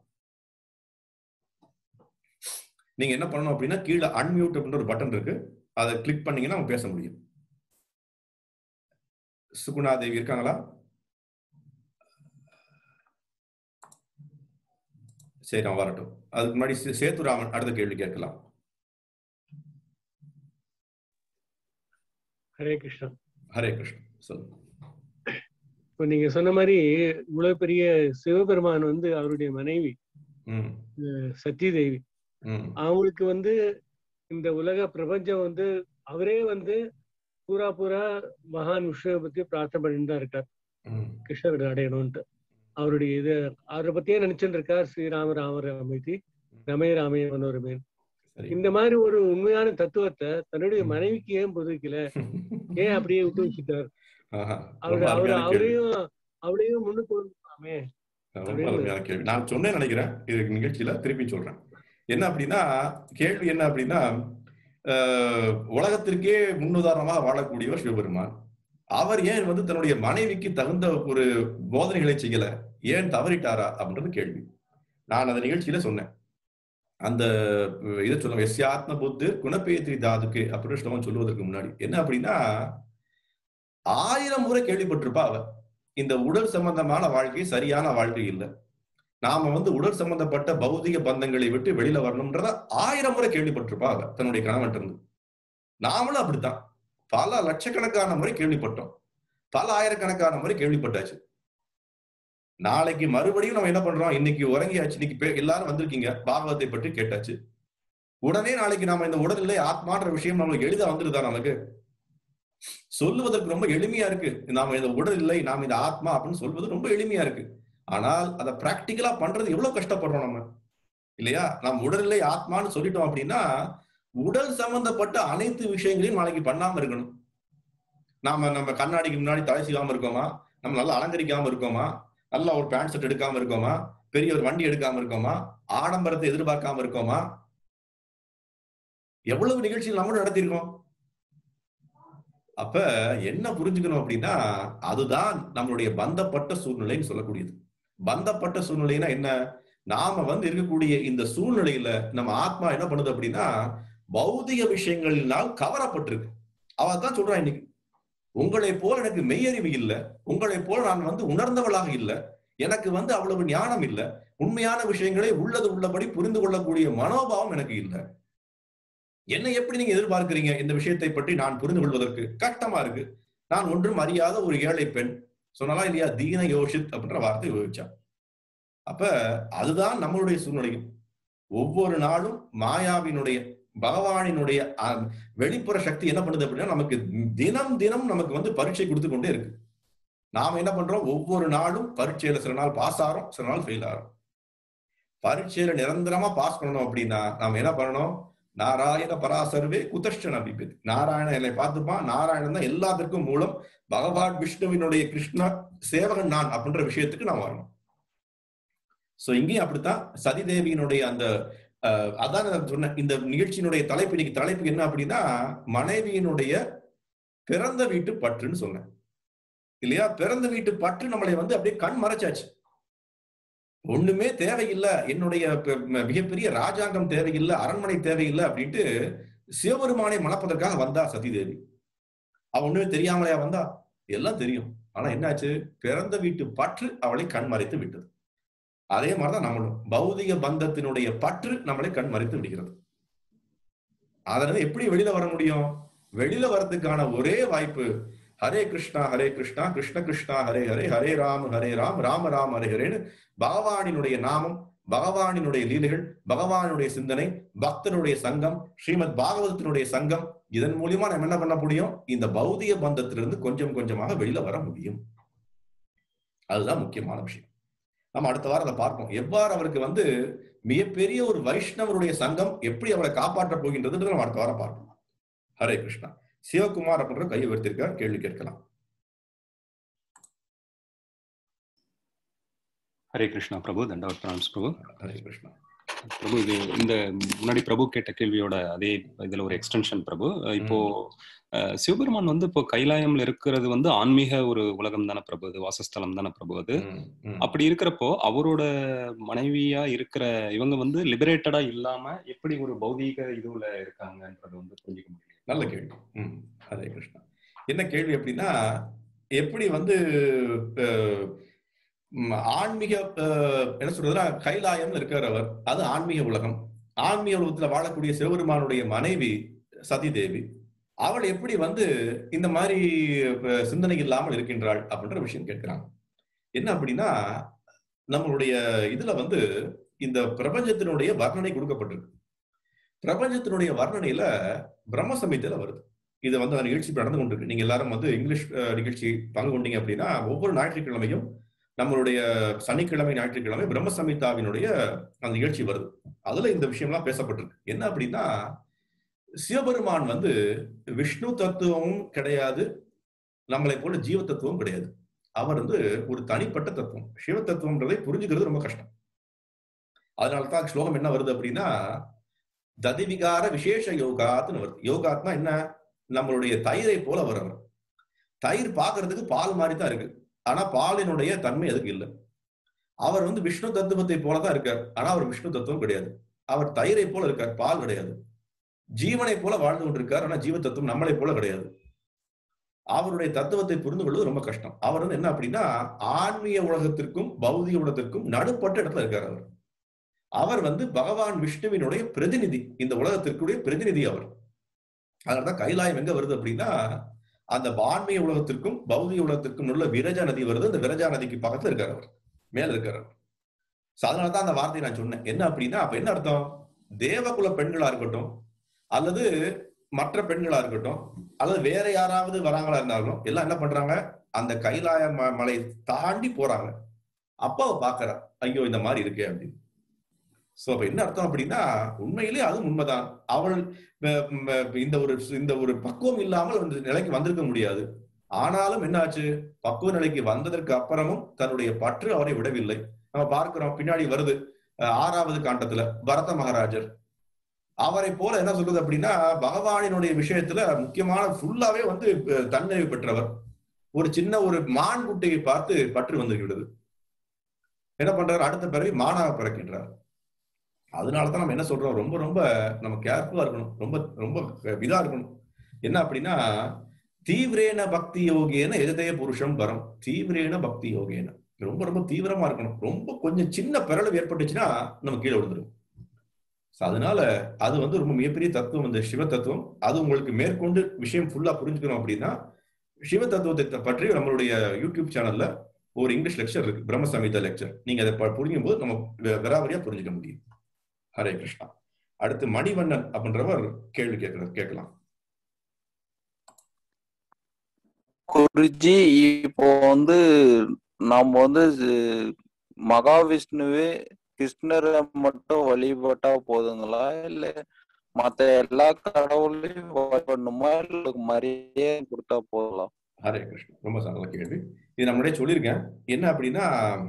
A: நீங்க என்ன பண்ணணும் அப்படின்னா கீழே அன்மியூட் அப்படின்ற ஒரு பட்டன் இருக்கு. அதை கிளிக் பண்ணீங்கன்னா அவங்க பேச முடியும். சுகுணா தேவி இருக்காங்களா? சரி, நான் வரட்டும். அதுக்கு முன்னாடி சேத்துராமன் அடுத்த கேள்வி கேட்கலாம்.
B: ஹரே கிருஷ்ணா.
A: ஹரே கிருஷ்ணா. சொல்லுங்க.
B: இப்போ நீங்க சொன்ன மாதிரி இவ்வளவு பெரிய சிவபெருமான் வந்து அவருடைய மனைவி சத்ய தேவி, அவங்களுக்கு வந்து இந்த உலக பிரபஞ்சம் வந்து அவரே வந்து பூரா பூரா மகான் விஷ்ணுவை பத்தி பிரார்த்தனை பண்ணிட்டு தான் இருக்கார், கிருஷ்ணர் அடையணும்ட்டு. அவருடைய இது அவரை பத்தியே நினைச்சுட்டு இருக்கார். ஸ்ரீராம ராம ராமதி ரமே ராமே மனோரமே. இந்த மாதிரி ஒரு உண்மையான தத்துவத்தை தன்னுடைய மனைவிக்கு ஏன் புதுக்கல, ஏன் அப்படியே விட்டு வச்சுட்டார்? அவரு அவரு அவரையும் அவளையும் முன்னுக்கு கொண்டுமே.
A: நான் சொன்னேன் நினைக்கிறேன் இது நிகழ்ச்சியில, திருப்பி சொல்றேன். என்ன அப்படின்னா கேள்வி என்ன அப்படின்னா, உலகத்திற்கே முன்னுதாரணமாக வாழக்கூடியவர் சிவபெருமான். அவர் ஏன் வந்து தன்னுடைய மனைவிக்கு தகுந்த ஒரு போதனைகளை செய்யல, ஏன் தவறிட்டாரா அப்படின்றது கேள்வி. நான் அந்த நிகழ்ச்சியில சொன்னேன். அந்த இதை சொல்லுவாங்க, எஸ்யாத்ம புத்து குணப்பேத்ரி தாதுக்கு அப்படின்னு ஸ்லோகம் சொல்லுவதற்கு முன்னாடி என்ன அப்படின்னா, ஆயிரம் முறை கேள்விப்பட்டிருப்பா அவ இந்த உடல் சம்பந்தமான வாழ்க்கை சரியான வாழ்க்கை இல்லை, நாம வந்து உடல் சம்பந்தப்பட்ட பௌதிக பந்தங்களை விட்டு வெளியில வரணும்ன்றத ஆயிரம் முறை கேள்விப்பட்டிருப்பா அவ தன்னுடைய கணவன் இருந்து. நாமளும் அப்படித்தான் பல லட்சக்கணக்கான முறை கேள்விப்பட்டோம், பல ஆயிரக்கணக்கான முறை கேள்விப்பட்டாச்சு. நாளைக்கு மறுபடியும் நம்ம என்ன பண்றோம், இன்னைக்கு உறங்கியாச்சு, இன்னைக்கு எல்லாரும் வந்திருக்கீங்க, பாகவத்தை பற்றி கேட்டாச்சு, உடனே நாளைக்கு நாம இந்த உடல் இல்லை ஆத்மான்ற விஷயம் நம்மளுக்கு எளிதா வந்துருதா? நமக்கு சொல்லுவதற்கு ரொம்ப எளிமையா இருக்கு. நாம இந்த உடல் இல்லை, நாம இந்த ஆத்மா அப்படின்னு சொல்வது ரொம்ப எளிமையா இருக்கு. ஆனால் அதை பிராக்டிக்கலா பண்றது எவ்வளவு கஷ்டப்படுறோம் நம்ம, இல்லையா? நாம் உடல் இல்லை ஆத்மான்னு சொல்லிட்டோம் அப்படின்னா உடல் சம்பந்தப்பட்ட அனைத்து விஷயங்களையும் நாளைக்கு பண்ணாம இருக்கணும். நாம நம்ம கண்ணாடிக்கு முன்னாடி தலை செய்யாம இருக்கோமா, நம்ம நல்லா அலங்கரிக்காம இருக்கோமா, நல்லா ஒரு பேண்ட் ஷர்ட் எடுக்காம இருக்கோமா, பெரிய ஒரு வண்டி எடுக்காம இருக்கோமா, ஆடம்பரத்தை எதிர்பார்க்காம இருக்கோமா, எவ்வளவு நிகழ்ச்சிகள் நம்மளும் நடத்திருக்கோம். அப்ப என்ன புரிஞ்சுக்கணும் அப்படின்னா, அதுதான் நம்மளுடைய பந்தப்பட்ட சூழ்நிலைன்னு சொல்லக்கூடியது. பந்தப்பட்ட சூழ்நிலைன்னா என்ன, நாம வந்து இருக்கக்கூடிய இந்த சூழ்நிலையில நம்ம ஆத்மா என்ன பண்ணுது அப்படின்னா பௌதிக விஷயங்களினால் கவரப்பட்டிருக்கு. அவதான் சொல்றான், இன்னைக்கு உங்களை போல எனக்கு மெய்யறிவு இல்லை, உங்களை போல நான் வந்து உணர்ந்தவளாக இல்லை, எனக்கு வந்து அவ்வளவு ஞானம் இல்லை, உண்மையான விஷயங்களை உள்ளது உள்ளபடி புரிந்து கொள்ளக்கூடிய மனோபாவம் எனக்கு இல்லை. என்னை எப்படி நீங்க எதிர்பார்க்கிறீங்க இந்த விஷயத்தை பற்றி நான் புரிந்து கொள்வதற்கு? கஷ்டமா இருக்கு. நான் ஒன்றும் அறியாத ஒரு ஏழை பெண் சொன்னாலா இல்லையா, தீன யோசித் அப்படின்ற வார்த்தை உபயோகிச்சா. அப்ப அதுதான் நம்மளுடைய சூழ்நிலையும். ஒவ்வொரு நாளும் மாயாவினுடைய பகவானினுடைய வெளிப்புற சக்தி என்ன பண்ணுது அப்படின்னா நமக்கு தினம் தினம் நமக்கு வந்து பரீட்சை கொடுத்து கொண்டே இருக்கு. நாம என்ன பண்றோம், ஒவ்வொரு நாளும் பரீட்சையில சில நாள் பாஸ் ஆறோம், சில நாள் ஃபெயில் ஆறோம். பரீட்சையில நிரந்தரமா பாஸ் பண்ணணும் அப்படின்னா நாம என்ன பண்ணணும், நாராயண பராசர்வே குதஷ்டன பிபித், நாராயணன் என்னை பார்த்துப்பான், நாராயணன் தான் எல்லாத்திற்கும் மூலம், பகவான் விஷ்ணுவினுடைய கிருஷ்ண சேவகன் நான் அப்படின்ற விஷயத்துக்கு நான் வரணும். சோ இங்கேயும் அப்படித்தான் சதிதேவியினுடைய அந்த அதான் நான் சொன்னேன், இந்த நிகழ்ச்சியினுடைய தலைப்பு இன்னைக்கு தலைப்பு என்ன அப்படின்னா மனைவியினுடைய பிறந்த வீட்டு பற்றுன்னு சொன்னேன் இல்லையா. பிறந்த வீட்டு பற்று நம்மளை வந்து அப்படியே கண் மறைச்சாச்சு. ஒண்ணுமே தேவையில்லை, என்னுடைய மிகப்பெரிய ராஜாங்கம் தேவையில்லை, அரண்மனை தேவையில்லை அப்படின்ட்டு சிவபெருமானை மணப்பதற்காக வந்தா சதிதேவி. அவ ஒண்ணுமே தெரியாமலையா வந்தா, எல்லாம் தெரியும். ஆனா என்னாச்சு, பிறந்த வீட்டு பற்று அவளை கண் மறைத்து விட்டது. அதே மாதிரிதான் நம்மளும் பௌதிக பந்தத்தினுடைய பற்று நம்மளை கண் மறைத்து விடுகிறது. அதனால எப்படி வெளியில வர முடியும்? வெளியில வர்றதுக்கான ஒரே வாய்ப்பு ஹரே கிருஷ்ணா ஹரே கிருஷ்ணா கிருஷ்ண கிருஷ்ணா ஹரே ஹரே ஹரே ராம் ஹரே ராம் ராம ராம் ஹரே ஹரேன்னு பகவானினுடைய நாமம், பகவானினுடைய லீலைகள், பகவானுடைய சிந்தனை, பக்தனுடைய சங்கம், ஸ்ரீமத் பாகவதத்தினுடைய சங்கம், இதன் மூலியமா நம்ம என்ன பண்ண முடியும், இந்த பௌதிக பந்தத்திலிருந்து கொஞ்சம் கொஞ்சமாக வெளியில வர முடியும். அதுதான் முக்கியமான விஷயம். நம்ம அடுத்த வாரம் அதை பார்ப்போம், எவ்வாறு அவருக்கு வந்து மிகப்பெரிய ஒரு வைஷ்ணவருடைய சங்கம் எப்படி அவரை காப்பாற்ற போகின்றது நம்ம அடுத்த வாரம் பார்ப்போம். ஹரே கிருஷ்ணா. சிவகுமார் அப்படின்ற கையை உயர்த்திருக்கார், கேள்வி கேட்கலாம்.
C: ஹரே கிருஷ்ணா பிரபு. தண்டவத் பிரணாம்ஸ் பிரபு.
A: ஹரே கிருஷ்ணா
C: பிரபு. இது இந்த முன்னாடி பிரபு கேட்ட கேள்வியோட அதே இதுல ஒரு எக்ஸ்டென்ஷன் பிரபு. இப்போ சிவபெருமான் வந்து இப்போ கைலாயம்ல இருக்கிறது வந்து ஆன்மீக ஒரு உலகம் தானே பிரபு, அது வாசஸ்தலம் தானே பிரபு அது. அப்படி இருக்கிறப்போ அவரோட மனைவியா இருக்கிற இவங்க வந்து லிபரேட்டடா இல்லாம எப்படி ஒரு பௌதீக இதுல இருக்காங்கன்றது வந்து புரிஞ்சுக்க முடியும்.
A: நல்ல கேள்வி. ம் ஹரே கிருஷ்ணா. என்ன கேள்வி அப்படின்னா, எப்படி வந்து ஆன்மீக என்ன சொல்றதுன்னா கைலாயம்னு இருக்கிறவர், அது ஆன்மீக உலகம். ஆன்மீக உலகத்துல வாழக்கூடிய சிவபெருமானுடைய மனைவி சதி தேவி, அவள் எப்படி வந்து இந்த மாதிரி சிந்தனை இல்லாமல் இருக்கின்றாள் அப்படின்ற விஷயம் கேட்கிறாங்க. என்ன அப்படின்னா, நம்மளுடைய இதுல வந்து இந்த பிரபஞ்சத்தினுடைய வர்ணனை கொடுக்கப்பட்டிருக்கு. பிரபஞ்சத்தினுடைய வர்ணனையில பிரம்ம சமிதியில வருது. இது வந்து நிகழ்ச்சி நடந்து கொண்டிருக்கு. நீங்க எல்லாரும் வந்து இங்கிலீஷ் நிகழ்ச்சி பங்கு கொண்டீங்க அப்படின்னா, ஒவ்வொரு ஞாயிற்றுக்கிழமையும் நம்மளுடைய சனிக்கிழமை ஞாயிற்றுக்கிழமை பிரம்ம சமிதாவினுடைய அந்த நிகழ்ச்சி வருது. அதுல இந்த விஷயம்லாம் பேசப்பட்டிருக்கு. என்ன அப்படின்னா, சிவபெருமான் வந்து விஷ்ணு தத்துவமும் கிடையாது, நம்மளை போல ஜீவ தத்துவம் கிடையாது. அவர் வந்து ஒரு தனிப்பட்ட தத்துவம். சிவ தத்துவம்ன்றதை புரிஞ்சுக்கிறது ரொம்ப கஷ்டம். அதனாலதான் ஸ்லோகம் என்ன வருது அப்படின்னா, ததிவிகார விசேஷ யோகாத்னு வருது. யோகாத்னா என்ன? நம்மளுடைய தயிரை போல வரவர். தயிர் பார்க்கறதுக்கு பால் மாதிரி தான் இருக்கு, ஆனா பாலினுடைய தன்மை அதுக்கு இல்லை. அவர் வந்து விஷ்ணு தத்துவத்தை போலதான் இருக்கார், ஆனா அவர் விஷ்ணு தத்துவம் கிடையாது. அவர் தயிரை போல இருக்கார், பால் கிடையாது. ஜீவனை போல வாழ்ந்து கொண்டிருக்கார், ஆனா ஜீவ தத்துவம் நம்மளை போல கிடையாது. அவருடைய தத்துவத்தை புரிந்து கொள்வது ரொம்ப கஷ்டம். அவர் வந்து என்ன அப்படின்னா, ஆன்மீக உலகத்திற்கும் பௌதிக உலகத்திற்கும் நடுப்பட்ட இடத்துல இருக்கார். அவர் அவர் வந்து பகவான் விஷ்ணுவினுடைய பிரதிநிதி, இந்த உலகத்திற்குடைய பிரதிநிதி அவர். அதனாலதான் கைலாயம் எங்க வருது அப்படின்னா, அந்த ஆன்மீக உலகத்திற்கும் பௌதிக உலகத்திற்கும் உள்ள விரஜா நதி வருது. அந்த விரஜா நதிக்கு பக்கத்துல இருக்கார் அவர், மேல இருக்கார் அவர். அதனாலதான் அந்த வார்த்தையை நான் சொன்னேன். என்ன அப்படின்னா, அப்ப என்ன அர்த்தம்? தேவகுல பெண்களா இருக்கட்டும், அல்லது மற்ற பெண்களா இருக்கட்டும், அல்லது வேற யாராவது வராங்களா இருந்தாலும் எல்லாம் என்ன பண்றாங்க, அந்த கைலாய மலை தாண்டி போறாங்க. அப்ப அவ பாக்குறா, ஐயோ இந்த மாதிரி இருக்கே அப்படின்னு. சோ அப்ப என்ன அர்த்தம் அப்படின்னா, உண்மையிலே அது உண்மைதான். அவள் இந்த ஒரு இந்த ஒரு பக்குவம் இல்லாமல் அந்த நிலைக்கு வந்திருக்க முடியாது. ஆனாலும் என்ன ஆச்சு, பக்குவ நிலைக்கு வந்ததற்கு அப்புறமும் தன்னுடைய பற்று அவரை விடவில்லை. நம்ம பார்க்கிறோம், பின்னாடி வருது ஆறாவது காண்டத்துல பரத மகாராஜர். அவரை போல என்ன சொல்றது அப்படின்னா, பகவானினுடைய விஷயத்துல முக்கியமான ஃபுல்லாவே வந்து தன்னிறைவு பெற்றவர். ஒரு சின்ன ஒரு மான் குட்டையை பார்த்து பற்று வந்து விடுது. என்ன பண்றாரு, அடுத்த பிறகு மானாக பிறக்கின்றார். அதனாலதான் நம்ம என்ன சொல்றோம், ரொம்ப ரொம்ப நம்ம கேர்ஃபுல்லா இருக்கணும், ரொம்ப ரொம்ப இதா இருக்கணும். என்ன அப்படின்னா, தீவிரேன பக்தி யோகேன எததய புருஷம் வரும். தீவிரேன பக்தி யோகேன ரொம்ப ரொம்ப தீவிரமா இருக்கணும். ரொம்ப கொஞ்சம் சின்ன பிறளவு ஏற்பட்டுச்சுன்னா நம்ம கீழே விழுந்துடும். அதனால அது வந்து ரொம்ப மிகப்பெரிய தத்துவம், இந்த சிவ தத்துவம். அது உங்களுக்கு மேற்கொண்டு விஷயம் ஃபுல்லா புரிஞ்சுக்கணும் அப்படின்னா, சிவ தத்துவத்தை பற்றி நம்மளுடைய யூடியூப் சேனல்ல ஒரு இங்கிலீஷ் லெக்சர் இருக்கு, பிரம்ம சமிதா லெக்சர். நீங்க அதை புரியும் போது நம்ம விராவரியா புரிஞ்சுக்க முடியும். ஹரே கிருஷ்ணா. அடுத்து மணிவண்ணன் அப்படின்றவர் கேள்வி கேட்கிறார், கேட்கலாம்.
D: குருஜி, இப்போ வந்து நம்ம வந்து மகாவிஷ்ணுவே கிருஷ்ணரை மட்டும் வழிபட்டா போதுங்களா, இல்ல மத்த எல்லா கடவுளையும் வழிபடணுமா, இல்ல மரியாதை கொடுத்தா போதலாம்?
A: ஹரே கிருஷ்ணா. ரொம்ப நல்ல கேள்வி. இது நம்மளே சொல்லியிருக்கேன். என்ன அப்படின்னா,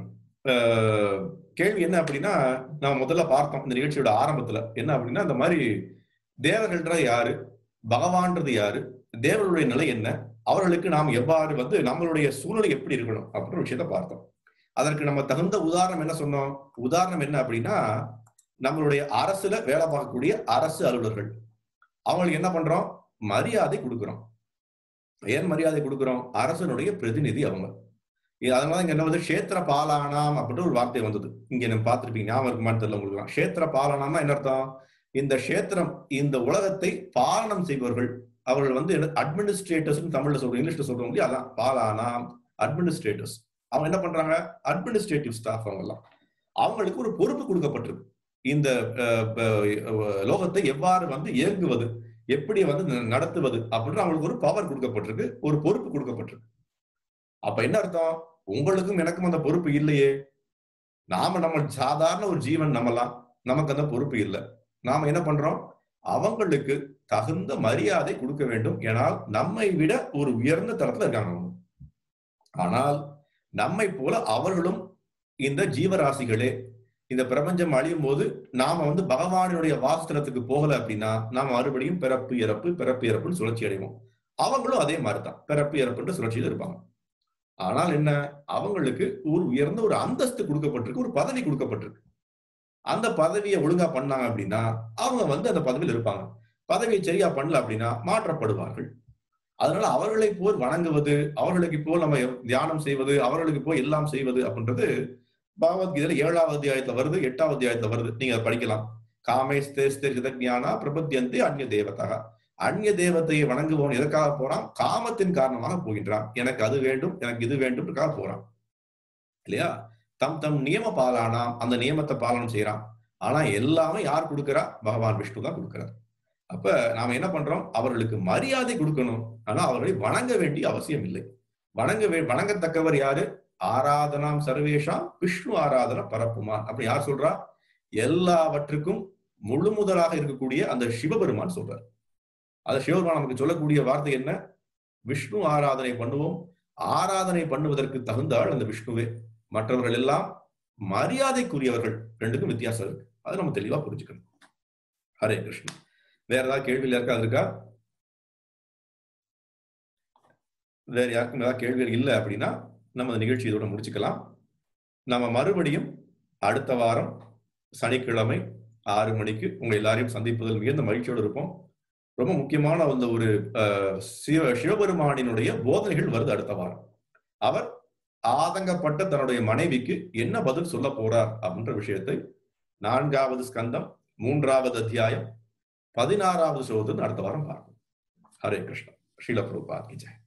A: கேள்வி என்ன அப்படின்னா, நான் முதல்ல பார்த்தோம் இந்த நிகழ்ச்சியோட ஆரம்பத்துல, என்ன அப்படின்னா, இந்த மாதிரி தேவர்கள்ன்றது யாரு, பகவான்றது யாரு, தேவர்களுடைய நிலை என்ன, அவர்களுக்கு நாம் எவ்வாறு வந்து நம்மளுடைய சூழ்நிலை எப்படி இருக்கணும் அப்படின்ற விஷயத்த பார்த்தோம். அதற்கு நம்ம தகுந்த உதாரணம் என்ன சொன்னோம், உதாரணம் என்ன அப்படின்னா, நம்மளுடைய அரசுல வேலை பார்க்கக்கூடிய அரசு அலுவலர்கள், அவங்களுக்கு என்ன பண்றோம், மரியாதை கொடுக்கிறோம். ஏன் மரியாதை கொடுக்கிறோம், அரசனுடைய பிரதிநிதி அவங்க. அதனால இங்க என்ன வந்து கஷேத்திர பாலானாம் அப்படின்னு ஒரு வார்த்தை வந்தது. இங்க நம்ம பார்த்திருப்பீங்க, ஞாபகம் இருக்குமான்னு தெரியல உங்களுக்கு. கஷேத்திர பாலானாம்னா என்ன அர்த்தம், இந்த கஷேத்திரம் இந்த உலகத்தை பாலனம் செய்பவர்கள், அவர்கள் வந்து அட்மினிஸ்ட்ரேட்டர்ஸ் தமிழ்ல சொல்றோம், இங்கிலீஷ்ல சொல்றோம் இல்லையா, அதான் பாலானாம் அட்மினிஸ்ட்ரேட்டர்ஸ். அவங்க என்ன பண்றாங்க, அட்மினிஸ்ட்ரேட்டிவ் ஸ்டாஃப். அவங்க எல்லாம் அவங்களுக்கு ஒரு பொறுப்பு கொடுக்கப்பட்டிருக்கு. இந்த லோகத்தை எவ்வாறு வந்து இயங்குவது, எப்படி வந்து நடத்துவது அப்படின்னு அவங்களுக்கு ஒரு பவர் கொடுக்கப்பட்டிருக்கு, ஒரு பொறுப்பு கொடுக்கப்பட்டிருக்கு. அப்ப என்ன அர்த்தம், உங்களுக்கும் எனக்கும் அந்த பொறுப்பு இல்லையே. நாம நம்ம சாதாரண ஒரு ஜீவன், நம்மலாம் நமக்கு அந்த பொறுப்பு இல்லை. நாம என்ன பண்றோம், அவங்களுக்கு தகுந்த மரியாதை கொடுக்க வேண்டும். ஏனால் நம்மை விட ஒரு உயர்ந்த தரத்துல இருக்காங்க. ஆனால் நம்மை போல அவர்களும் இந்த ஜீவராசிகளே. இந்த பிரபஞ்சம் அழியும் போது நாம வந்து பகவானுடைய வாஸ்தலத்துக்கு போகல அப்படின்னா நாம மறுபடியும் பிறப்பு இறப்பு பிறப்பு இறப்புன்னு சுழற்சி அடைவோம். அவங்களும் அதே மாதிரிதான் பிறப்பு இறப்புன்ற சுழற்சியில் இருப்பாங்க. ஆனால் என்ன, அவங்களுக்கு ஒரு உயர்ந்த ஒரு அந்தஸ்து கொடுக்கப்பட்டிருக்கு, ஒரு பதவி கொடுக்கப்பட்டிருக்கு. அந்த பதவியை ஒழுங்கா பண்ணாங்க அப்படின்னா அவங்க வந்து அந்த பதவியில் இருப்பாங்க. பதவியை சரியா பண்ணல அப்படின்னா மாற்றப்படுவார்கள். அதனால அவர்களை போல் வணங்குவது, அவர்களுக்கு போல் நம்ம தியானம் செய்வது, அவர்களுக்கு போய் எல்லாம் செய்வது அப்படின்றது பகவத்கீதையில ஏழாவது அத்தியாயத்துல வருது, எட்டாவது அத்தியாயத்துல வருது. நீங்க அதை படிக்கலாம். காமேஸ்தேஸ்திஞானா பிரபத்தியந்தே அந்நிய தேவதாக. அந்நிய தேவத்தையை வணங்குவோம் எதற்காக போறான்? காமத்தின் காரணமாக போகின்றான். எனக்கு அது வேண்டும், எனக்கு இது வேண்டும் போறான் இல்லையா? தம் தம் நியம பாலானாம், அந்த நியமத்தை பாலனம் செய்யறான். ஆனா எல்லாமே யார் கொடுக்கிறா? பகவான் விஷ்ணு தான் கொடுக்கிறார். அப்ப நாம என்ன பண்றோம்? அவர்களுக்கு மரியாதை கொடுக்கணும். ஆனா அவர்களை வணங்க வேண்டிய அவசியம் இல்லை. வணங்க வணங்கத்தக்கவர் யாரு? ஆராதனாம் சர்வேஷாம் விஷ்ணு ஆராதன பரப்புமா. அப்படி யார் சொல்றா? எல்லாவற்றுக்கும் முழு முதலாக இருக்கக்கூடிய அந்த சிவபெருமான் சொல்றார். அந்த சிவபெருமான் நமக்கு சொல்லக்கூடிய வார்த்தை என்ன? விஷ்ணு ஆராதனை பண்ணுவோம். ஆராதனை பண்ணுவதற்கு தகுந்த ஆள் அந்த விஷ்ணுவே. மற்றவர்கள் எல்லாம் மரியாதைக்குரியவர்கள். ரெண்டுக்கும் வித்தியாசம் இருக்கு. அதை நம்ம தெளிவா புரிஞ்சுக்கணும். ஹரே கிருஷ்ணா. வேற ஏதாவது கேள்வியில் யாருக்காவது இருக்கா? வேற யாருக்கும் ஏதாவது கேள்விகள் இல்லை அப்படின்னா நம்ம அந்த நிகழ்ச்சி இதோட முடிச்சுக்கலாம். நம்ம மறுபடியும் அடுத்த வாரம் சனிக்கிழமை ஆறு மணிக்கு உங்க எல்லாரையும் சந்திப்பதில் மிகுந்த மகிழ்ச்சியோடு இருப்போம். ரொம்ப முக்கியமான அந்த ஒரு சிவ சிவபெருமானினுடைய போதனைகள் வருது அடுத்த வாரம். அவர் ஆதங்கப்பட்ட தன்னுடைய மனைவிக்கு என்ன பதில் சொல்ல போறார் அப்படின்ற விஷயத்தை நான்காவது ஸ்கந்தம் மூன்றாவது அத்தியாயம் பதினாறாவது ஸ்லோகத்தில் அடுத்த வாரம் பார்ப்போம். ஹரே கிருஷ்ணா. ஸ்ரீல பிரபுபாத் கி ஜெய்.